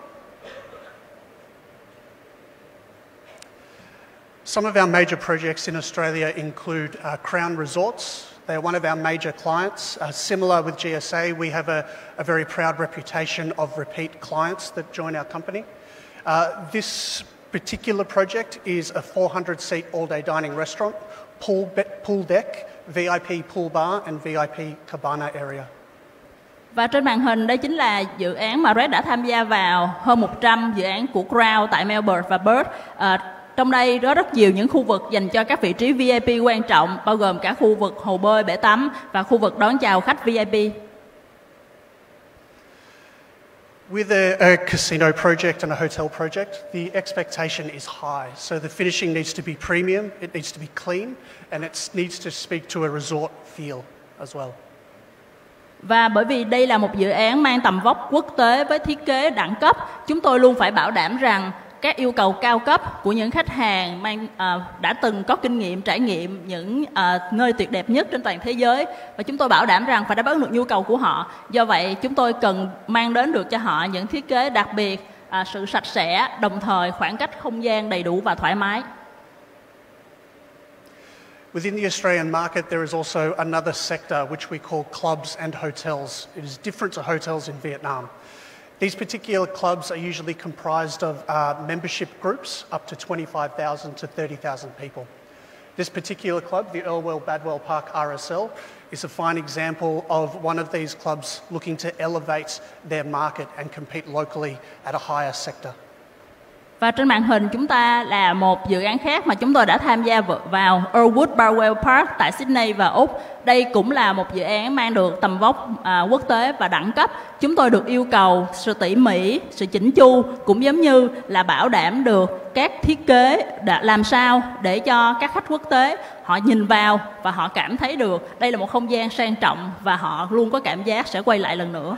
Speaker 7: Some of our major projects in Australia include Crown Resorts. They're one of our major clients. Similar with GSA, we have a very proud reputation of repeat clients that join our company. This particular project is a 400-seat all-day dining restaurant, pool deck, VIP pool bar and VIP cabana area.
Speaker 6: Và trên màn hình đây chính là dự án mà Red đã tham gia vào, hơn 100 dự án của Crown tại Melbourne và Perth. Trong đây có rất nhiều những khu vực dành cho các vị trí VIP quan trọng, bao gồm cả khu vực hồ bơi, bể tắm và khu vực đón chào khách VIP.
Speaker 7: With a casino project and a hotel project, the expectation is high. So the finishing needs to be premium, it needs to be clean, and it needs to speak to a resort feel as well.
Speaker 6: Và bởi vì đây là một dự án mang tầm vóc quốc tế với thiết kế đẳng cấp, chúng tôi luôn phải bảo đảm rằng các yêu cầu cao cấp của những khách hàng đã từng có kinh nghiệm trải nghiệm những nơi tuyệt đẹp nhất trên toàn thế giới, và chúng tôi bảo đảm rằng phải đáp ứng được nhu cầu của họ. Do vậy chúng tôi cần mang đến được cho họ những thiết kế đặc biệt, sự sạch sẽ, đồng thời khoảng cách không gian đầy đủ và thoải mái.
Speaker 7: Within the Australian market, there is also another sector which we call clubs and hotels. It is different to hotels in Vietnam. These particular clubs are usually comprised of membership groups up to 25,000 to 30,000 people. This particular club, the Earlwell Badwell Park RSL, is a fine example of one of these clubs looking to elevate their market and compete locally at a higher sector.
Speaker 6: Và trên màn hình chúng ta là một dự án khác mà chúng tôi đã tham gia vào, Earlwood Badwell Park tại Sydney và Úc. Đây cũng là một dự án mang được tầm vóc quốc tế và đẳng cấp. Chúng tôi được yêu cầu sự tỉ mỉ, sự chỉnh chu, cũng giống như là bảo đảm được các thiết kế làm sao để cho các khách quốc tế họ nhìn vào và họ cảm thấy được đây là một không gian sang trọng và họ luôn có cảm giác sẽ quay lại lần nữa.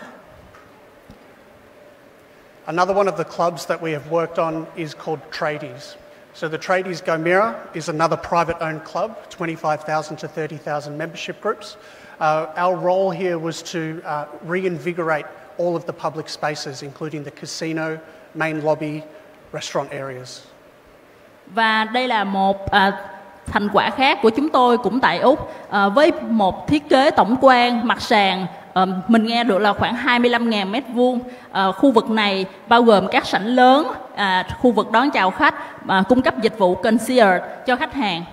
Speaker 7: Another one of the clubs that we have worked on is called Tradies. So the Tradies Gomera is another private-owned club, 25,000 to 30,000 membership groups. Our role here was to reinvigorate all of the public spaces, including the casino, main lobby, restaurant areas.
Speaker 6: Và đây là một thành quả khác của chúng tôi cũng tại Úc, với một thiết kế tổng quan mặt sàn mình nghe được là khoảng 25.000 mét vuông. Khu vực này bao gồm các sảnh lớn, khu vực đón chào khách, cung cấp dịch vụ concierge cho khách hàng.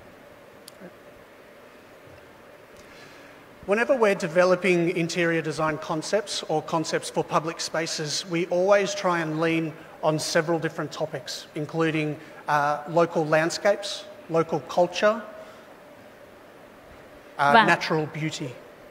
Speaker 7: Whenever we're developing interior design concepts or concepts for public spaces, we always try and lean on several different topics, including local landscapes, local culture, natural beauty.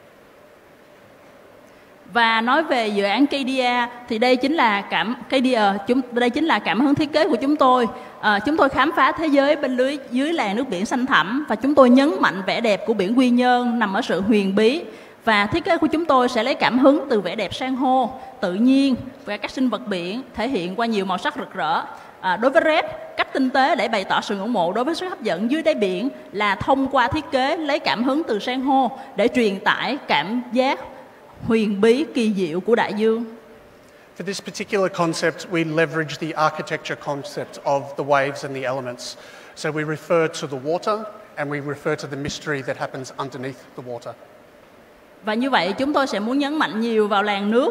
Speaker 6: Và nói về dự án KDA thì đây chính là cảm hứng thiết kế của chúng tôi. Chúng tôi khám phá thế giới bên dưới làn nước biển xanh thẳm và chúng tôi nhấn mạnh vẻ đẹp của biển Quy Nhơn nằm ở sự huyền bí. Và thiết kế của chúng tôi sẽ lấy cảm hứng từ vẻ đẹp san hô, tự nhiên và các sinh vật biển thể hiện qua nhiều màu sắc rực rỡ. Đối với Red, cách tinh tế để bày tỏ sự ngưỡng mộ đối với sự hấp dẫn dưới đáy biển là thông qua thiết kế lấy cảm hứng từ san hô để truyền tải cảm giác huyền bí kỳ diệu của đại dương.
Speaker 7: For this particular concept, we leverage the architecture concept of the waves and the elements. So we refer to the water and we refer to the mystery that happens underneath the water.
Speaker 6: Và như vậy chúng tôi sẽ muốn nhấn mạnh nhiều vào làn nước.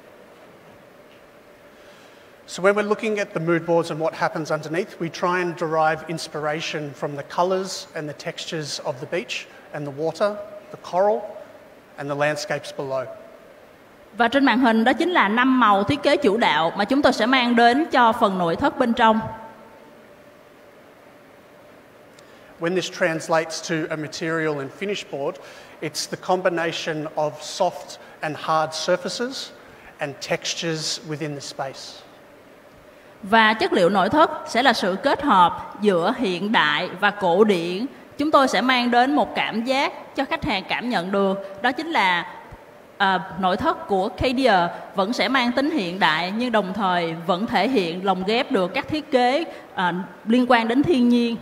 Speaker 7: So when we're looking at the mood boards and what happens underneath, we try and derive inspiration from the colours and the textures of the beach and the water, the coral and the landscapes below.
Speaker 6: Và trên màn hình đó chính là 5 màu thiết kế chủ đạo mà chúng tôi sẽ mang đến cho phần nội thất bên trong.
Speaker 7: When this translates to a material and finish board, it's the combination of soft and hard surfaces and textures within the space.
Speaker 6: Và chất liệu nội thất sẽ là sự kết hợp giữa hiện đại và cổ điển. Chúng tôi sẽ mang đến một cảm giác cho khách hàng cảm nhận được. Đó chính là nội thất của KDA vẫn sẽ mang tính hiện đại nhưng đồng thời vẫn thể hiện lồng ghép được các thiết kế liên quan đến thiên nhiên.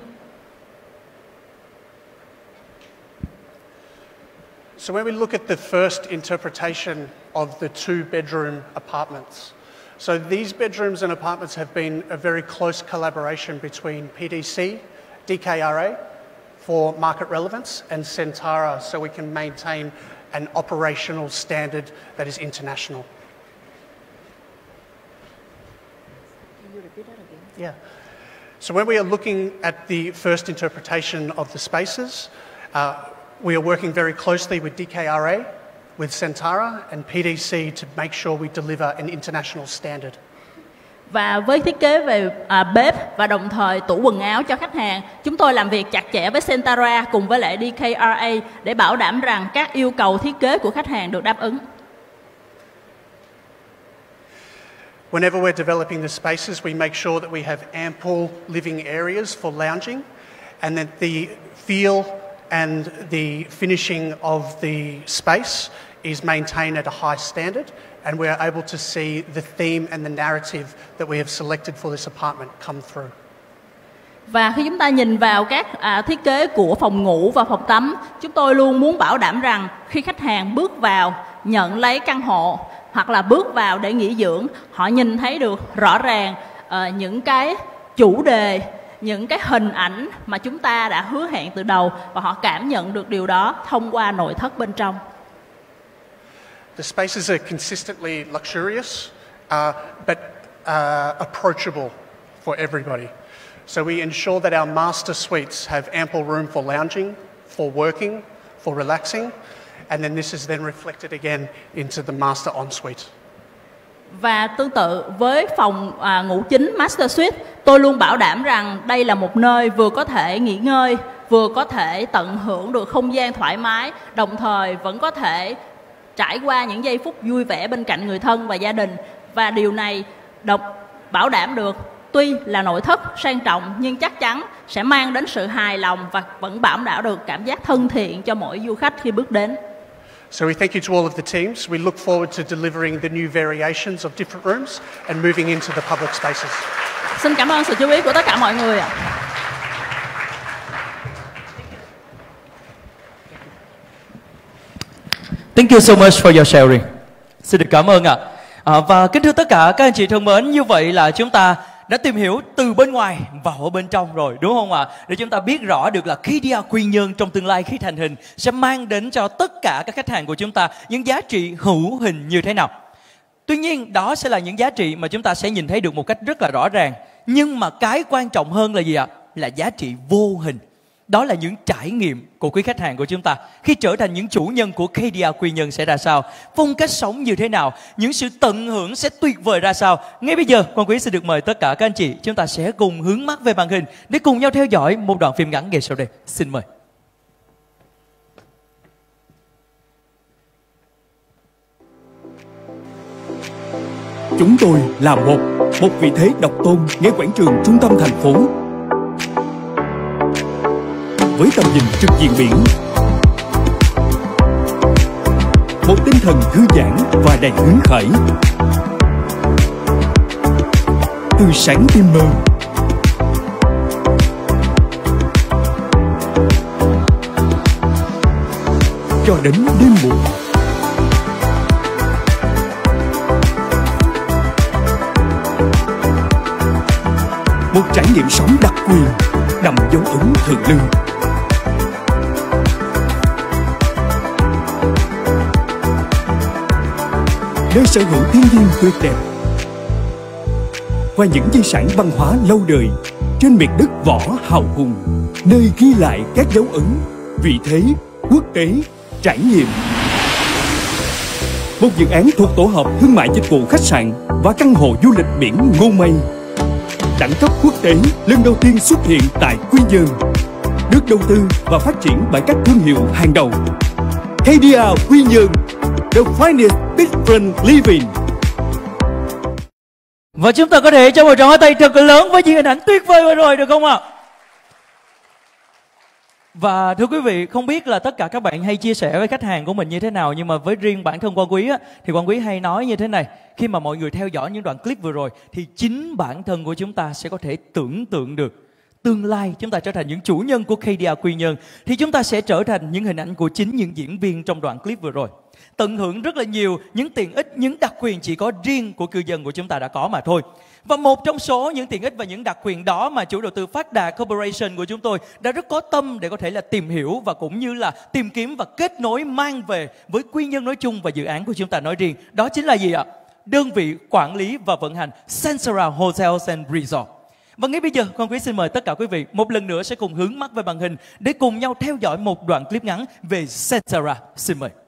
Speaker 7: So when we look at the first interpretation of the two-bedroom apartments, so these bedrooms and apartments have been a very close collaboration between PDC, DKRA for market relevance and Centara so we can maintain an operational standard that is international.
Speaker 6: Can you repeat that again?
Speaker 7: Yeah. So when we are looking at the first interpretation of the spaces, we are working very closely with DKRA, with Centara and PDC to make sure we deliver an international standard.
Speaker 6: Và với thiết kế về bếp và đồng thời tủ quần áo cho khách hàng, chúng tôi làm việc chặt chẽ với Centara cùng với lại DKRA để bảo đảm rằng các yêu cầu thiết kế của khách hàng được đáp ứng.
Speaker 7: Whenever we're developing the spaces, we make sure that we have ample living areas for lounging and that the feel and the finishing of the space is maintained at a high standard and we are able to see the theme and the narrative that we have selected for this apartment come through.
Speaker 6: Và khi chúng ta nhìn vào các thiết kế của phòng ngủ và phòng tắm, chúng tôi luôn muốn bảo đảm rằng khi khách hàng bước vào nhận lấy căn hộ hoặc là bước vào để nghỉ dưỡng, họ nhìn thấy được rõ ràng những cái chủ đề, những cái hình ảnh mà chúng ta đã hứa hẹn từ đầu và họ cảm nhận được điều đó thông qua nội thất bên trong.
Speaker 7: The spaces are consistently luxurious but approachable for everybody. So we ensure that our master suites have ample room for lounging, for working, for relaxing, and then this is then reflected again into the master ensuite.
Speaker 6: Và tương tự với phòng ngủ chính Master Suite, tôi luôn bảo đảm rằng đây là một nơi vừa có thể nghỉ ngơi, vừa có thể tận hưởng được không gian thoải mái, đồng thời vẫn có thể trải qua những giây phút vui vẻ bên cạnh người thân và gia đình. Và điều này bảo đảm được tuy là nội thất sang trọng nhưng chắc chắn sẽ mang đến sự hài lòng và vẫn bảo đảm được cảm giác thân thiện cho mỗi du khách khi bước đến.
Speaker 7: So we thank you to all of the teams. We look forward to delivering the new variations of different rooms and moving into the public spaces.
Speaker 6: Xin cảm ơn sự chú ý của tất cả mọi người ạ.
Speaker 1: Thank you so much for your sharing. Xin được cảm ơn ạ. Và kính thưa tất cả các anh chị thân mến, như vậy là chúng ta đã tìm hiểu từ bên ngoài vào ở bên trong rồi, đúng không ạ? Để chúng ta biết rõ được là KDR Quy Nhơn trong tương lai khi thành hình sẽ mang đến cho tất cả các khách hàng của chúng ta những giá trị hữu hình như thế nào. Tuy nhiên đó sẽ là những giá trị mà chúng ta sẽ nhìn thấy được một cách rất là rõ ràng. Nhưng mà cái quan trọng hơn là gì ạ? Là giá trị vô hình. Đó là những trải nghiệm của quý khách hàng của chúng ta khi trở thành những chủ nhân của KDR Quy Nhơn sẽ ra sao, phong cách sống như thế nào, những sự tận hưởng sẽ tuyệt vời ra sao. Ngay bây giờ, Quang Quý xin được mời tất cả các anh chị, chúng ta sẽ cùng hướng mắt về màn hình để cùng nhau theo dõi một đoạn phim ngắn ngay sau đây. Xin mời.
Speaker 8: Chúng tôi là một vị thế độc tôn ngay quảng trường trung tâm thành phố. Với tầm nhìn trực diện biển, một tinh thần thư giãn và đầy hứng khởi. Từ sáng tinh mơ cho đến đêm muộn, một trải nghiệm sống đặc quyền đậm dấu ấn thượng lưu. Nơi sở hữu thiên nhiên tuyệt đẹp và những di sản văn hóa lâu đời trên miền đất võ hào hùng, nơi ghi lại các dấu ấn vị thế quốc tế trải nghiệm. Một dự án thuộc tổ hợp thương mại dịch vụ khách sạn và căn hộ du lịch biển Ngô Mây, đẳng cấp quốc tế lần đầu tiên xuất hiện tại Quy Nhơn, được đầu tư và phát triển bởi các thương hiệu hàng đầu. KDR Quy Nhơn, the finest different living.
Speaker 1: Và chúng ta có thể cho một tràng pháo tay thật lớn với những hình ảnh tuyệt vời vừa rồi được không ạ? Và thưa quý vị, không biết là tất cả các bạn hay chia sẻ với khách hàng của mình như thế nào, nhưng mà với riêng bản thân Quang Quý á, thì Quang Quý hay nói như thế này: khi mà mọi người theo dõi những đoạn clip vừa rồi thì chính bản thân của chúng ta sẽ có thể tưởng tượng được tương lai chúng ta trở thành những chủ nhân của KDR Quy Nhơn, thì chúng ta sẽ trở thành những hình ảnh của chính những diễn viên trong đoạn clip vừa rồi, tận hưởng rất là nhiều những tiện ích, những đặc quyền chỉ có riêng của cư dân của chúng ta đã có mà thôi. Và một trong số những tiện ích và những đặc quyền đó mà chủ đầu tư Phát Đạt Corporation của chúng tôi đã rất có tâm để có thể là tìm hiểu và cũng như là tìm kiếm và kết nối mang về với Quy Nhơn nói chung và dự án của chúng ta nói riêng. Đó chính là gì ạ? Đơn vị quản lý và vận hành Sensara Hotels and Resort. Và ngay bây giờ, Quang Quý xin mời tất cả quý vị một lần nữa sẽ cùng hướng mắt về màn hình để cùng nhau theo dõi một đoạn clip ngắn về Sensara. Xin mời.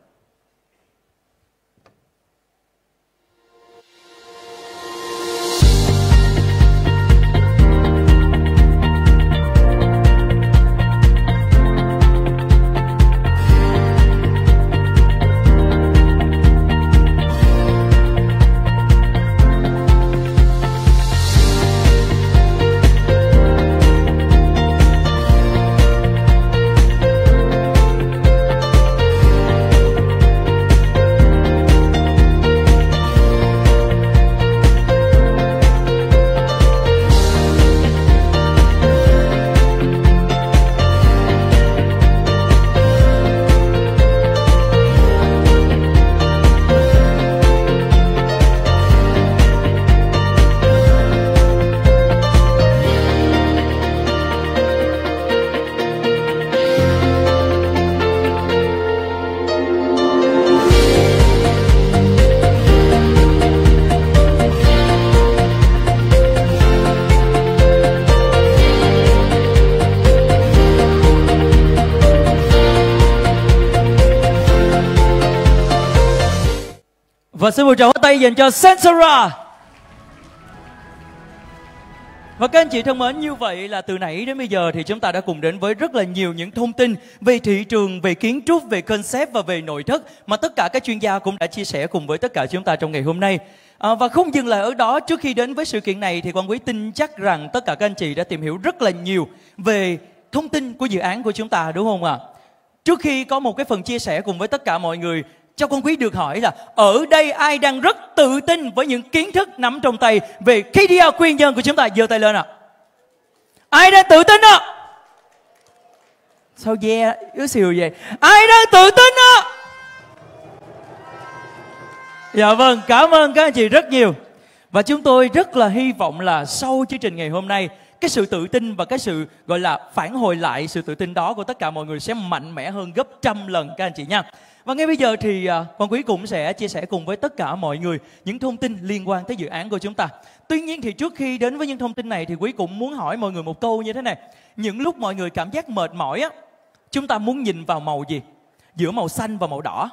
Speaker 1: Và xin một tràng pháo tay dành cho Sensora. Và các anh chị thân mến, như vậy là từ nãy đến bây giờ thì chúng ta đã cùng đến với rất là nhiều những thông tin về thị trường, về kiến trúc, về concept và về nội thất mà tất cả các chuyên gia cũng đã chia sẻ cùng với tất cả chúng ta trong ngày hôm nay. Và không dừng lại ở đó, trước khi đến với sự kiện này thì Quang Quý tin chắc rằng tất cả các anh chị đã tìm hiểu rất là nhiều về thông tin của dự án của chúng ta, đúng không ạ? Trước khi có một cái phần chia sẻ cùng với tất cả mọi người, cho Quang Quý được hỏi là ở đây ai đang rất tự tin với những kiến thức nắm trong tay về KDR Quy Nhơn của chúng ta, giơ tay lên ạ. Ai đang tự tin ạ? Sao yếu xìu vậy? Ai đang tự tin ạ? Dạ vâng, cảm ơn các anh chị rất nhiều. Và chúng tôi rất là hy vọng là sau chương trình ngày hôm nay, cái sự tự tin và cái sự gọi là phản hồi lại sự tự tin đó của tất cả mọi người sẽ mạnh mẽ hơn gấp trăm lần các anh chị nha. Và ngay bây giờ thì Quang Quý cũng sẽ chia sẻ cùng với tất cả mọi người những thông tin liên quan tới dự án của chúng ta. Tuy nhiên thì trước khi đến với những thông tin này thì Quý cũng muốn hỏi mọi người một câu như thế này. Những lúc mọi người cảm giác mệt mỏi á, chúng ta muốn nhìn vào màu gì? Giữa màu xanh và màu đỏ?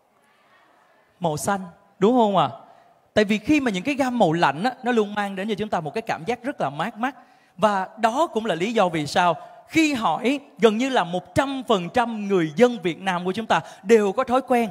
Speaker 1: Màu xanh, đúng không ạ? Tại vì khi mà những cái gam màu lạnh á, nó luôn mang đến cho chúng ta một cái cảm giác rất là mát mắt. Và đó cũng là lý do vì sao khi hỏi gần như là 100% người dân Việt Nam của chúng ta đều có thói quen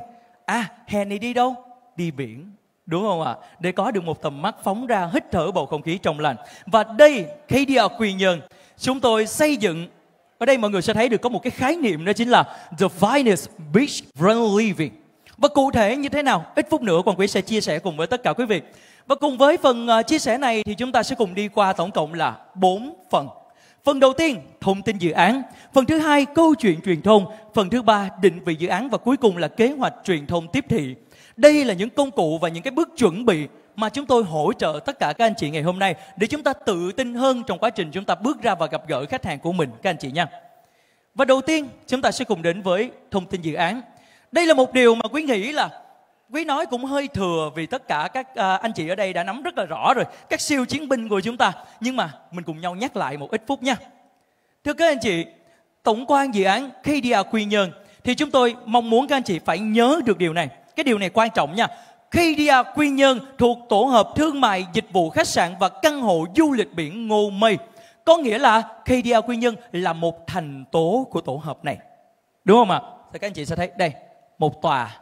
Speaker 1: hè này đi đâu? Đi biển, đúng không ạ? Để có được một tầm mắt phóng ra, hít thở bầu không khí trong lành. Và đây, KDR Quy Nhơn, chúng tôi xây dựng, ở đây mọi người sẽ thấy được có một cái khái niệm, đó chính là The Finest Beachfront Living. Và cụ thể như thế nào? Ít phút nữa Quang Quý sẽ chia sẻ cùng với tất cả quý vị. Và cùng với phần chia sẻ này thì chúng ta sẽ cùng đi qua tổng cộng là 4 phần. Phần đầu tiên, thông tin dự án. Phần thứ hai, câu chuyện truyền thông. Phần thứ ba, định vị dự án. Và cuối cùng là kế hoạch truyền thông tiếp thị. Đây là những công cụ và những cái bước chuẩn bị mà chúng tôi hỗ trợ tất cả các anh chị ngày hôm nay để chúng ta tự tin hơn trong quá trình chúng ta bước ra và gặp gỡ khách hàng của mình các anh chị nha. Và đầu tiên, chúng ta sẽ cùng đến với thông tin dự án. Đây là một điều mà Quý nghĩ là Quý nói cũng hơi thừa vì tất cả các anh chị ở đây đã nắm rất là rõ rồi, các siêu chiến binh của chúng ta. Nhưng mà mình cùng nhau nhắc lại một ít phút nha. Thưa các anh chị, tổng quan dự án KDR Quy Nhơn thì chúng tôi mong muốn các anh chị phải nhớ được điều này. Cái điều này quan trọng nha. KDR Quy Nhơn thuộc tổ hợp thương mại, dịch vụ, khách sạn và căn hộ du lịch biển Ngô Mây. Có nghĩa là KDR Quy Nhơn là một thành tố của tổ hợp này. Đúng không ạ? Thì các anh chị sẽ thấy đây, một tòa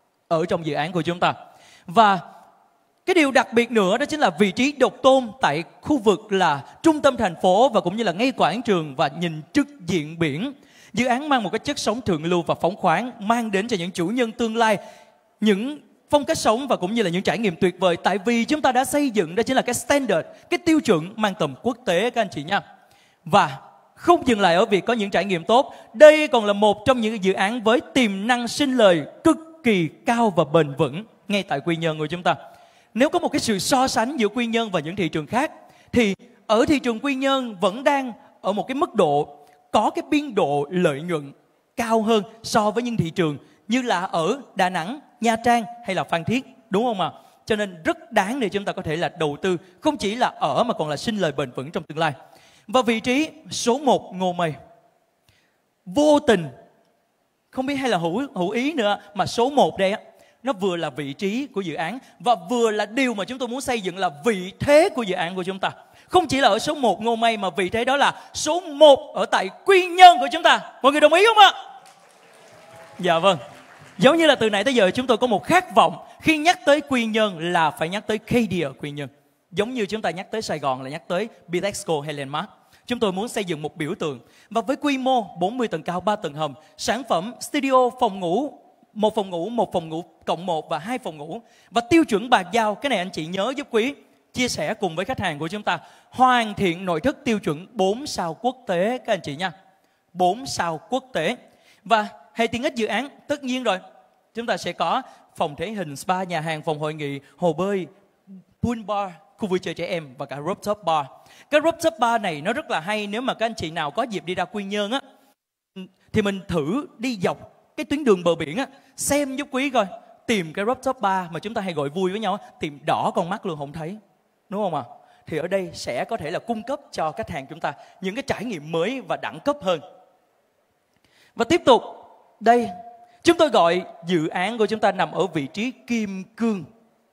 Speaker 1: ở trong dự án của chúng ta. Và cái điều đặc biệt nữa đó chính là vị trí độc tôn tại khu vực là trung tâm thành phố và cũng như là ngay quảng trường và nhìn trực diện biển. Dự án mang một cái chất sống thượng lưu và phóng khoáng, mang đến cho những chủ nhân tương lai những phong cách sống và cũng như là những trải nghiệm tuyệt vời. Tại vì chúng ta đã xây dựng đó chính là cái standard, cái tiêu chuẩn mang tầm quốc tế các anh chị nha. Và không dừng lại ở việc có những trải nghiệm tốt, đây còn là một trong những dự án với tiềm năng sinh lời cực kỳ cao và bền vững ngay tại Quy Nhơn của chúng ta. Nếu có một cái sự so sánh giữa Quy Nhơn và những thị trường khác thì ở thị trường Quy Nhơn vẫn đang ở một cái mức độ có cái biên độ lợi nhuận cao hơn so với những thị trường như là ở Đà Nẵng, Nha Trang hay là Phan Thiết, đúng không ạ? Cho nên rất đáng để chúng ta có thể là đầu tư, không chỉ là ở mà còn là sinh lời bền vững trong tương lai. Và vị trí số 1 Ngô Mây, vô tình, không biết hay là hữu ý nữa, mà số 1 đây á, nó vừa là vị trí của dự án và vừa là điều mà chúng tôi muốn xây dựng là vị thế của dự án của chúng ta. Không chỉ là ở số 1 Ngô Mây mà vị thế đó là số 1 ở tại Quy Nhơn của chúng ta. Mọi người đồng ý không ạ? Dạ vâng. Giống như là từ nãy tới giờ chúng tôi có một khát vọng khi nhắc tới Quy Nhơn là phải nhắc tới KDR Quy Nhơn. Giống như chúng ta nhắc tới Sài Gòn là nhắc tới Bitexco hay Landmark. Chúng tôi muốn xây dựng một biểu tượng. Và với quy mô 40 tầng cao, 3 tầng hầm, sản phẩm studio, phòng ngủ, một phòng ngủ cộng 1 và 2 phòng ngủ. Và tiêu chuẩn bàn giao, cái này anh chị nhớ giúp Quý chia sẻ cùng với khách hàng của chúng ta. Hoàn thiện nội thất tiêu chuẩn 4 sao quốc tế các anh chị nha. 4 sao quốc tế. Và hệ tiện ích dự án, tất nhiên rồi, chúng ta sẽ có phòng thể hình, spa, nhà hàng, phòng hội nghị, hồ bơi, pool bar, khu vui chơi trẻ em và cả rooftop bar. Cái rooftop bar này nó rất là hay, nếu mà các anh chị nào có dịp đi ra Quy Nhơn á thì mình thử đi dọc cái tuyến đường bờ biển á, xem giúp Quý coi, tìm cái rooftop bar mà chúng ta hay gọi vui với nhau, tìm đỏ con mắt luôn không thấy, đúng không ạ? Thì ở đây sẽ có thể là cung cấp cho khách hàng chúng ta những cái trải nghiệm mới và đẳng cấp hơn. Và tiếp tục, đây chúng tôi gọi dự án của chúng ta nằm ở vị trí kim cương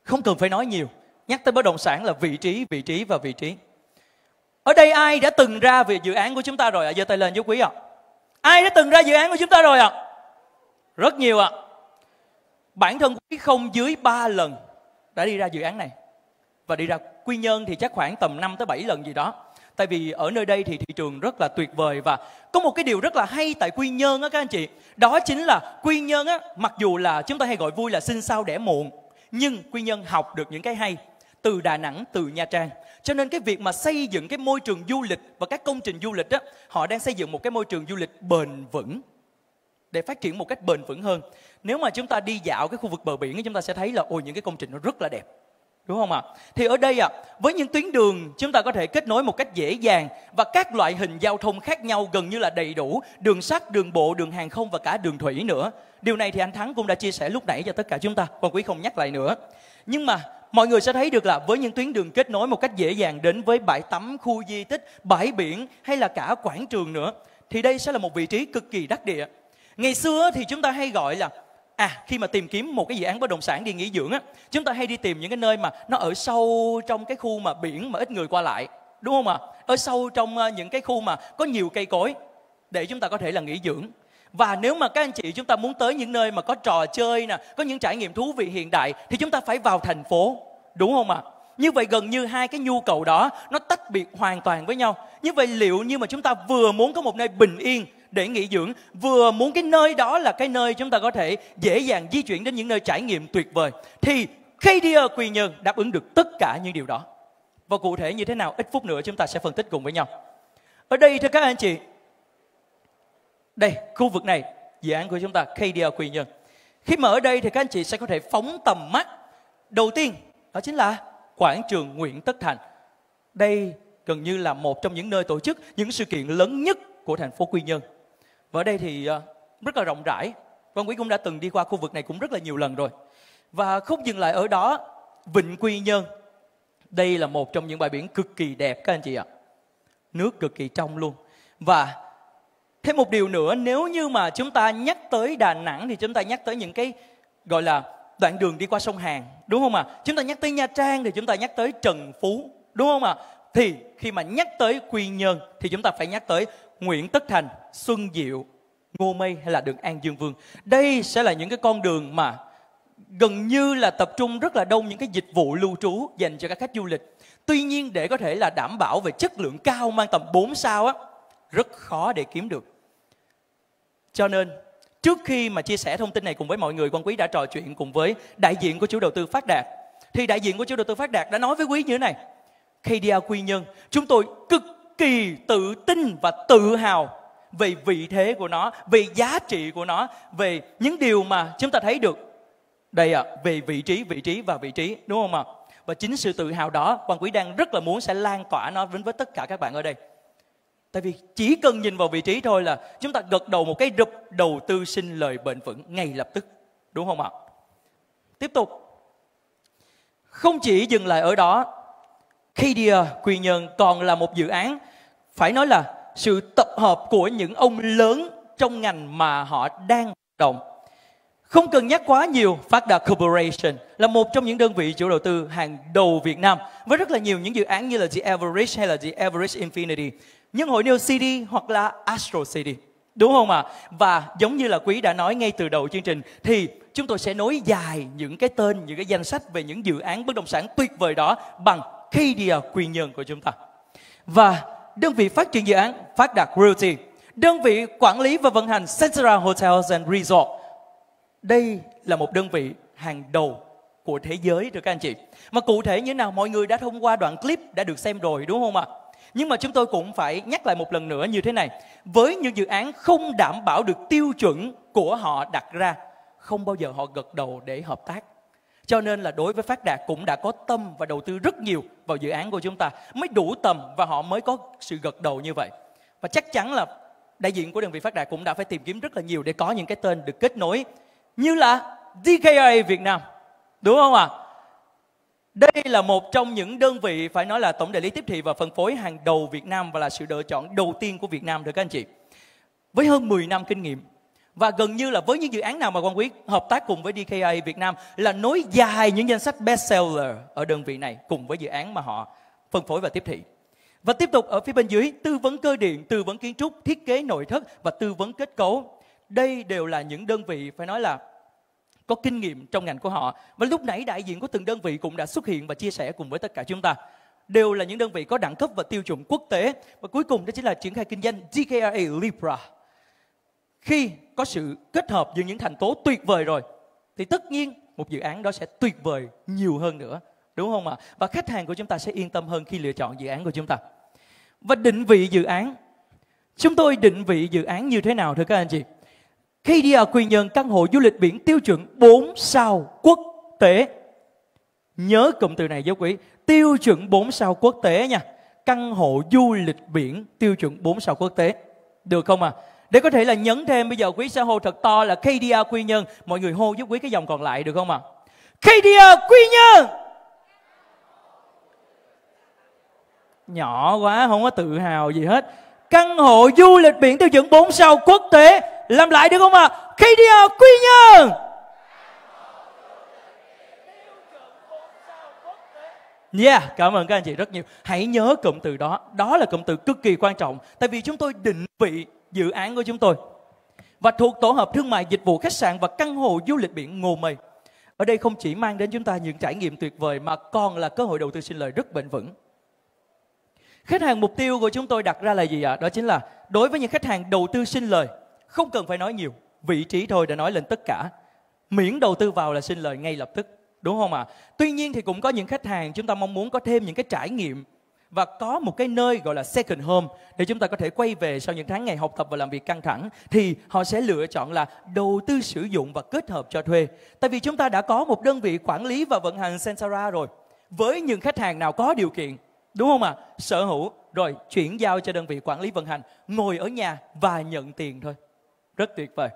Speaker 1: Không cần phải nói nhiều. Nhắc tới bất động sản là vị trí, vị trí và vị trí. Ở đây ai đã từng ra về dự án của chúng ta rồi ạ? Giơ tay lên chú quý ạ. Ai đã từng ra dự án của chúng ta rồi ạ? Rất nhiều ạ. Bản thân quý không dưới 3 lần đã đi ra dự án này. Và đi ra Quy Nhơn thì chắc khoảng tầm 5 tới 7 lần gì đó. Tại vì ở nơi đây thì thị trường rất là tuyệt vời. Và có một cái điều rất là hay tại Quy Nhơn á các anh chị. Đó chính là Quy Nhơn á, mặc dù là chúng ta hay gọi vui là sinh sau đẻ muộn, nhưng Quy Nhơn học được những cái hay từ Đà Nẵng, từ Nha Trang. Cho nên cái việc mà xây dựng cái môi trường du lịch và các công trình du lịch á, họ đang xây dựng một cái môi trường du lịch bền vững để phát triển một cách bền vững hơn. Nếu mà chúng ta đi dạo cái khu vực bờ biển, chúng ta sẽ thấy là ôi, những cái công trình nó rất là đẹp, đúng không ạ? Thì ở đây với những tuyến đường chúng ta có thể kết nối một cách dễ dàng và các loại hình giao thông khác nhau gần như là đầy đủ, đường sắt, đường bộ, đường hàng không và cả đường thủy nữa. Điều này thì anh Thắng cũng đã chia sẻ lúc nãy cho tất cả chúng ta, Quang Quý không nhắc lại nữa. Nhưng mà mọi người sẽ thấy được là với những tuyến đường kết nối một cách dễ dàng đến với bãi tắm, khu di tích, bãi biển hay là cả quảng trường nữa, thì đây sẽ là một vị trí cực kỳ đắc địa. Ngày xưa thì chúng ta hay gọi là khi mà tìm kiếm một cái dự án bất động sản đi nghỉ dưỡng á, chúng ta hay đi tìm những cái nơi mà nó ở sâu trong cái khu mà biển mà ít người qua lại, đúng không ạ? Ở sâu trong những cái khu mà có nhiều cây cối để chúng ta có thể là nghỉ dưỡng. Và nếu mà các anh chị chúng ta muốn tới những nơi mà có trò chơi nè, có những trải nghiệm thú vị hiện đại thì chúng ta phải vào thành phố, đúng không ạ? Như vậy gần như hai cái nhu cầu đó nó tách biệt hoàn toàn với nhau. Như vậy liệu như mà chúng ta vừa muốn có một nơi bình yên để nghỉ dưỡng, vừa muốn cái nơi đó là cái nơi chúng ta có thể dễ dàng di chuyển đến những nơi trải nghiệm tuyệt vời, thì KDR Quy Nhơn đáp ứng được tất cả những điều đó. Và cụ thể như thế nào, ít phút nữa chúng ta sẽ phân tích cùng với nhau. Ở đây thưa các anh chị, đây, khu vực này, dự án của chúng ta KDR Quy Nhơn. Khi mà ở đây thì các anh chị sẽ có thể phóng tầm mắt. Đầu tiên, đó chính là quảng trường Nguyễn Tất Thành. Đây gần như là một trong những nơi tổ chức những sự kiện lớn nhất của thành phố Quy Nhơn. Và ở đây thì rất là rộng rãi. Quang Quý cũng đã từng đi qua khu vực này cũng rất là nhiều lần rồi. Và không dừng lại ở đó, Vịnh Quy Nhơn. Đây là một trong những bãi biển cực kỳ đẹp các anh chị ạ. Nước cực kỳ trong luôn. Và thêm một điều nữa, nếu như mà chúng ta nhắc tới Đà Nẵng thì chúng ta nhắc tới những cái gọi là đoạn đường đi qua sông Hàn, đúng không ạ? Chúng ta nhắc tới Nha Trang thì chúng ta nhắc tới Trần Phú, đúng không ạ? Thì khi mà nhắc tới Quy Nhơn thì chúng ta phải nhắc tới Nguyễn Tất Thành, Xuân Diệu, Ngô Mây hay là đường An Dương Vương. Đây sẽ là những cái con đường mà gần như là tập trung rất là đông những cái dịch vụ lưu trú dành cho các khách du lịch. Tuy nhiên để có thể là đảm bảo về chất lượng cao mang tầm 4 sao á, rất khó để kiếm được. Cho nên trước khi mà chia sẻ thông tin này cùng với mọi người, Quang Quý đã trò chuyện cùng với đại diện của chủ đầu tư Phát Đạt. Thì đại diện của chủ đầu tư Phát Đạt đã nói với Quý như thế này: KDR Quy Nhơn, chúng tôi cực kỳ tự tin và tự hào về vị thế của nó, về giá trị của nó, về những điều mà chúng ta thấy được đây về vị trí và vị trí, đúng không ạ? Và chính sự tự hào đó, Quang Quý đang rất là muốn sẽ lan tỏa nó đến với tất cả các bạn ở đây. Tại vì chỉ cần nhìn vào vị trí thôi là chúng ta gật đầu một cái rụp, đầu tư sinh lời bền vững ngay lập tức, đúng không ạ? Tiếp tục, không chỉ dừng lại ở đó, KDR Quy Nhơn còn là một dự án phải nói là sự tập hợp của những ông lớn trong ngành mà họ đang hoạt động. Không cần nhắc quá nhiều, Phát Đạt Corporation là một trong những đơn vị chủ đầu tư hàng đầu Việt Nam với rất là nhiều những dự án như là The Everest hay là The Everest Infinity, Nhân Hội Neo City hoặc là Astro City, đúng không ạ? Và giống như là Quý đã nói ngay từ đầu chương trình thì chúng tôi sẽ nối dài những cái tên, những cái danh sách về những dự án bất động sản tuyệt vời đó bằng KDR Quy Nhơn của chúng ta. Và đơn vị phát triển dự án Phát Đạt Realty, đơn vị quản lý và vận hành Centra Hotels and Resort. Đây là một đơn vị hàng đầu của thế giới thưa các anh chị. Mà cụ thể như nào mọi người đã thông qua đoạn clip đã được xem rồi, đúng không ạ? Nhưng mà chúng tôi cũng phải nhắc lại một lần nữa như thế này. Với những dự án không đảm bảo được tiêu chuẩn của họ đặt ra, không bao giờ họ gật đầu để hợp tác. Cho nên là đối với Phát Đạt cũng đã có tâm và đầu tư rất nhiều vào dự án của chúng ta mới đủ tầm và họ mới có sự gật đầu như vậy. Và chắc chắn là đại diện của đơn vị Phát Đạt cũng đã phải tìm kiếm rất là nhiều để có những cái tên được kết nối như là DKA Việt Nam, đúng không ạ? Đây là một trong những đơn vị phải nói là tổng đại lý tiếp thị và phân phối hàng đầu Việt Nam và là sự lựa chọn đầu tiên của Việt Nam thưa các anh chị. Với hơn 10 năm kinh nghiệm Và gần như là với những dự án nào mà Quang Quý hợp tác cùng với DKA Việt Nam là nối dài những danh sách bestseller ở đơn vị này cùng với dự án mà họ phân phối và tiếp thị. Và tiếp tục ở phía bên dưới, tư vấn cơ điện, tư vấn kiến trúc, thiết kế nội thất và tư vấn kết cấu. Đây đều là những đơn vị phải nói là có kinh nghiệm trong ngành của họ. Và lúc nãy đại diện của từng đơn vị cũng đã xuất hiện và chia sẻ cùng với tất cả chúng ta. Đều là những đơn vị có đẳng cấp và tiêu chuẩn quốc tế. Và cuối cùng đó chính là triển khai kinh doanh DKA Libra. Khi có sự kết hợp giữa những thành tố tuyệt vời rồi thì tất nhiên một dự án đó sẽ tuyệt vời nhiều hơn nữa, đúng không ạ? Và khách hàng của chúng ta sẽ yên tâm hơn khi lựa chọn dự án của chúng ta. Và định vị dự án, chúng tôi định vị dự án như thế nào thưa các anh chị? KDR Quy Nhơn, căn hộ du lịch biển tiêu chuẩn 4 sao quốc tế. Nhớ cụm từ này giúp quý, tiêu chuẩn 4 sao quốc tế nha. Căn hộ du lịch biển tiêu chuẩn 4 sao quốc tế. Được không ạ? Để có thể là nhấn thêm, bây giờ quý sẽ hô thật to là KDR Quy Nhơn. Mọi người hô giúp quý cái dòng còn lại được không ạ? KDR Quy Nhơn. Nhỏ quá, không có tự hào gì hết. Căn hộ du lịch biển tiêu chuẩn 4 sao quốc tế. Làm lại được không ạ? KDR Quy Nhơn. Yeah, cảm ơn các anh chị rất nhiều. Hãy nhớ cụm từ đó. Đó là cụm từ cực kỳ quan trọng. Tại vì chúng tôi định vị dự án của chúng tôi và thuộc tổ hợp thương mại dịch vụ khách sạn và căn hộ du lịch biển Ngô Mây. Ở đây không chỉ mang đến chúng ta những trải nghiệm tuyệt vời mà còn là cơ hội đầu tư sinh lời rất bền vững. Khách hàng mục tiêu của chúng tôi đặt ra là gì ạ? Đó chính là đối với những khách hàng đầu tư sinh lời, không cần phải nói nhiều, vị trí thôi đã nói lên tất cả. Miễn đầu tư vào là sinh lời ngay lập tức, đúng không ạ? Tuy nhiên thì cũng có những khách hàng chúng ta mong muốn có thêm những cái trải nghiệm và có một cái nơi gọi là second home để chúng ta có thể quay về sau những tháng ngày học tập và làm việc căng thẳng, thì họ sẽ lựa chọn là đầu tư sử dụng và kết hợp cho thuê. Tại vì chúng ta đã có một đơn vị quản lý và vận hành Sensara rồi. Với những khách hàng nào có điều kiện, đúng không ạ? Sở hữu rồi chuyển giao cho đơn vị quản lý vận hành, ngồi ở nhà và nhận tiền thôi. Rất tuyệt vời.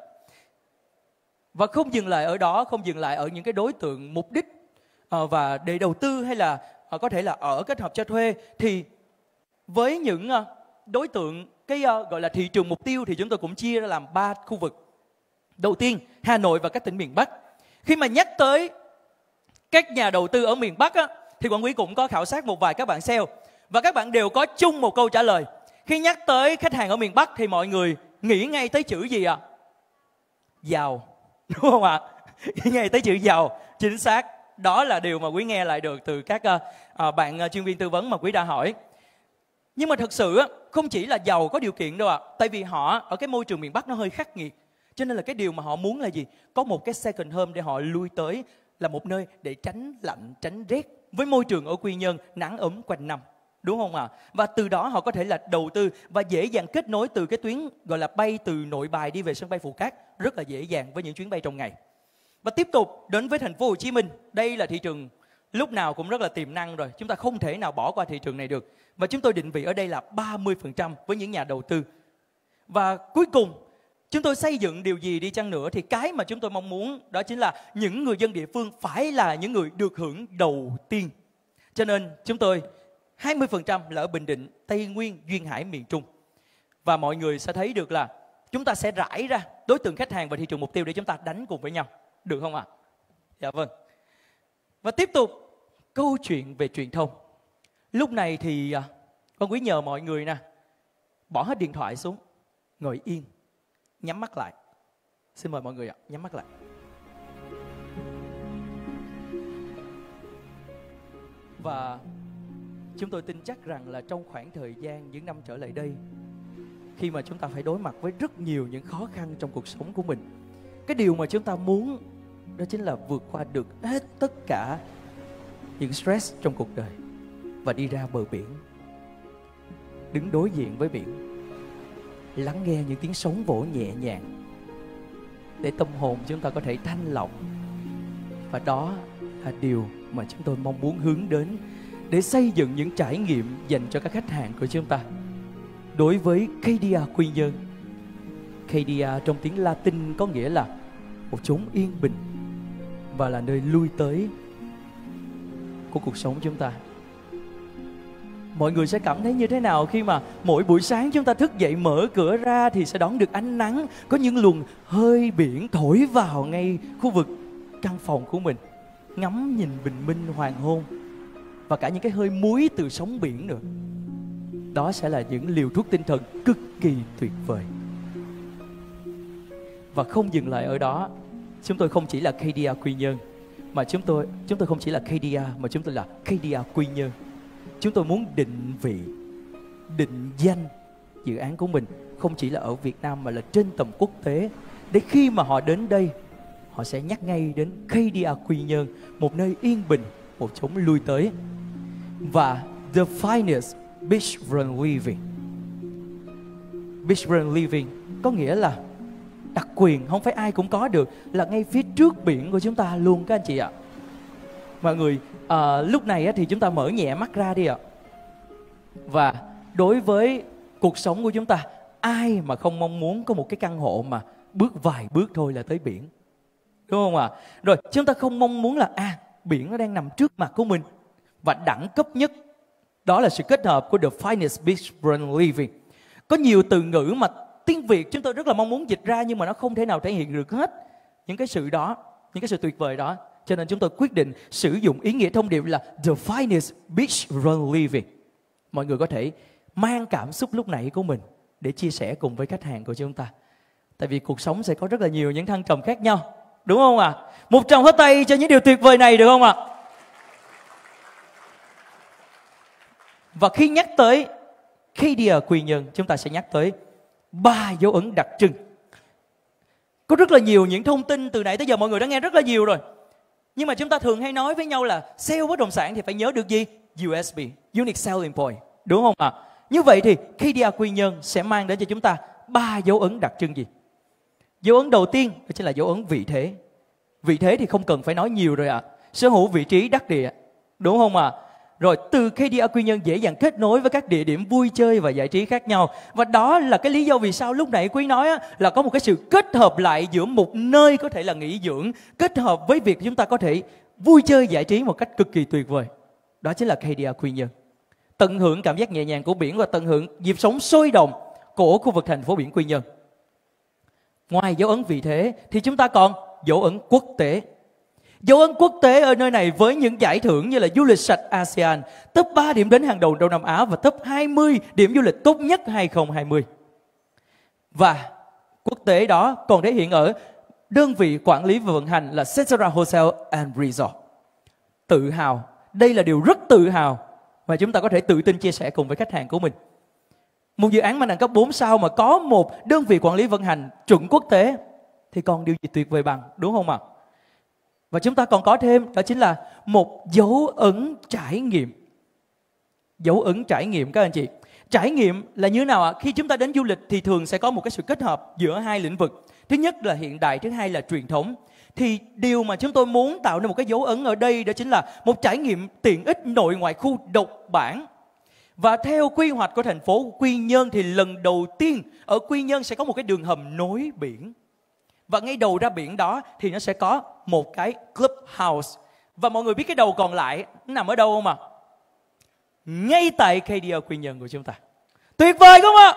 Speaker 1: Và không dừng lại ở đó, không dừng lại ở những cái đối tượng mục đích và để đầu tư hay là có thể là ở kết hợp cho thuê, thì với những đối tượng cái gọi là thị trường mục tiêu thì chúng tôi cũng chia ra làm 3 khu vực. Đầu tiên, Hà Nội và các tỉnh miền Bắc. Khi mà nhắc tới các nhà đầu tư ở miền Bắc thì Quang Quý cũng có khảo sát một vài các bạn sale và các bạn đều có chung một câu trả lời. Khi nhắc tới khách hàng ở miền Bắc thì mọi người nghĩ ngay tới chữ gì ạ? Giàu, đúng không ạ? Nghĩ ngay tới chữ giàu, chính xác. Đó là điều mà Quý nghe lại được từ các bạn chuyên viên tư vấn mà Quý đã hỏi. Nhưng mà thật sự không chỉ là giàu có điều kiện đâu ạ. Tại vì họ ở cái môi trường miền Bắc nó hơi khắc nghiệt. Cho nên là cái điều mà họ muốn là gì? Có một cái second home để họ lui tới, là một nơi để tránh lạnh, tránh rét. Với môi trường ở Quy Nhơn nắng ấm quanh năm, đúng không ạ? Và từ đó họ có thể là đầu tư và dễ dàng kết nối từ cái tuyến gọi là bay từ Nội Bài đi về sân bay Phù Cát rất là dễ dàng với những chuyến bay trong ngày. Và tiếp tục đến với thành phố Hồ Chí Minh. Đây là thị trường lúc nào cũng rất là tiềm năng rồi. Chúng ta không thể nào bỏ qua thị trường này được. Và chúng tôi định vị ở đây là 30% với những nhà đầu tư. Và cuối cùng, chúng tôi xây dựng điều gì đi chăng nữa thì cái mà chúng tôi mong muốn đó chính là những người dân địa phương phải là những người được hưởng đầu tiên. Cho nên chúng tôi 20% là ở Bình Định, Tây Nguyên, Duyên Hải, miền Trung. Và mọi người sẽ thấy được là chúng ta sẽ rải ra đối tượng khách hàng và thị trường mục tiêu để chúng ta đánh cùng với nhau. Được không ạ? Dạ vâng. Và tiếp tục câu chuyện về truyền thông. Lúc này thì con Quý nhờ mọi người nè, bỏ hết điện thoại xuống, ngồi yên, nhắm mắt lại. Xin mời mọi người ạ, nhắm mắt lại. Và chúng tôi tin chắc rằng là trong khoảng thời gian những năm trở lại đây, khi mà chúng ta phải đối mặt với rất nhiều những khó khăn trong cuộc sống của mình, cái điều mà chúng ta muốn đó chính là vượt qua được hết tất cả những stress trong cuộc đời và đi ra bờ biển, đứng đối diện với biển, lắng nghe những tiếng sóng vỗ nhẹ nhàng để tâm hồn chúng ta có thể thanh lọc. Và đó là điều mà chúng tôi mong muốn hướng đến để xây dựng những trải nghiệm dành cho các khách hàng của chúng ta. Đối với KDR Quy Nhơn, KDR trong tiếng Latin có nghĩa là một chốn yên bình và là nơi lui tới của cuộc sống chúng ta. Mọi người sẽ cảm thấy như thế nào khi mà mỗi buổi sáng chúng ta thức dậy mở cửa ra thì sẽ đón được ánh nắng, có những luồng hơi biển thổi vào ngay khu vực căn phòng của mình, ngắm nhìn bình minh hoàng hôn và cả những cái hơi muối từ sóng biển nữa. Đó sẽ là những liều thuốc tinh thần cực kỳ tuyệt vời. Và không dừng lại ở đó, chúng tôi không chỉ là KDR Quy Nhơn, mà chúng tôi không chỉ là KDR, mà chúng tôi là KDR Quy Nhơn. Chúng tôi muốn định vị, định danh dự án của mình không chỉ là ở Việt Nam mà là trên tầm quốc tế, để khi mà họ đến đây, họ sẽ nhắc ngay đến KDR Quy Nhơn, một nơi yên bình, một chốn lui tới. Và the finest beachfront living. Beachfront living có nghĩa là đặc quyền, không phải ai cũng có được, là ngay phía trước biển của chúng ta luôn các anh chị ạ. Mọi người, lúc này thì chúng ta mở nhẹ mắt ra đi ạ. Và đối với cuộc sống của chúng ta, ai mà không mong muốn có một cái căn hộ mà bước vài bước thôi là tới biển, đúng không ạ? Rồi chúng ta không mong muốn là biển nó đang nằm trước mặt của mình. Và đẳng cấp nhất, đó là sự kết hợp của the finest beachfront living. Có nhiều từ ngữ mà tiếng Việt chúng tôi rất là mong muốn dịch ra, nhưng mà nó không thể nào thể hiện được hết những cái sự đó, những cái sự tuyệt vời đó. Cho nên chúng tôi quyết định sử dụng ý nghĩa thông điệp là the finest beachfront living. Mọi người có thể mang cảm xúc lúc nãy của mình để chia sẻ cùng với khách hàng của chúng ta. Tại vì cuộc sống sẽ có rất là nhiều những thăng trầm khác nhau, đúng không ạ? Một tràng pháo tay cho những điều tuyệt vời này được không ạ? Và khi nhắc tới KDR Quy Nhơn, chúng ta sẽ nhắc tới 3 dấu ấn đặc trưng. Có rất là nhiều những thông tin từ nãy tới giờ mọi người đã nghe rất là nhiều rồi. Nhưng mà chúng ta thường hay nói với nhau là sale bất động sản thì phải nhớ được gì? USP, Unique Selling Point, đúng không ạ? Như vậy thì KDR Quy Nhơn sẽ mang đến cho chúng ta 3 dấu ấn đặc trưng gì? Dấu ấn đầu tiên đó chính là dấu ấn vị thế. Vị thế thì không cần phải nói nhiều rồi ạ. Sở hữu vị trí đắc địa, đúng không ạ? Rồi từ KDR Quy Nhơn dễ dàng kết nối với các địa điểm vui chơi và giải trí khác nhau. Và đó là cái lý do vì sao lúc nãy Quý nói là có một cái sự kết hợp lại giữa một nơi có thể là nghỉ dưỡng, kết hợp với việc chúng ta có thể vui chơi giải trí một cách cực kỳ tuyệt vời. Đó chính là KDR Quy Nhơn. Tận hưởng cảm giác nhẹ nhàng của biển và tận hưởng nhịp sống sôi động của khu vực thành phố biển Quy Nhơn. Ngoài dấu ấn vị thế thì chúng ta còn dấu ấn quốc tế. Dấu ấn quốc tế ở nơi này với những giải thưởng như là du lịch sạch ASEAN, top 3 điểm đến hàng đầu Đông Nam Á và top 20 điểm du lịch tốt nhất 2020. Và quốc tế đó còn thể hiện ở đơn vị quản lý và vận hành là Centara Hotel and Resort. Tự hào, đây là điều rất tự hào mà chúng ta có thể tự tin chia sẻ cùng với khách hàng của mình. Một dự án mang đẳng cấp 4 sao mà có một đơn vị quản lý vận hành chuẩn quốc tế thì còn điều gì tuyệt vời bằng, đúng không ạ? Và chúng ta còn có thêm, đó chính là một dấu ấn trải nghiệm. Dấu ấn trải nghiệm các anh chị. Trải nghiệm là như thế nào ạ? Khi chúng ta đến du lịch thì thường sẽ có một cái sự kết hợp giữa hai lĩnh vực. Thứ nhất là hiện đại, thứ hai là truyền thống. Thì điều mà chúng tôi muốn tạo nên một cái dấu ấn ở đây đó chính là một trải nghiệm tiện ích nội ngoại khu độc bản. Và theo quy hoạch của thành phố Quy Nhơn thì lần đầu tiên ở Quy Nhơn sẽ có một cái đường hầm nối biển. Và ngay đầu ra biển đó thì nó sẽ có một cái clubhouse. Và mọi người biết cái đầu còn lại nó nằm ở đâu không ạ? Ngay tại KDR Quy Nhơn của chúng ta. Tuyệt vời không ạ?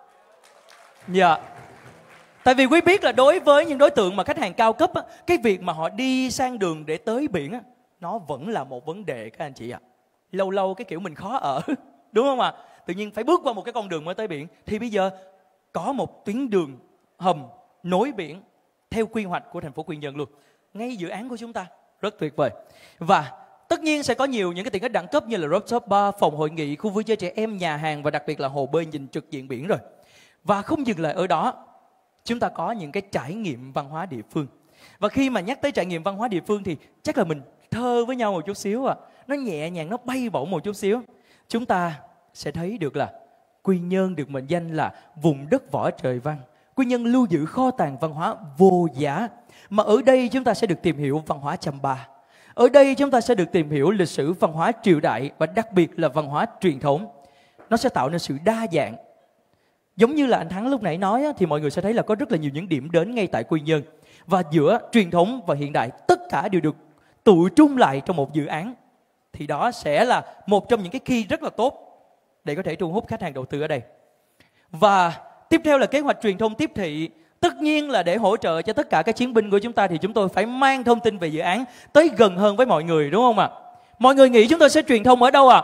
Speaker 1: Dạ. Tại vì quý biết là đối với những đối tượng mà khách hàng cao cấp, cái việc mà họ đi sang đường để tới biển nó vẫn là một vấn đề các anh chị ạ. Lâu lâu cái kiểu mình khó ở, đúng không ạ? Tự nhiên phải bước qua một cái con đường mới tới biển. Thì bây giờ có một tuyến đường hầm nối biển theo quy hoạch của thành phố Quy Nhơn luôn, ngay dự án của chúng ta, rất tuyệt vời. Và tất nhiên sẽ có nhiều những cái tiện ích đẳng cấp như là rooftop bar, phòng hội nghị, khu vui chơi trẻ em, nhà hàng và đặc biệt là hồ bơi nhìn trực diện biển rồi. Và không dừng lại ở đó, chúng ta có những cái trải nghiệm văn hóa địa phương. Và khi mà nhắc tới trải nghiệm văn hóa địa phương thì chắc là mình thơ với nhau một chút xíu ạ. Nó nhẹ nhàng, nó bay bổng một chút xíu. Chúng ta sẽ thấy được là Quy Nhơn được mệnh danh là vùng đất võ trời văn. Quy Nhơn lưu giữ kho tàng văn hóa vô giá. Mà ở đây chúng ta sẽ được tìm hiểu văn hóa Chăm Ba. Ở đây chúng ta sẽ được tìm hiểu lịch sử văn hóa triều đại và đặc biệt là văn hóa truyền thống. Nó sẽ tạo nên sự đa dạng. Giống như là anh Thắng lúc nãy nói thì mọi người sẽ thấy là có rất là nhiều những điểm đến ngay tại Quy Nhơn. Và giữa truyền thống và hiện đại tất cả đều được tụ trung lại trong một dự án. Thì đó sẽ là một trong những cái key rất là tốt để có thể thu hút khách hàng đầu tư ở đây. Và tiếp theo là kế hoạch truyền thông tiếp thị. Tất nhiên là để hỗ trợ cho tất cả các chiến binh của chúng ta thì chúng tôi phải mang thông tin về dự án tới gần hơn với mọi người, đúng không ạ? Mọi người nghĩ chúng tôi sẽ truyền thông ở đâu ạ?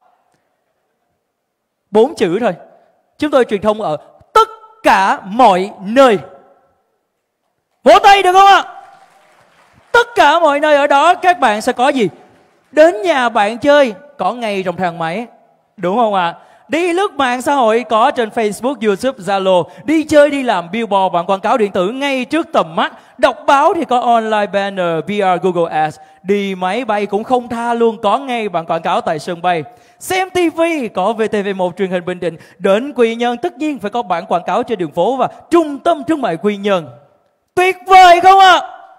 Speaker 1: 4 chữ thôi. Chúng tôi truyền thông ở tất cả mọi nơi. Vỗ tay được không ạ? Tất cả mọi nơi, ở đó các bạn sẽ có gì? Đến nhà bạn chơi, có ngay trong thang máy, đúng không ạ? Đi lướt mạng xã hội, có trên Facebook, YouTube, Zalo. Đi chơi, đi làm, billboard, bản quảng cáo điện tử ngay trước tầm mắt. Đọc báo thì có online banner, PR, Google Ads. Đi máy bay cũng không tha luôn, có ngay bản quảng cáo tại sân bay. Xem TV, có VTV1 truyền hình Bình Định. Đến Quy Nhơn tất nhiên phải có bản quảng cáo trên đường phố và trung tâm thương mại Quy Nhơn. Tuyệt vời không ạ?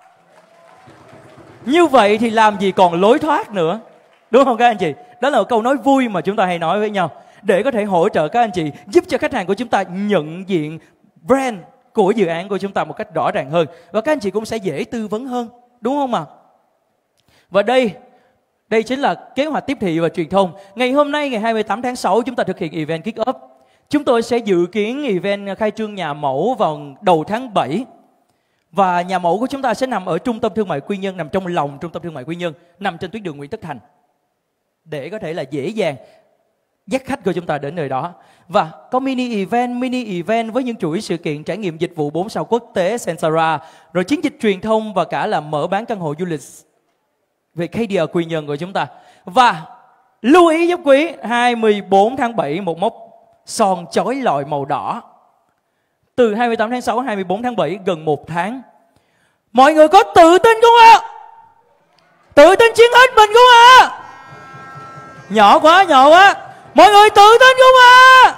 Speaker 1: Như vậy thì làm gì còn lối thoát nữa, đúng không các anh chị? Đó là một câu nói vui mà chúng ta hay nói với nhau, để có thể hỗ trợ các anh chị, giúp cho khách hàng của chúng ta nhận diện brand của dự án của chúng ta một cách rõ ràng hơn. Và các anh chị cũng sẽ dễ tư vấn hơn, đúng không ạ? Và đây chính là kế hoạch tiếp thị và truyền thông. Ngày hôm nay, ngày 28 tháng 6, chúng ta thực hiện event kick off. Chúng tôi sẽ dự kiến event khai trương nhà mẫu vào đầu tháng 7. Và nhà mẫu của chúng ta sẽ nằm ở trung tâm thương mại Quy Nhơn, nằm trong lòng trung tâm thương mại Quy Nhơn, nằm trên tuyến đường Nguyễn Tất Thành, để có thể là dễ dàng dắt khách của chúng ta đến nơi đó. Và có mini event với những chuỗi sự kiện trải nghiệm dịch vụ 4 sao quốc tế Sensara, rồi chiến dịch truyền thông và cả là mở bán căn hộ du lịch về KDR Quy Nhơn của chúng ta. Và lưu ý giúp quý, 24 tháng 7 một mốc son chói lọi màu đỏ. Từ 28 tháng 6 24 tháng 7, gần 1 tháng. Mọi người có tự tin không ạ? Tự tin chiến hết mình không ạ? Nhỏ quá. Mọi người tự tin không ạ?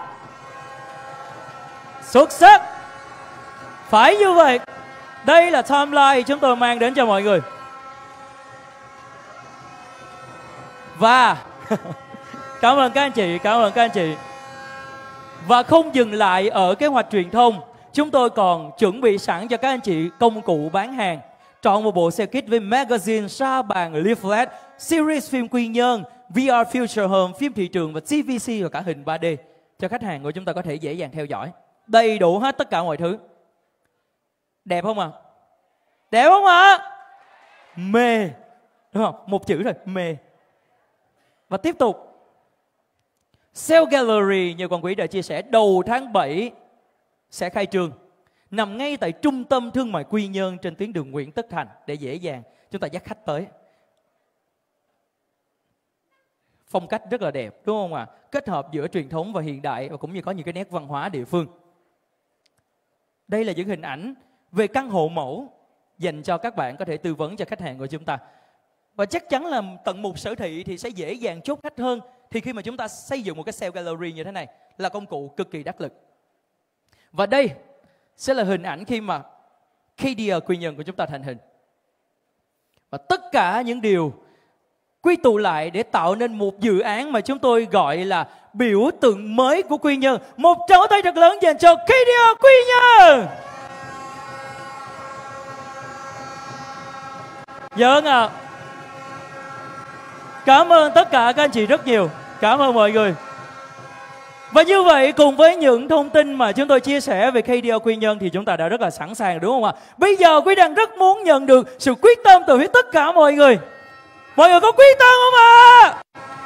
Speaker 1: Xuất sắc. Phải như vậy. Đây là timeline chúng tôi mang đến cho mọi người. Và cảm ơn các anh chị. Và không dừng lại ở kế hoạch truyền thông, chúng tôi còn chuẩn bị sẵn cho các anh chị công cụ bán hàng. Chọn một bộ sale kit với magazine, sa bàn, leaflet, series phim Quy Nhơn, VR Future Home, phim thị trường và TVC và cả hình 3D cho khách hàng của chúng ta có thể dễ dàng theo dõi. Đầy đủ hết tất cả mọi thứ. Đẹp không ạ? Đẹp không ạ? Mê. Đúng không? Một chữ thôi, mê. Và tiếp tục. Sale Gallery như Quang Quý đã chia sẻ, đầu tháng 7 sẽ khai trương, nằm ngay tại trung tâm thương mại Quy Nhơn trên tuyến đường Nguyễn Tất Thành, để dễ dàng chúng ta dắt khách tới. Phong cách rất là đẹp, đúng không ạ? Kết hợp giữa truyền thống và hiện đại, và cũng như có những cái nét văn hóa địa phương. Đây là những hình ảnh về căn hộ mẫu dành cho các bạn có thể tư vấn cho khách hàng của chúng ta. Và chắc chắn là tận mục sở thị thì sẽ dễ dàng chốt khách hơn. Thì khi mà chúng ta xây dựng một cái sale gallery như thế này là công cụ cực kỳ đắc lực. Và đây sẽ là hình ảnh khi mà KDR Quy Nhơn của chúng ta thành hình. Và tất cả những điều quy tụ lại để tạo nên một dự án mà chúng tôi gọi là biểu tượng mới của Quy Nhơn. Một tràng tay thật lớn dành cho KDR Quy Nhơn. Vâng ạ. Cảm ơn tất cả các anh chị rất nhiều. Cảm ơn mọi người. Và như vậy, cùng với những thông tin mà chúng tôi chia sẻ về KDR Quy Nhơn thì chúng ta đã rất là sẵn sàng, đúng không ạ? Bây giờ Quý đang rất muốn nhận được sự quyết tâm từ phía tất cả mọi người. Mọi người có quyết tâm không ạ?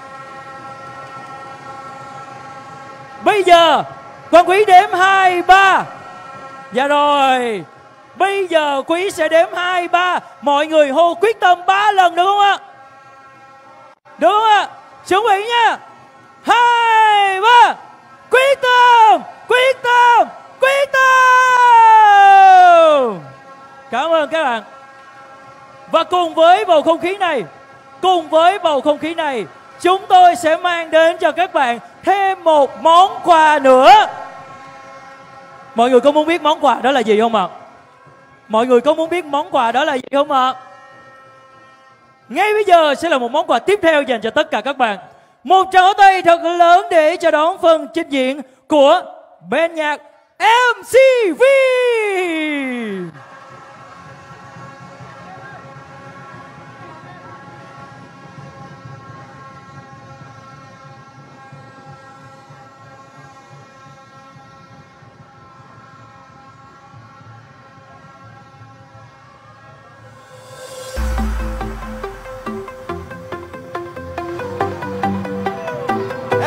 Speaker 1: Bây giờ Quang Quý đếm 2, 3. Dạ rồi. Bây giờ Quý sẽ đếm 2, 3. Mọi người hô quyết tâm 3 lần được không ạ? Được không ạ? Chuẩn bị nha. 2, 3. Quyết tâm. Cảm ơn các bạn. Và cùng với bầu không khí này, chúng tôi sẽ mang đến cho các bạn thêm một món quà nữa. Mọi người có muốn biết món quà đó là gì không ạ? Ngay bây giờ sẽ là một món quà tiếp theo dành cho tất cả các bạn. Một tràng pháo tay thật lớn để chào đón phần trình diễn của ban nhạc MCV.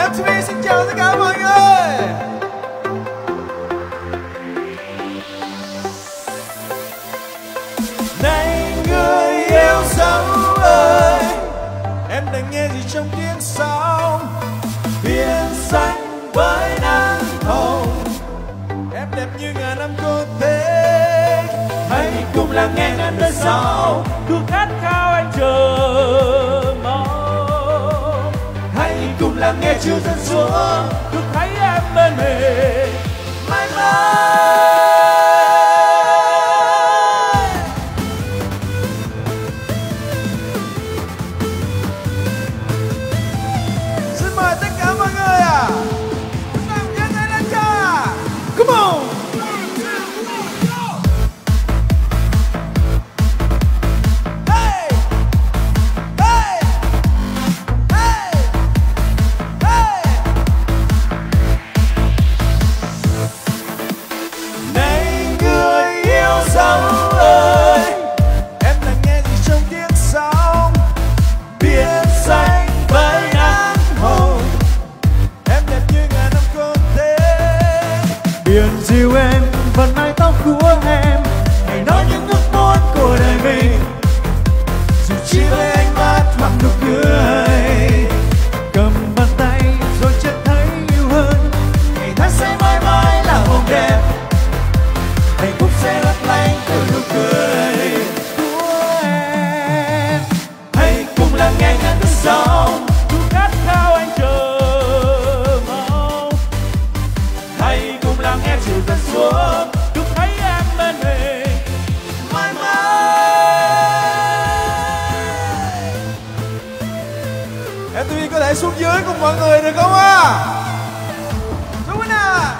Speaker 9: MTV xin chào tất cả mọi người. Này người yêu dấu ơi, em đang nghe gì trong tiếng sóng biển xanh với nắng hồng, em đẹp như ngàn năm cô thế. Hãy cùng lắng nghe ngàn đời sau
Speaker 1: cứ khát khao anh chờ mong.
Speaker 9: Hãy cùng lắng nghe chiều dần xuống,
Speaker 1: cứ thấy em bên mình
Speaker 9: mãi mãi. Xin mời tất cả mọi người ạ, chúng ta cùng giơ tay lên cho. Come on. Hey, hey, hey, hey. Này người yêu dấu ơi, em đang nghe gì trong tiếng sóng biển xanh với nắng hồng, em đẹp như ngàn năm không thế.
Speaker 1: biển dịu em và mái tóc của em,
Speaker 9: Hãy nói những ước muốn của đời mình, dù chỉ với ánh mắt hoặc nụ cười.
Speaker 1: cầm bàn tay rồi chợt thấy yêu hơn.
Speaker 9: Ngày tháng sẽ mãi mãi là mộng đẹp, hạnh phúc sẽ lấp lánh từ nụ cười của em. Hãy cùng lắng nghe ngàn tiếng sóng,
Speaker 1: cứ khát khao anh chờ mong.
Speaker 9: hãy cùng lắng nghe chiều dần xuống
Speaker 1: cứ thấy em bên mình
Speaker 9: mãi mãi. MTV có thể xuống dưới cùng mọi người được không ạ? Xuống nào.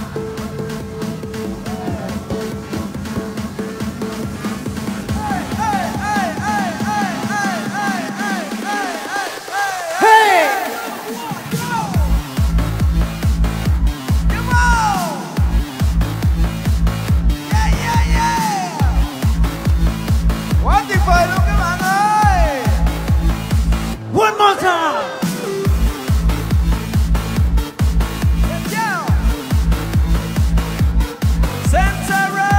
Speaker 9: Quá tuyệt vời luôn các bạn ơi.
Speaker 1: one more time.
Speaker 9: Santara.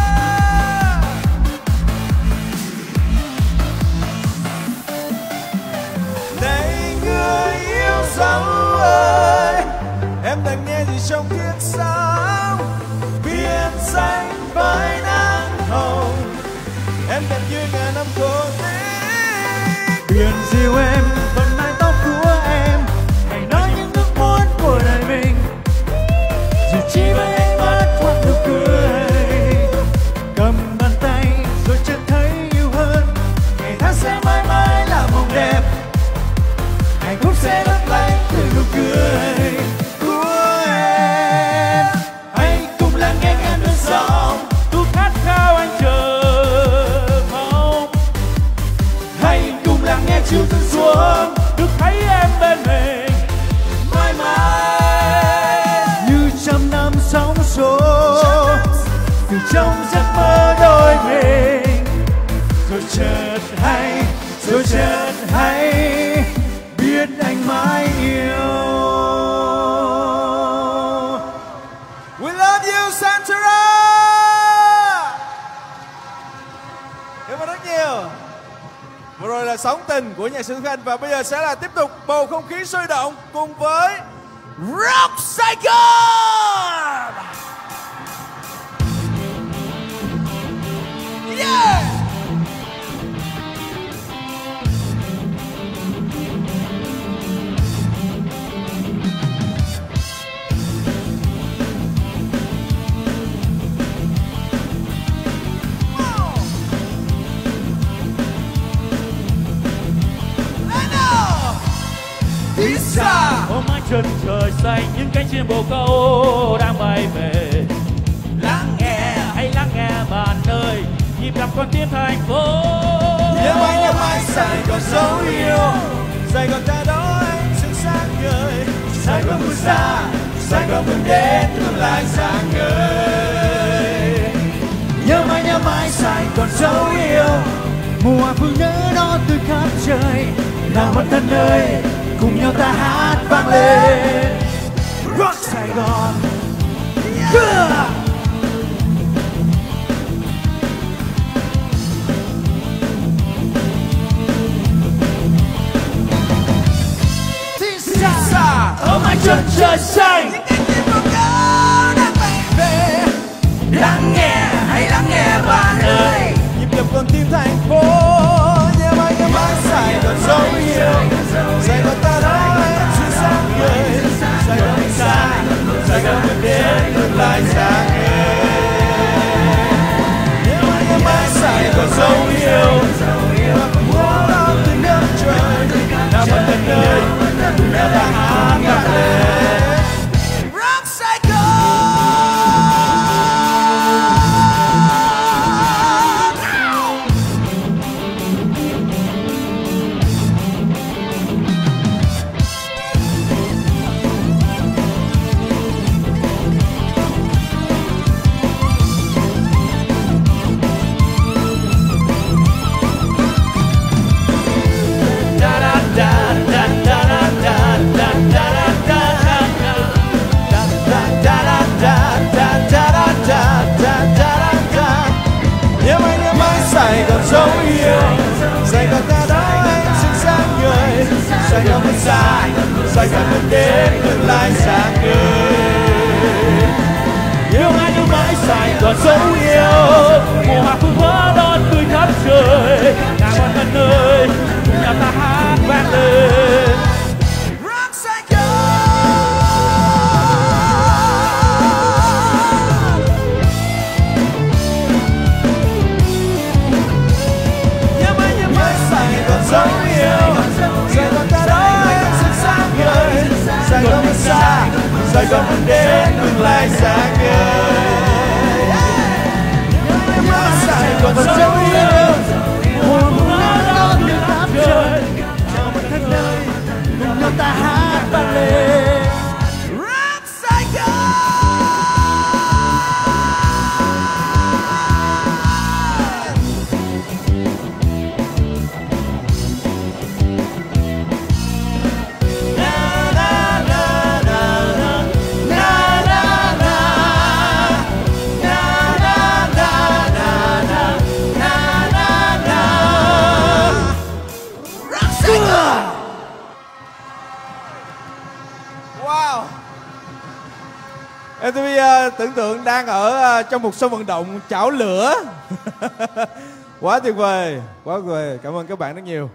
Speaker 9: Này người yêu dấu ơi, em đang nghe gì trong tiếng sóng biển xanh với nắng hồng, em đẹp như ngàn năm cô tích.
Speaker 1: biển dịu em và mái tóc của em, hãy nói những ước muốn của đời mình,
Speaker 9: Dù chỉ với ánh mắt hoặc nụ cười.
Speaker 1: cầm bàn tay rồi chợt thấy yêu hơn.
Speaker 9: Ngày tháng sẽ mãi mãi là mộng đẹp, hạnh phúc sẽ lấp lánh từ nụ cười của em. Hãy cùng lắng nghe ngàn đời sóng,
Speaker 1: cứ khát khao anh chờ mong.
Speaker 9: hãy cùng lắng nghe chiều dần xuống
Speaker 1: cứ thấy em bên mình
Speaker 9: mãi mãi.
Speaker 1: như trăm năm sóng xô từ trong giấc mơ đôi mình,
Speaker 9: Rồi chợt hay
Speaker 1: biết anh mãi yêu.
Speaker 9: We love you Santara. Cảm ơn rất nhiều. Vừa rồi là Sóng Tình của nhạc sĩ Tuấn Khanh, và bây giờ sẽ là tiếp tục bầu không khí sôi động cùng với Rock Saigon. Yeah.
Speaker 1: Ôm mái chân trời xanh, những cánh chim bồ câu đang bay về.
Speaker 9: Lắng nghe,
Speaker 1: hãy lắng nghe bạn ơi, nhịp đập con tim thành phố.
Speaker 9: nhớ mãi Sài Gòn dấu yêu, Sài Gòn ta đó anh sương sáng ngời. Sài Gòn buồn xa, Sài Gòn buồn đến tương lai sáng ngời.
Speaker 1: Nhớ mãi Sài Gòn dấu yêu, mùa phương nhớ nó từ khắp trời. Nào bạn thân ơi, cùng nhau ta hát vang lên.
Speaker 9: chân trời xanh. Những cánh chim bồ câu đang bay về. Lắng nghe, hãy lắng nghe bạn ơi. Nhịp đập con tim thành phố, nhẹ mãi nhẹ mãi Sài Gòn dấu yêu. Sài Gòn ta đó em xuyên sáng người. Sài Gòn mình xa, Sài Gòn mình đến tương lai sáng người. Nhẹ mãi nhẹ mãi Sài Gòn dấu yêu. Múa đón tình đất trời, nào bạn thân ơi, cùng nhau ta hát vang lên. Rock Sài Sài Gòn dấu yêu, Sài Gòn ta đó anh xinh sáng người. Sài Gòn mình xa, Sài Gòn mình đến tương lai sáng người. Yêu ai yêu mãi Sài Gòn dấu yêu, mùa hoa phun hoa đón tươi khắp trời. Ngàn con thân ơi, cùng nhau ta hát vang lên. Rock Sài Gòn. Dấu yêu, Sài Gòn ta đó em xinh sáng người. Sài Gòn mình xa, Sài Gòn mình đến tương lai sáng người. Sài Gòn dấu yêu, mùa hoa đón tươi khắp trời. Chào mừng thân ơi, cùng nhau ta hát vang lên. Rock Sài Gòn. Wow. MTV tưởng tượng đang ở trong một sân vận động chảo lửa. Quá tuyệt vời, quá tuyệt vời. Cảm ơn các bạn rất nhiều.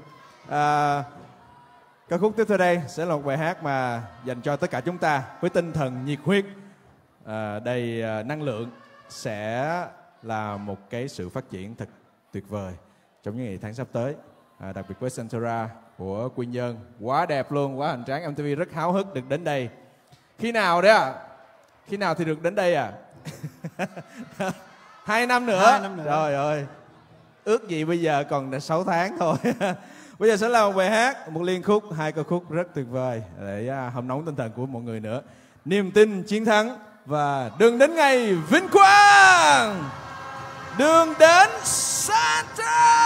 Speaker 9: Ca khúc tiếp theo đây sẽ là một bài hát mà dành cho tất cả chúng ta với tinh thần nhiệt huyết, đầy năng lượng, sẽ là một cái sự phát triển thật tuyệt vời trong những ngày tháng sắp tới. Đặc biệt với Centura của Quy Nhơn, quá đẹp luôn, quá hoành tráng. MTV rất háo hức được đến đây. Khi nào đấy ạ? Khi nào thì được đến đây à? 2 năm nữa.
Speaker 10: 2 năm nữa.
Speaker 9: Trời ơi, ước gì bây giờ còn 6 tháng thôi. Bây giờ sẽ là một bài hát, một liên khúc, 2 ca khúc rất tuyệt vời để hâm nóng tinh thần của mọi người nữa. Niềm tin chiến thắng và đường đến ngày vinh quang. Đường đến Santa.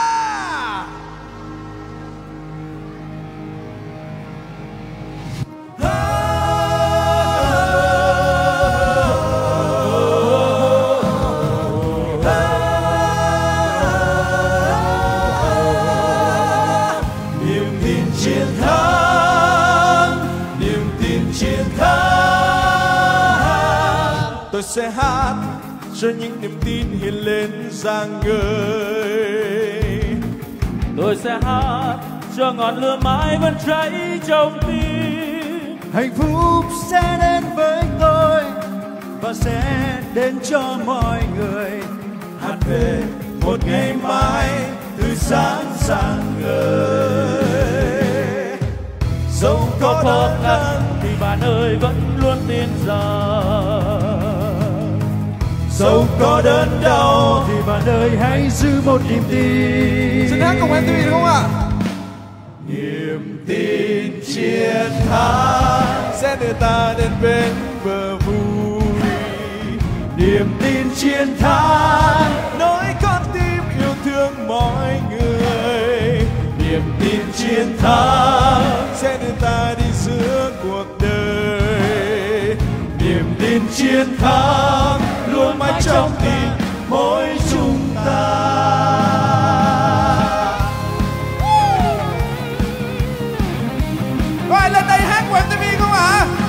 Speaker 9: Niềm tin chiến thắng, niềm tin chiến thắng. Tôi sẽ hát cho những niềm tin hiện lên rạng ngời.
Speaker 1: Tôi sẽ hát cho ngọn lửa mãi vẫn cháy trong tim.
Speaker 10: Hạnh phúc sẽ đến với tôi và sẽ đến cho mọi người.
Speaker 9: Hát về một ngày mai tươi sáng rạng ngời. Dẫu có khó khăn
Speaker 1: thì bạn ơi vẫn luôn tin rằng,
Speaker 9: dẫu có đớn đau
Speaker 10: thì bạn ơi hãy giữ một niềm tin.
Speaker 9: Xin hát cùng MTV được không ạ? Niềm tin chiến thắng sẽ đưa ta đến bên bờ vui. Niềm tin chiến thắng nỗi con tim yêu thương mọi người. Niềm tin chiến thắng sẽ đưa ta đi giữa cuộc đời. Niềm tin chiến thắng luôn mãi trong tim mỗi chúng ta. Rồi lên đây hát của MTV không ạ?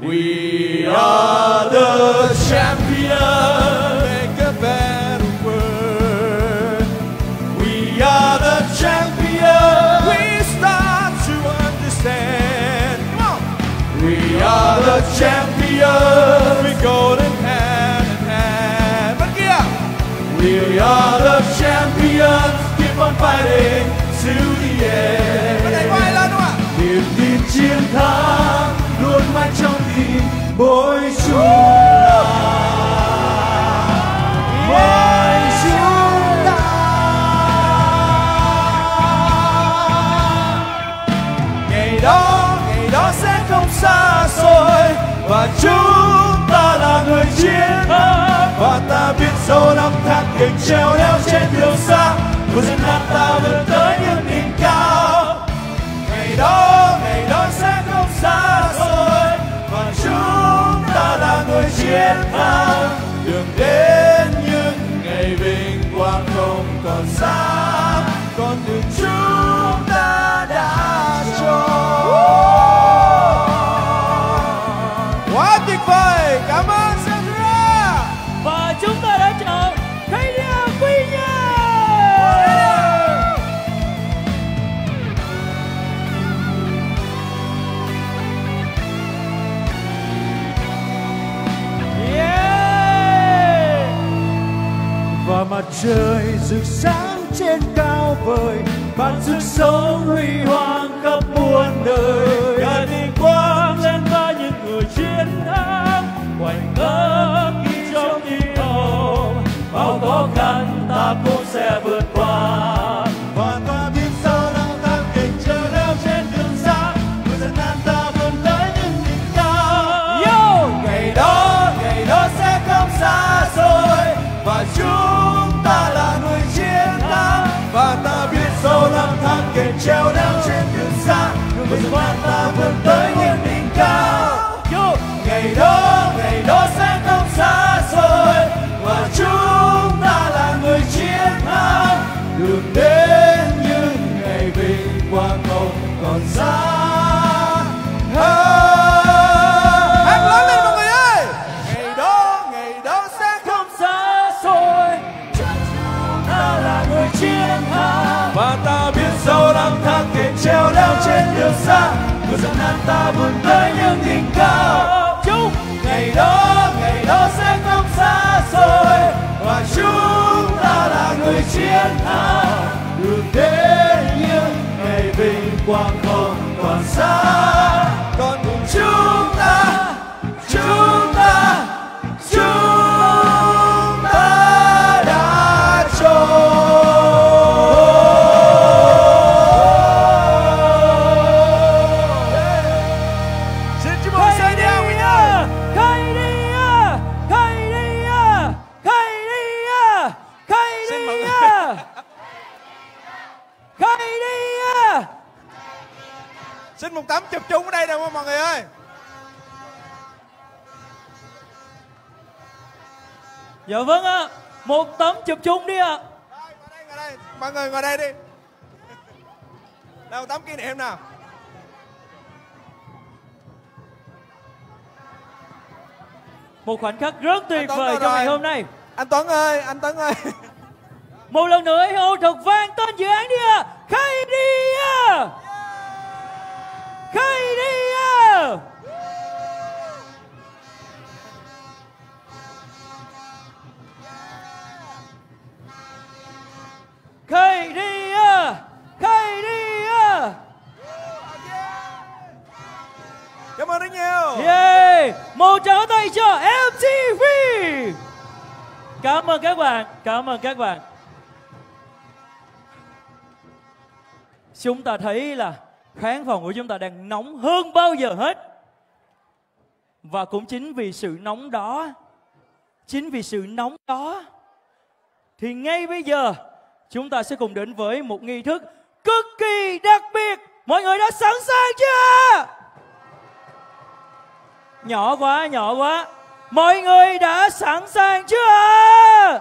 Speaker 9: We are the champions. Make a better world. We are the champions. We start to understand. Come on. We are the champions. We go hand in hand. Bên kia. We are the champions. Keep on fighting to the end. Bên này quay lên đúng không ạ? Niềm tin chiến thắng luôn mãi trong tim mỗi chúng ta. Mỗi chúng ta. Ngày đó sẽ không xa xôi và chúng ta là người chiến thắng. Và ta biết dẫu năm tháng kịch treo leo trên đường xa, của dân hát ta vươn tới những đỉnh cao. Ngày đó sẽ không xa xôi và chúng ta là người chiến thắng. Đường đến những ngày vinh quang không còn xa, con đường chúng ta đã chọn. Quá tuyệt vời, cảm ơn Sandra.
Speaker 1: Và chúng ta đã chọn KDA Quy Nhơn.
Speaker 10: Và mặt trời rực sáng trên cao vời, ban sức sống huy hoàng khắp muôn đời.
Speaker 1: Cả đi quang lên vai những người chiến thắng, khoảnh khắc khi trong đi hồng, bao khó khăn ta cũng sẽ vượt qua.
Speaker 10: Và ta biết sau năm tháng kịch treo leo trên đường xa, người dân An ta vươn tới những đỉnh cao.
Speaker 9: Ngày đó sẽ không xa xôi và chúng ta là người chiến thắng. Và ta biết sau năm tháng kịch treo leo trên đường xa, người dân An ta vươn tới những đỉnh cao. Ngày đó sẽ không xa xôi và chúng ta là người chiến thắng. Đường đến những ngày vinh quang không còn xa. Hát lớn lên mọi người ơi! Ngày đó sẽ không xa xôi, chúng ta là người chiến thắng. Và ta biết dẫu năm tháng kịch treo leo trên đường xa, người dân An ta vươn tới những đỉnh cao. Ngày đó sẽ không xa xôi và chúng ta là người chiến thắng. Đường đến những ngày vinh quang không còn xa, còn cùng chúng ta đã chọn. Xin chúc mừng KDA Quy Nhơn. Xin một tấm chụp chung ở đây được không mọi người ơi?
Speaker 1: Dạ vâng ạ, một tấm chụp chung đi ạ.
Speaker 9: Ngồi đây, mọi người ngồi đây đi. Đâu tấm kỷ niệm nào.
Speaker 1: Một khoảnh khắc rất tuyệt vời trong ngày hôm nay.
Speaker 9: Anh Tuấn ơi.
Speaker 1: Một lần nữa hãy hô thật vang tên dự án đi ạ. KDA. KDA. KDA. KDA.
Speaker 9: Cảm ơn rất nhiều.
Speaker 1: Yeah. Một tràng tay cho MTV. Cảm ơn các bạn. Cảm ơn các bạn. Chúng ta thấy là khán phòng của chúng ta đang nóng hơn bao giờ hết. Và cũng chính vì sự nóng đó, thì ngay bây giờ chúng ta sẽ cùng đến với một nghi thức cực kỳ đặc biệt. Mọi người đã sẵn sàng chưa? Nhỏ quá. Mọi người đã sẵn sàng chưa?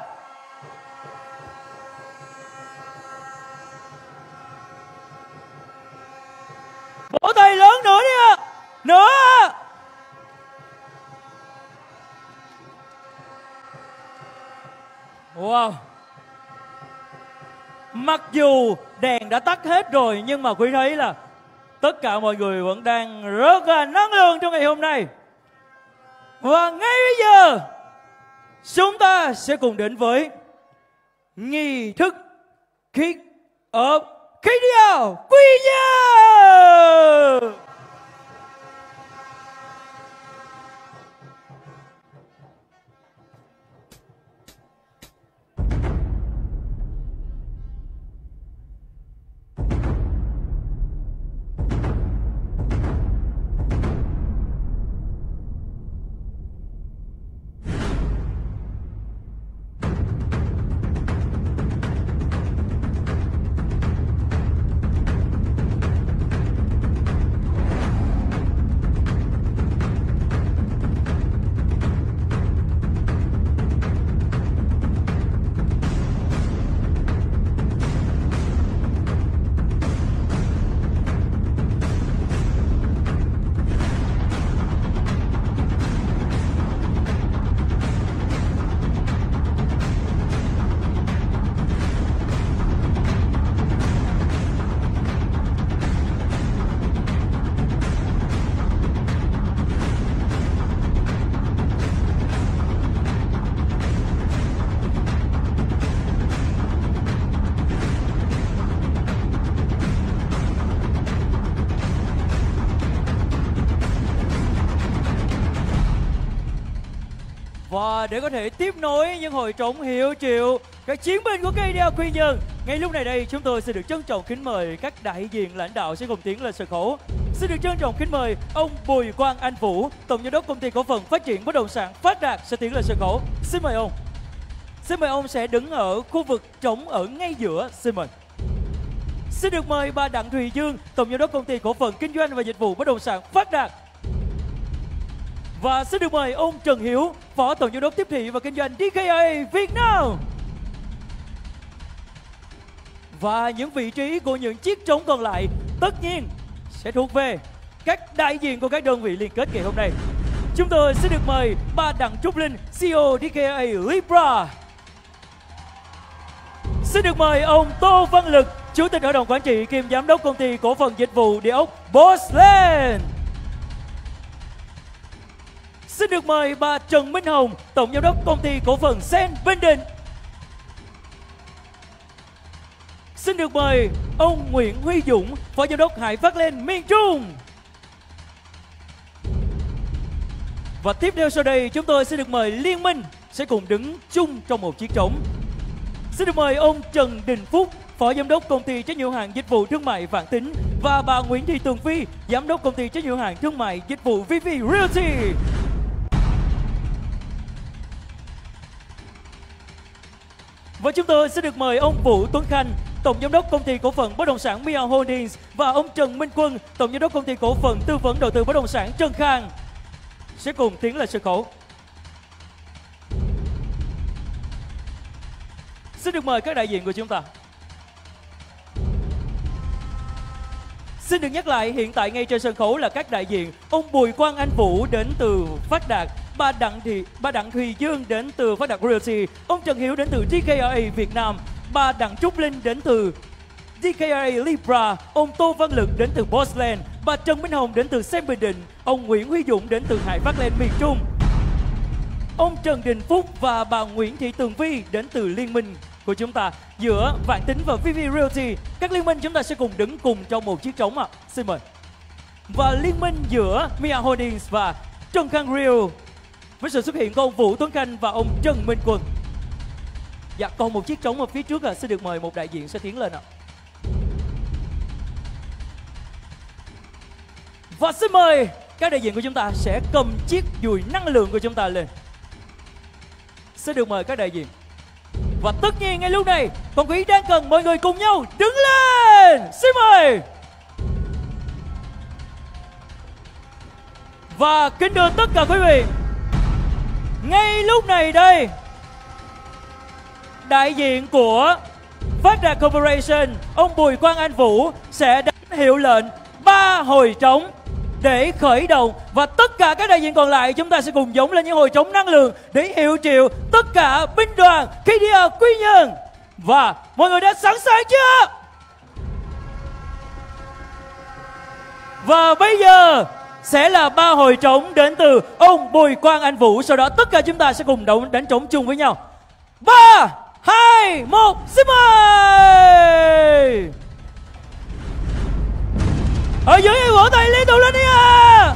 Speaker 1: Vỗ tay lớn nữa đi ạ. Nữa. Wow. Mặc dù đèn đã tắt hết rồi nhưng mà quý thấy là tất cả mọi người vẫn đang rất là năng lượng trong ngày hôm nay. Và ngay bây giờ chúng ta sẽ cùng đến với nghi thức Kick Up KDL Quy Nhơn. Và để có thể tiếp nối những hồi trống hiệu triệu các chiến binh của KDL Quy Nhơn, ngay lúc này đây chúng tôi sẽ được trân trọng kính mời các đại diện lãnh đạo sẽ cùng tiến lên sân khấu. Xin được trân trọng kính mời ông Bùi Quang Anh Vũ, Tổng Giám đốc Công ty Cổ phần Phát triển Bất động sản Phát Đạt sẽ tiến lên sân khấu. Xin mời ông. Xin mời ông sẽ đứng ở khu vực trống ở ngay giữa. Xin mời. Xin được mời bà Đặng Thùy Dương, Tổng Giám đốc Công ty Cổ phần Kinh doanh và Dịch vụ Bất động sản Phát Đạt. Và xin được mời ông Trần Hiếu, Phó Tổng Giám đốc Tiếp thị và Kinh doanh DKIA Việt Nam. Và những vị trí của những chiếc trống còn lại tất nhiên sẽ thuộc về các đại diện của các đơn vị liên kết ngày hôm nay. Chúng tôi xin được mời bà Đặng Trúc Linh, CEO DKIA Libra. Xin được mời ông Tô Văn Lực, Chủ tịch Hội đồng Quản trị kiêm Giám đốc Công ty Cổ phần Dịch vụ Địa ốc Bosland. Xin được mời bà Trần Minh Hồng, Tổng Giám đốc Công ty Cổ phần Sen Bình Định. Xin được mời ông Nguyễn Huy Dũng, Phó Giám đốc Hải Phát Lên miền Trung. Và tiếp theo sau đây chúng tôi sẽ được mời Liên Minh sẽ cùng đứng chung trong một chiếc trống. Xin được mời ông Trần Đình Phúc, Phó Giám đốc Công ty Trách nhiệm hữu hạn Dịch vụ Thương mại Vạn Tính, và bà Nguyễn Thị Tường Phi, Giám đốc Công ty Trách nhiệm hữu hạn Thương mại Dịch vụ VV Realty. Và chúng tôi sẽ được mời ông Vũ Tuấn Khanh, Tổng Giám đốc Công ty Cổ phần Bất động sản Mia Holdings, và ông Trần Minh Quân, Tổng Giám đốc Công ty Cổ phần Tư vấn Đầu tư Bất động sản Trần Khang sẽ cùng tiến lên sân khấu. Xin được mời các đại diện của chúng ta. Xin được nhắc lại, hiện tại ngay trên sân khấu là các đại diện: ông Bùi Quang Anh Vũ đến từ Phát Đạt, bà Đặng Thùy Dương đến từ Phát Đạt Realty, ông Trần Hiếu đến từ DKIA Việt Nam, bà Đặng Trúc Linh đến từ DKIA Libra, ông Tô Văn Lực đến từ Bosland, bà Trần Minh Hồng đến từ Sen Bình Định, ông Nguyễn Huy Dũng đến từ Hải Phát Lên miền Trung, ông Trần Đình Phúc và bà Nguyễn Thị Tường Vi đến từ Liên Minh của chúng ta giữa Vạn Tính và VV Realty. Các liên minh chúng ta sẽ cùng đứng cùng trong một chiếc trống ạ. Xin mời. Và liên minh giữa Mia Holdings và Trần Khang Real với sự xuất hiện của ông Vũ Tuấn Khanh và ông Trần Minh Quân. Dạ, còn một chiếc trống ở phía trước xin được mời một đại diện sẽ tiến lên ạ. Và xin mời các đại diện của chúng ta sẽ cầm chiếc dùi năng lượng của chúng ta lên. Xin được mời các đại diện. Và tất nhiên ngay lúc này con quý đang cần mọi người cùng nhau đứng lên. Xin mời. Và kính thưa tất cả quý vị, ngay lúc này đây, đại diện của Phát Đạt Corporation, ông Bùi Quang Anh Vũ sẽ đánh hiệu lệnh 3 hồi trống. để khởi động. Và tất cả các đại diện còn lại chúng ta sẽ cùng giống lên những hồi trống năng lượng để hiệu triệu tất cả binh đoàn KDR Quy Nhơn. Và mọi người đã sẵn sàng chưa? Và bây giờ sẽ là 3 hồi trống đến từ ông Bùi Quang Anh Vũ. Sau đó tất cả chúng ta sẽ cùng đánh trống chung với nhau. 3, 2, 1, xin mời. Ở dưới hãy vỗ tay liên tục lên đi à.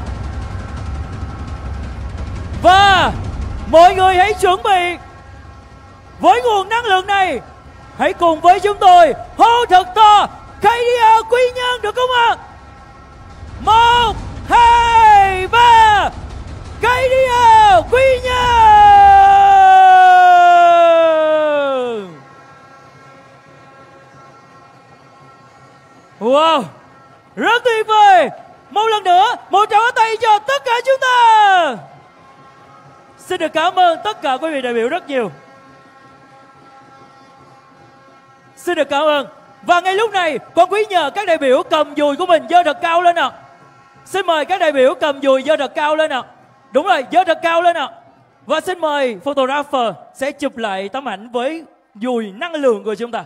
Speaker 1: Và mọi người hãy chuẩn bị. Với nguồn năng lượng này, hãy cùng với chúng tôi hô thật to KDR Quy Nhơn được không ạ? 1, 2, 3, KDR Quy Nhơn. Wow, rất tuyệt vời. Một lần nữa, một tràng pháo tay cho tất cả chúng ta. Xin được cảm ơn tất cả quý vị đại biểu rất nhiều. Xin được cảm ơn. Và ngay lúc này, con quý nhờ các đại biểu cầm dùi của mình giơ thật cao lên ạ. Xin mời các đại biểu cầm dùi giơ thật cao lên ạ. Đúng rồi, giơ thật cao lên ạ. Và xin mời photographer sẽ chụp lại tấm ảnh với dùi năng lượng của chúng ta.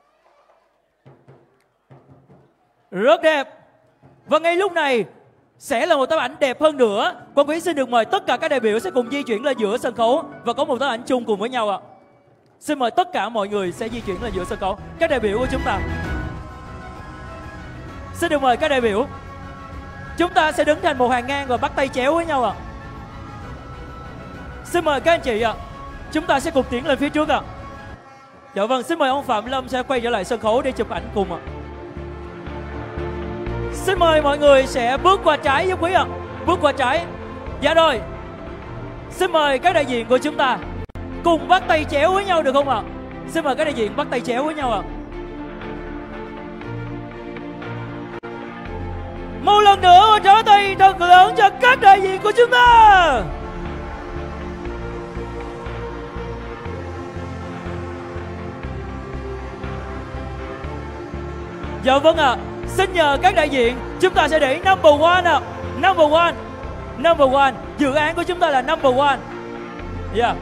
Speaker 1: Rất đẹp. Và ngay lúc này sẽ là một tấm ảnh đẹp hơn nữa. Quang Quý xin được mời tất cả các đại biểu sẽ cùng di chuyển lên giữa sân khấu và có một tấm ảnh chung cùng với nhau ạ. Xin mời tất cả mọi người sẽ di chuyển lên giữa sân khấu. Các đại biểu của chúng ta. Xin được mời các đại biểu. Chúng ta sẽ đứng thành một hàng ngang và bắt tay chéo với nhau ạ. Xin mời các anh chị ạ. Chúng ta sẽ cùng tiến lên phía trước ạ. Dạ vâng, xin mời ông Phạm Lâm sẽ quay trở lại sân khấu để chụp ảnh cùng ạ. Xin mời mọi người sẽ bước qua trái giúp quý ạ. Bước qua trái. Dạ rồi. Xin mời các đại diện của chúng ta cùng bắt tay chéo với nhau được không ạ? Xin mời các đại diện bắt tay chéo với nhau ạ. Một lần nữa trở tay thật lớn cho các đại diện của chúng ta. Dạ vâng ạ. Xin nhờ các đại diện chúng ta sẽ để number one ạ. Number one. Number one. Dự án của chúng ta là number one. Yeah.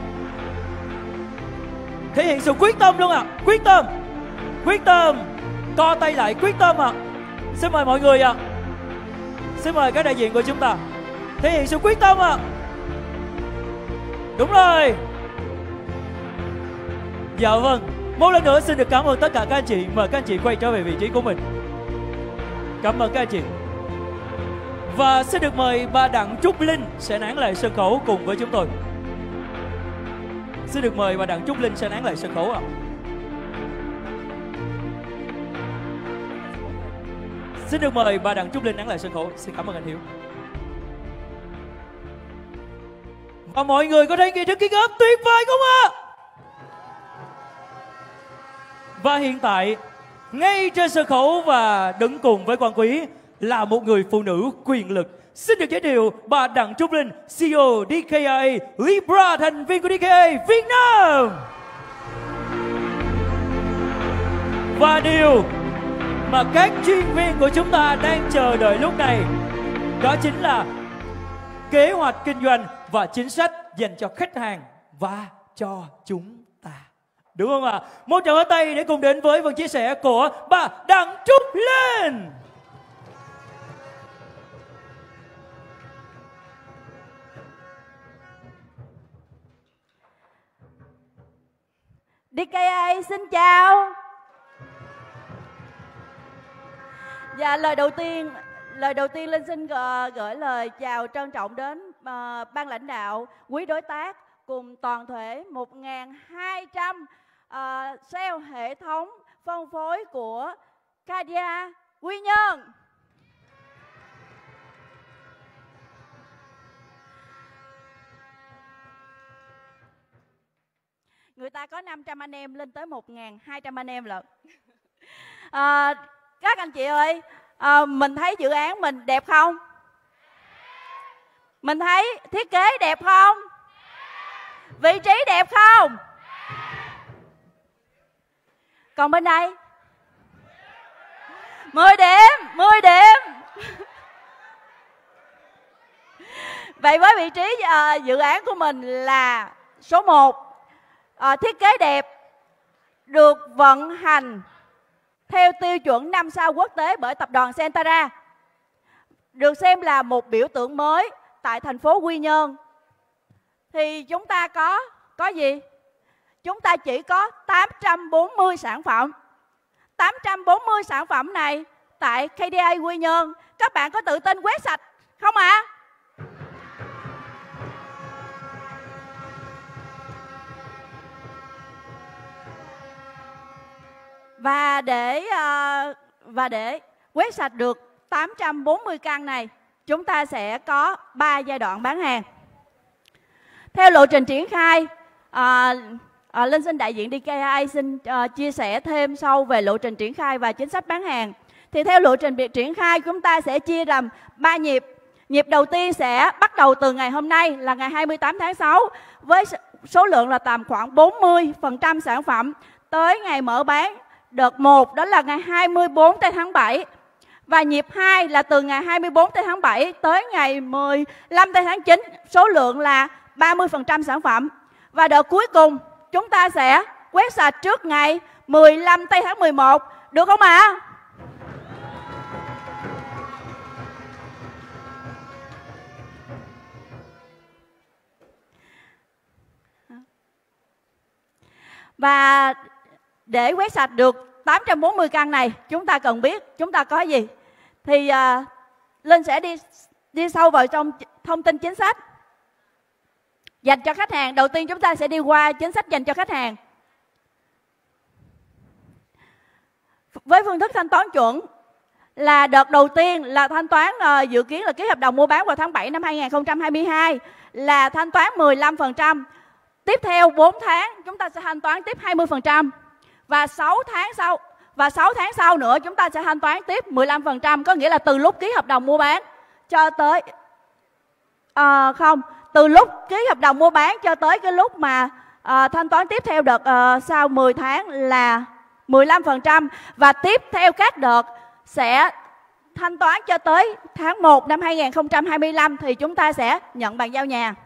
Speaker 1: Thể hiện sự quyết tâm luôn ạ. Quyết tâm. Quyết tâm. Co tay lại quyết tâm ạ. Xin mời mọi người ạ. Xin mời các đại diện của chúng ta thể hiện sự quyết tâm ạ. Đúng rồi. Dạ vâng. Một lần nữa xin được cảm ơn tất cả các anh chị. Mời các anh chị quay trở về vị trí của mình. Cảm ơn các anh chị. Và xin được mời bà Đặng Trúc Linh sẽ nán lại sân khấu cùng với chúng tôi. Xin được mời bà Đặng Trúc Linh sẽ nán lại sân khấu ạ. Xin được mời bà Đặng Trúc Linh nán lại sân khấu. Xin cảm ơn anh Hiếu. Và mọi người có thấy nghi thức kick off tuyệt vời không ạ? Và hiện tại ngay trên sân khấu và đứng cùng với Quang Quý là một người phụ nữ quyền lực. Xin được giới thiệu bà Đặng Trúc Linh, CEO DKA Libra, thành viên của DKA Việt Nam. Và điều mà các chuyên viên của chúng ta đang chờ đợi lúc này đó chính là kế hoạch kinh doanh và chính sách dành cho khách hàng và cho chúng ta. Đúng không ạ? Một tràng pháo tay để cùng đến với phần chia sẻ của bà Đặng Trúc Linh.
Speaker 11: DKA xin chào. Dạ, lời đầu tiên Linh xin gửi lời chào trân trọng đến ban lãnh đạo, quý đối tác cùng toàn thể 1.200 sale hệ thống phân phối của KDR Quy Nhơn. Người ta có 500 anh em lên tới 1.200 anh em lận. Các anh chị ơi, mình thấy dự án mình đẹp không? Mình thấy thiết kế đẹp không? Vị trí đẹp không? Còn bên đây 10 điểm, 10 điểm. Vậy với vị trí dự án của mình là số 1, thiết kế đẹp, được vận hành theo tiêu chuẩn 5 sao quốc tế bởi tập đoàn Centara, được xem là một biểu tượng mới tại thành phố Quy Nhơn, thì chúng ta có gì? Chúng ta chỉ có 840 sản phẩm. 840 sản phẩm này tại KDA Quy Nhơn, các bạn có tự tin quét sạch không ạ? Và để quét sạch được 840 căn này, chúng ta sẽ có 3 giai đoạn bán hàng. Theo lộ trình triển khai, Linh xin đại diện DKI xin chia sẻ thêm sâu về lộ trình triển khai và chính sách bán hàng. Thì theo lộ trình triển khai, chúng ta sẽ chia làm 3 nhịp. Nhịp đầu tiên sẽ bắt đầu từ ngày hôm nay là ngày 28 tháng 6 với số lượng là tầm khoảng 40% sản phẩm tới ngày mở bán đợt 1, đó là ngày 24 tháng 7. Và nhịp 2 là từ ngày 24 tháng 7 tới ngày 15 tháng 9, số lượng là 30% sản phẩm. Và đợt cuối cùng chúng ta sẽ quét sạch trước ngày 15 tháng 11, được không ạ? Và để quét sạch được 840 căn này, chúng ta cần biết chúng ta có gì. Thì Linh sẽ đi sâu vào trong thông tin chính sách dành cho khách hàng. Đầu tiên chúng ta sẽ đi qua chính sách dành cho khách hàng. Với phương thức thanh toán chuẩn là đợt đầu tiên là thanh toán dự kiến là ký hợp đồng mua bán vào tháng 7 năm 2022 là thanh toán 15%. Tiếp theo 4 tháng chúng ta sẽ thanh toán tiếp 20%. Và 6 tháng sau nữa chúng ta sẽ thanh toán tiếp 15%, có nghĩa là từ lúc ký hợp đồng mua bán cho tới từ lúc ký hợp đồng mua bán cho tới cái lúc mà thanh toán tiếp theo đợt sau 10 tháng là 15%, và tiếp theo các đợt sẽ thanh toán cho tới tháng 1 năm 2025 thì chúng ta sẽ nhận bàn giao nhà.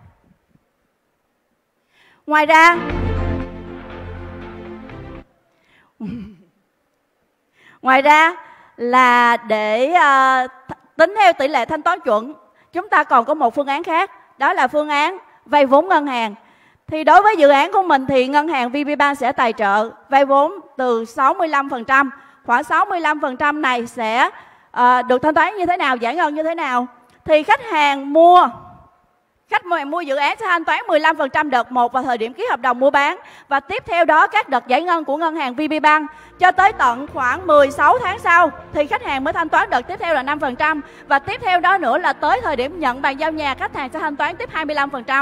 Speaker 11: Ngoài ra là để tính theo tỷ lệ thanh toán chuẩn, chúng ta còn có một phương án khác, đó là phương án vay vốn ngân hàng. Thì đối với dự án của mình thì ngân hàng VPBank sẽ tài trợ vay vốn từ 65%. Khoảng 65% này sẽ được thanh toán như thế nào, giải ngân như thế nào? Thì khách hàng mua dự án sẽ thanh toán 15% đợt 1 vào thời điểm ký hợp đồng mua bán, và tiếp theo đó các đợt giải ngân của ngân hàng VPBank cho tới tận khoảng 16 tháng sau thì khách hàng mới thanh toán đợt tiếp theo là 5%, và tiếp theo đó nữa là tới thời điểm nhận bàn giao nhà khách hàng sẽ thanh toán tiếp 25%.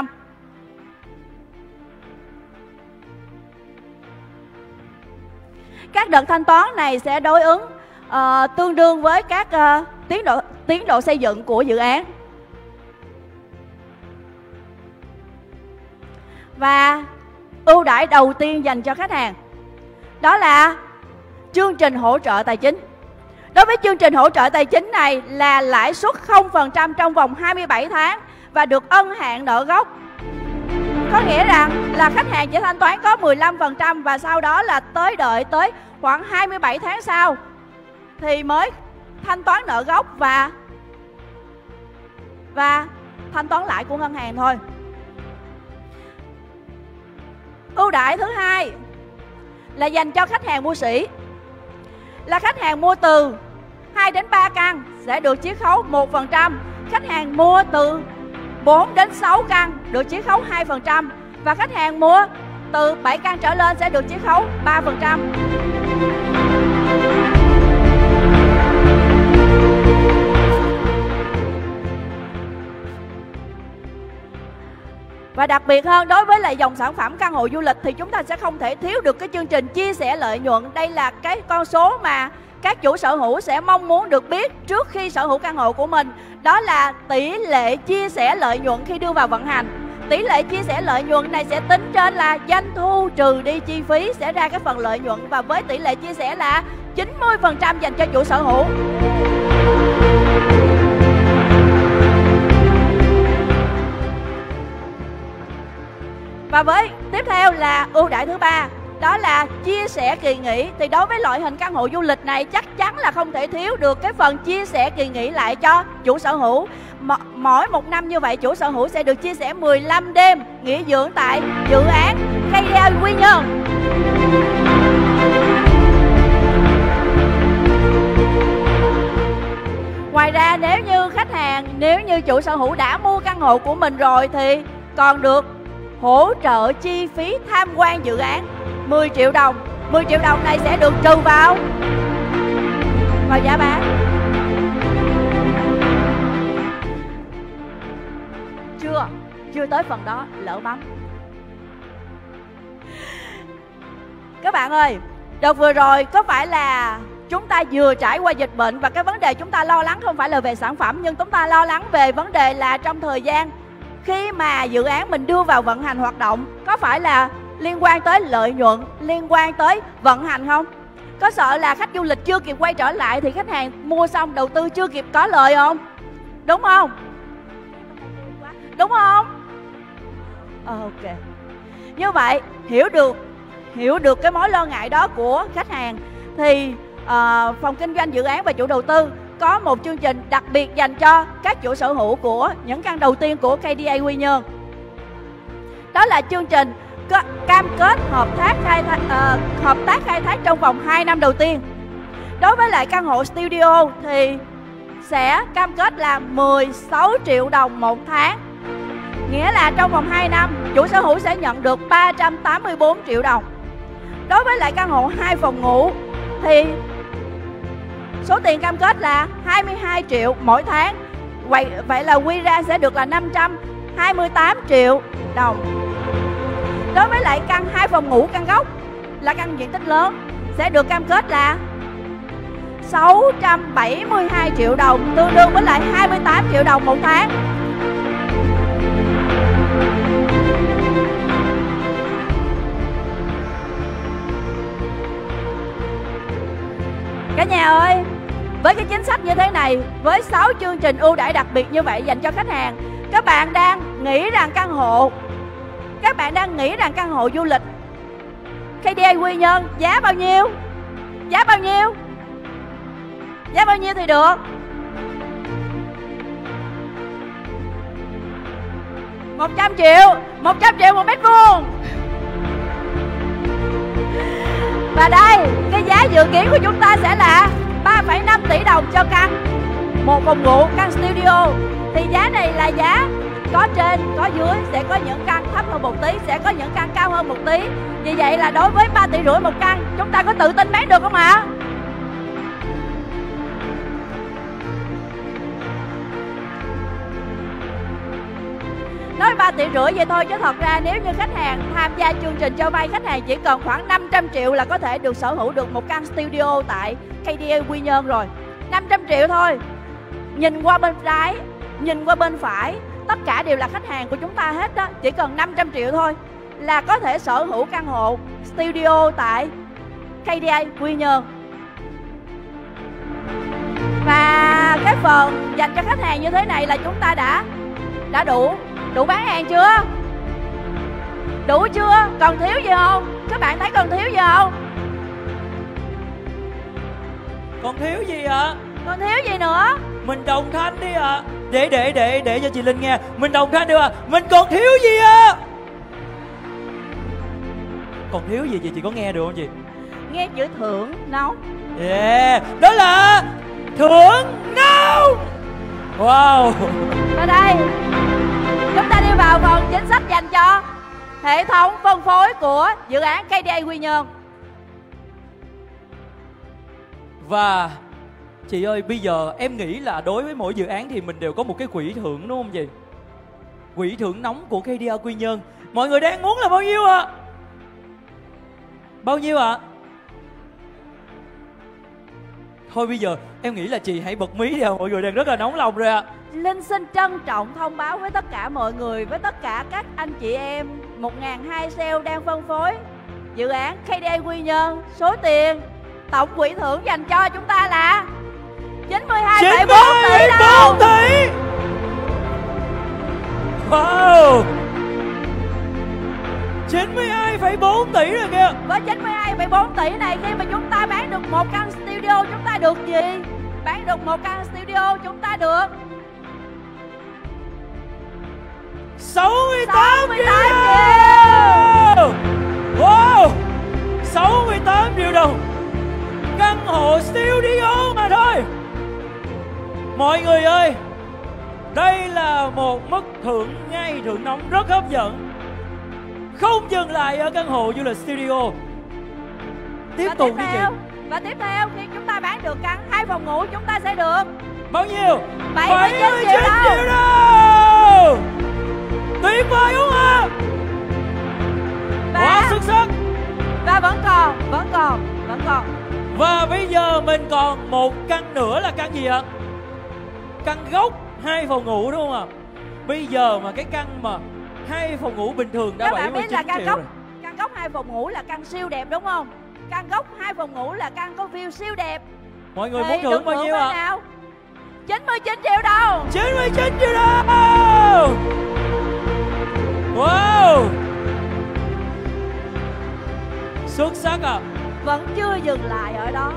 Speaker 11: Các đợt thanh toán này sẽ đối ứng tương đương với các tiến độ xây dựng của dự án. Và ưu đãi đầu tiên dành cho khách hàng đó là chương trình hỗ trợ tài chính. Đối với chương trình hỗ trợ tài chính này là lãi suất 0% trong vòng 27 tháng và được ân hạn nợ gốc. Có nghĩa rằng là khách hàng chỉ thanh toán có 15% và sau đó là đợi tới khoảng 27 tháng sau thì mới thanh toán nợ gốc và thanh toán lãi của ngân hàng thôi. Ưu đãi thứ hai là dành cho khách hàng mua sỉ. Là khách hàng mua từ 2 đến 3 căn sẽ được chiết khấu 1%. Khách hàng mua từ 4 đến 6 căn được chiết khấu 2%. Và khách hàng mua từ 7 căn trở lên sẽ được chiết khấu 3%. Và đặc biệt hơn, đối với lại dòng sản phẩm căn hộ du lịch thì chúng ta sẽ không thể thiếu được cái chương trình chia sẻ lợi nhuận. Đây là cái con số mà các chủ sở hữu sẽ mong muốn được biết trước khi sở hữu căn hộ của mình. Đó là tỷ lệ chia sẻ lợi nhuận khi đưa vào vận hành. Tỷ lệ chia sẻ lợi nhuận này sẽ tính trên là doanh thu trừ đi chi phí sẽ ra cái phần lợi nhuận, và với tỷ lệ chia sẻ là 90% dành cho chủ sở hữu. Và với tiếp theo là ưu đãi thứ ba, đó là chia sẻ kỳ nghỉ. Thì đối với loại hình căn hộ du lịch này chắc chắn là không thể thiếu được cái phần chia sẻ kỳ nghỉ lại cho chủ sở hữu. Mỗi một năm như vậy, chủ sở hữu sẽ được chia sẻ 15 đêm nghỉ dưỡng tại dự án KDI Quy Nhơn. Ngoài ra nếu như chủ sở hữu đã mua căn hộ của mình rồi thì còn được hỗ trợ chi phí tham quan dự án 10 triệu đồng. 10 triệu đồng này sẽ được trừ vào giá bán. Chưa tới phần đó, lỡ bấm. Các bạn ơi, đợt vừa rồi có phải là chúng ta vừa trải qua dịch bệnh và cái vấn đề chúng ta lo lắng không phải là về sản phẩm, nhưng chúng ta lo lắng về vấn đề là trong thời gian khi mà dự án mình đưa vào vận hành hoạt động, có phải là liên quan tới lợi nhuận, liên quan tới vận hành không? Có sợ là khách du lịch chưa kịp quay trở lại thì khách hàng mua xong đầu tư chưa kịp có lời không? Đúng không? Đúng không? Ok. Như vậy hiểu được cái mối lo ngại đó của khách hàng thì phòng kinh doanh dự án và chủ đầu tư có một chương trình đặc biệt dành cho các chủ sở hữu của những căn đầu tiên của KDI Quy Nhơn. Đó là chương trình cam kết hợp tác khai thác trong vòng 2 năm đầu tiên. Đối với lại căn hộ studio thì sẽ cam kết là 16 triệu đồng một tháng. Nghĩa là trong vòng 2 năm, chủ sở hữu sẽ nhận được 384 triệu đồng. Đối với lại căn hộ 2 phòng ngủ thì số tiền cam kết là 22 triệu mỗi tháng. Vậy là quy ra sẽ được là 528 triệu đồng. Đối với lại căn 2 phòng ngủ căn góc là căn diện tích lớn sẽ được cam kết là 672 triệu đồng, tương đương với lại 28 triệu đồng một tháng. Cả nhà ơi, với cái chính sách như thế này, với 6 chương trình ưu đãi đặc biệt như vậy dành cho khách hàng, các bạn đang nghĩ rằng căn hộ du lịch KDI Quy Nhơn giá bao nhiêu? Giá bao nhiêu? Giá bao nhiêu thì được? 100 triệu 100 triệu một mét vuông. Và đây, cái giá dự kiến của chúng ta sẽ là 3,5 tỷ đồng cho căn một phòng ngủ, căn studio. Thì giá này là giá có trên, có dưới, sẽ có những căn thấp hơn một tí, sẽ có những căn cao hơn một tí. Vì vậy là đối với 3,5 tỷ một căn, chúng ta có tự tin bán được không ạ? Nói 3,5 tỷ vậy thôi, chứ thật ra nếu như khách hàng tham gia chương trình cho vay, khách hàng chỉ cần khoảng 500 triệu là có thể được sở hữu được một căn studio tại KDI Quy Nhơn rồi. 500 triệu thôi. Nhìn qua bên trái, nhìn qua bên phải, tất cả đều là khách hàng của chúng ta hết đó. Chỉ cần 500 triệu thôi là có thể sở hữu căn hộ studio tại KDI Quy Nhơn. Và cái phần dành cho khách hàng như thế này là chúng ta đã đủ bán hàng chưa? Đủ chưa? Còn thiếu gì không? Các bạn thấy còn thiếu gì không?
Speaker 1: Còn thiếu gì ạ?
Speaker 11: Còn thiếu gì nữa?
Speaker 1: Mình đồng thanh đi ạ. Để cho chị Linh nghe. Mình đồng thanh được ạ. Mình còn thiếu gì ạ? Còn thiếu gì chị có nghe được không chị?
Speaker 11: Nghe chữ thưởng nóng.
Speaker 1: Yeah, đó là thưởng nóng. Wow.
Speaker 11: Và đây, chúng ta đi vào phần chính sách dành cho hệ thống phân phối của dự án KDI Quy Nhơn.
Speaker 1: Và chị ơi, bây giờ em nghĩ là đối với mỗi dự án thì mình đều có một cái quỹ thưởng đúng không chị? Quỹ thưởng nóng của KDI Quy Nhơn. Mọi người đang muốn là bao nhiêu ạ? Bao nhiêu ạ? Thôi bây giờ em nghĩ là chị hãy bật mí đi ạ, mọi người đang rất là nóng lòng rồi ạ.
Speaker 11: Linh xin trân trọng thông báo với tất cả mọi người, với tất cả các anh chị em 1.200 sale đang phân phối dự án KDI Quy Nhơn, số tiền tổng quỹ thưởng dành cho chúng ta là 92,4 tỷ đồng.
Speaker 1: Wow. 92,4 tỷ rồi kìa.
Speaker 11: Với 92,4 tỷ này, khi mà chúng ta bán được một căn studio, chúng ta được gì? Bán được một căn studio, chúng ta được
Speaker 1: 68 triệu. Wow, 68 triệu đồng. Căn hộ studio mà thôi. Mọi người ơi, đây là một mức thưởng ngay, thưởng nóng rất hấp dẫn. Không dừng lại ở căn hộ du lịch studio. Tiếp tục đi chị.
Speaker 11: Và tiếp theo, khi chúng ta bán được căn 2 phòng ngủ, chúng ta sẽ được
Speaker 1: bao nhiêu?
Speaker 11: 79 triệu
Speaker 1: đồng. Tuyệt vời đúng không ạ? Quá xuất sắc.
Speaker 11: Và vẫn còn.
Speaker 1: Và bây giờ mình còn một căn nữa là căn gì ạ? Căn gốc 2 phòng ngủ đúng không ạ? Bây giờ mà cái căn mà 2 phòng ngủ bình thường đã 79 triệu rồi.
Speaker 11: Căn gốc 2 phòng ngủ là căn siêu đẹp đúng không? Căn gốc 2 phòng ngủ là căn có view siêu đẹp.
Speaker 1: Mọi người muốn thưởng bao nhiêu ạ?
Speaker 11: 99 triệu đồng.
Speaker 1: 99 triệu đồng. Wow, xuất sắc ạ.
Speaker 11: Vẫn chưa dừng lại ở đó.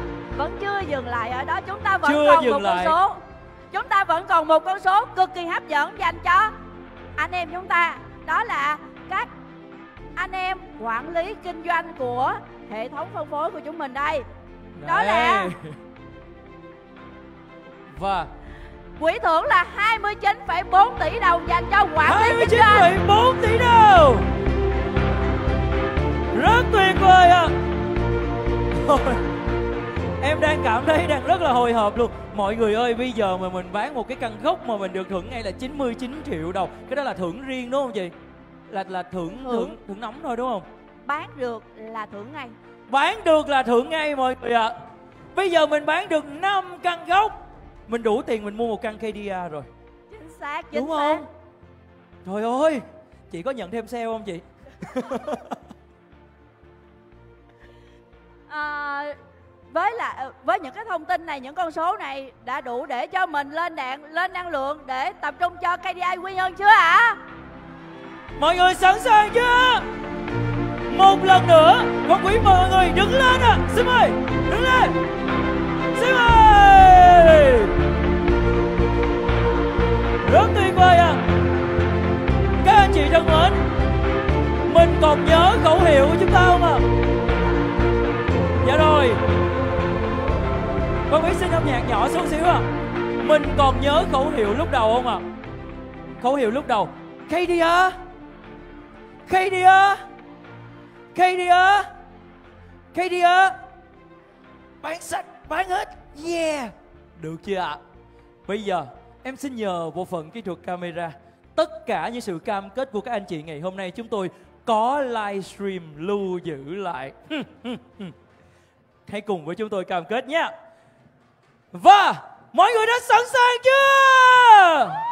Speaker 11: Chúng ta vẫn
Speaker 1: chưa
Speaker 11: còn một
Speaker 1: lại.
Speaker 11: con số. Chúng ta vẫn còn một con số cực kỳ hấp dẫn dành cho anh em chúng ta. Đó là các anh em quản lý kinh doanh của hệ thống phân phối của chúng mình đây. Đó là
Speaker 1: và
Speaker 11: quỹ thưởng là 29,4 tỷ đồng dành cho quản lý kinh doanh.
Speaker 1: 29,4 tỷ đồng. Rất tuyệt vời ạ. Em đang cảm thấy rất là hồi hộp luôn. Mọi người ơi, bây giờ mà mình bán một cái căn gốc mà mình được thưởng ngay là 99 triệu đồng. Cái đó là thưởng riêng đúng không chị? Là thưởng nóng thôi đúng không?
Speaker 11: Bán được là thưởng ngay.
Speaker 1: Bán được là thưởng ngay mọi người ạ. Bây giờ mình bán được 5 căn gốc, mình đủ tiền mình mua một căn KDR rồi.
Speaker 11: Chính xác.
Speaker 1: Đúng không? Trời ơi, chị có nhận thêm sale không chị?
Speaker 11: Với những cái thông tin này, những con số này đã đủ để cho mình lên năng lượng để tập trung cho KDI Quy Nhơn chưa ạ?
Speaker 1: Mọi người sẵn sàng chưa? Một lần nữa, con quý mời mọi người đứng lên ạ. Xin mời, đứng lên. Xin mời. Rất tuyệt vời ạ. Các anh chị thân mến, mình còn nhớ khẩu hiệu của chúng ta không ạ? Dạ rồi. Con quý xin âm nhạc nhỏ xuống xíu ạ. Mình còn nhớ khẩu hiệu lúc đầu không ạ? Khẩu hiệu lúc đầu KDR, KDR, KDR, KDR. Bán sạch, bán hết. Yeah. Được chưa ạ? Bây giờ em xin nhờ bộ phận kỹ thuật camera. Tất cả những sự cam kết của các anh chị ngày hôm nay chúng tôi có livestream lưu giữ lại. Hãy cùng với chúng tôi cam kết nhé. Và mọi người đã sẵn sàng chưa?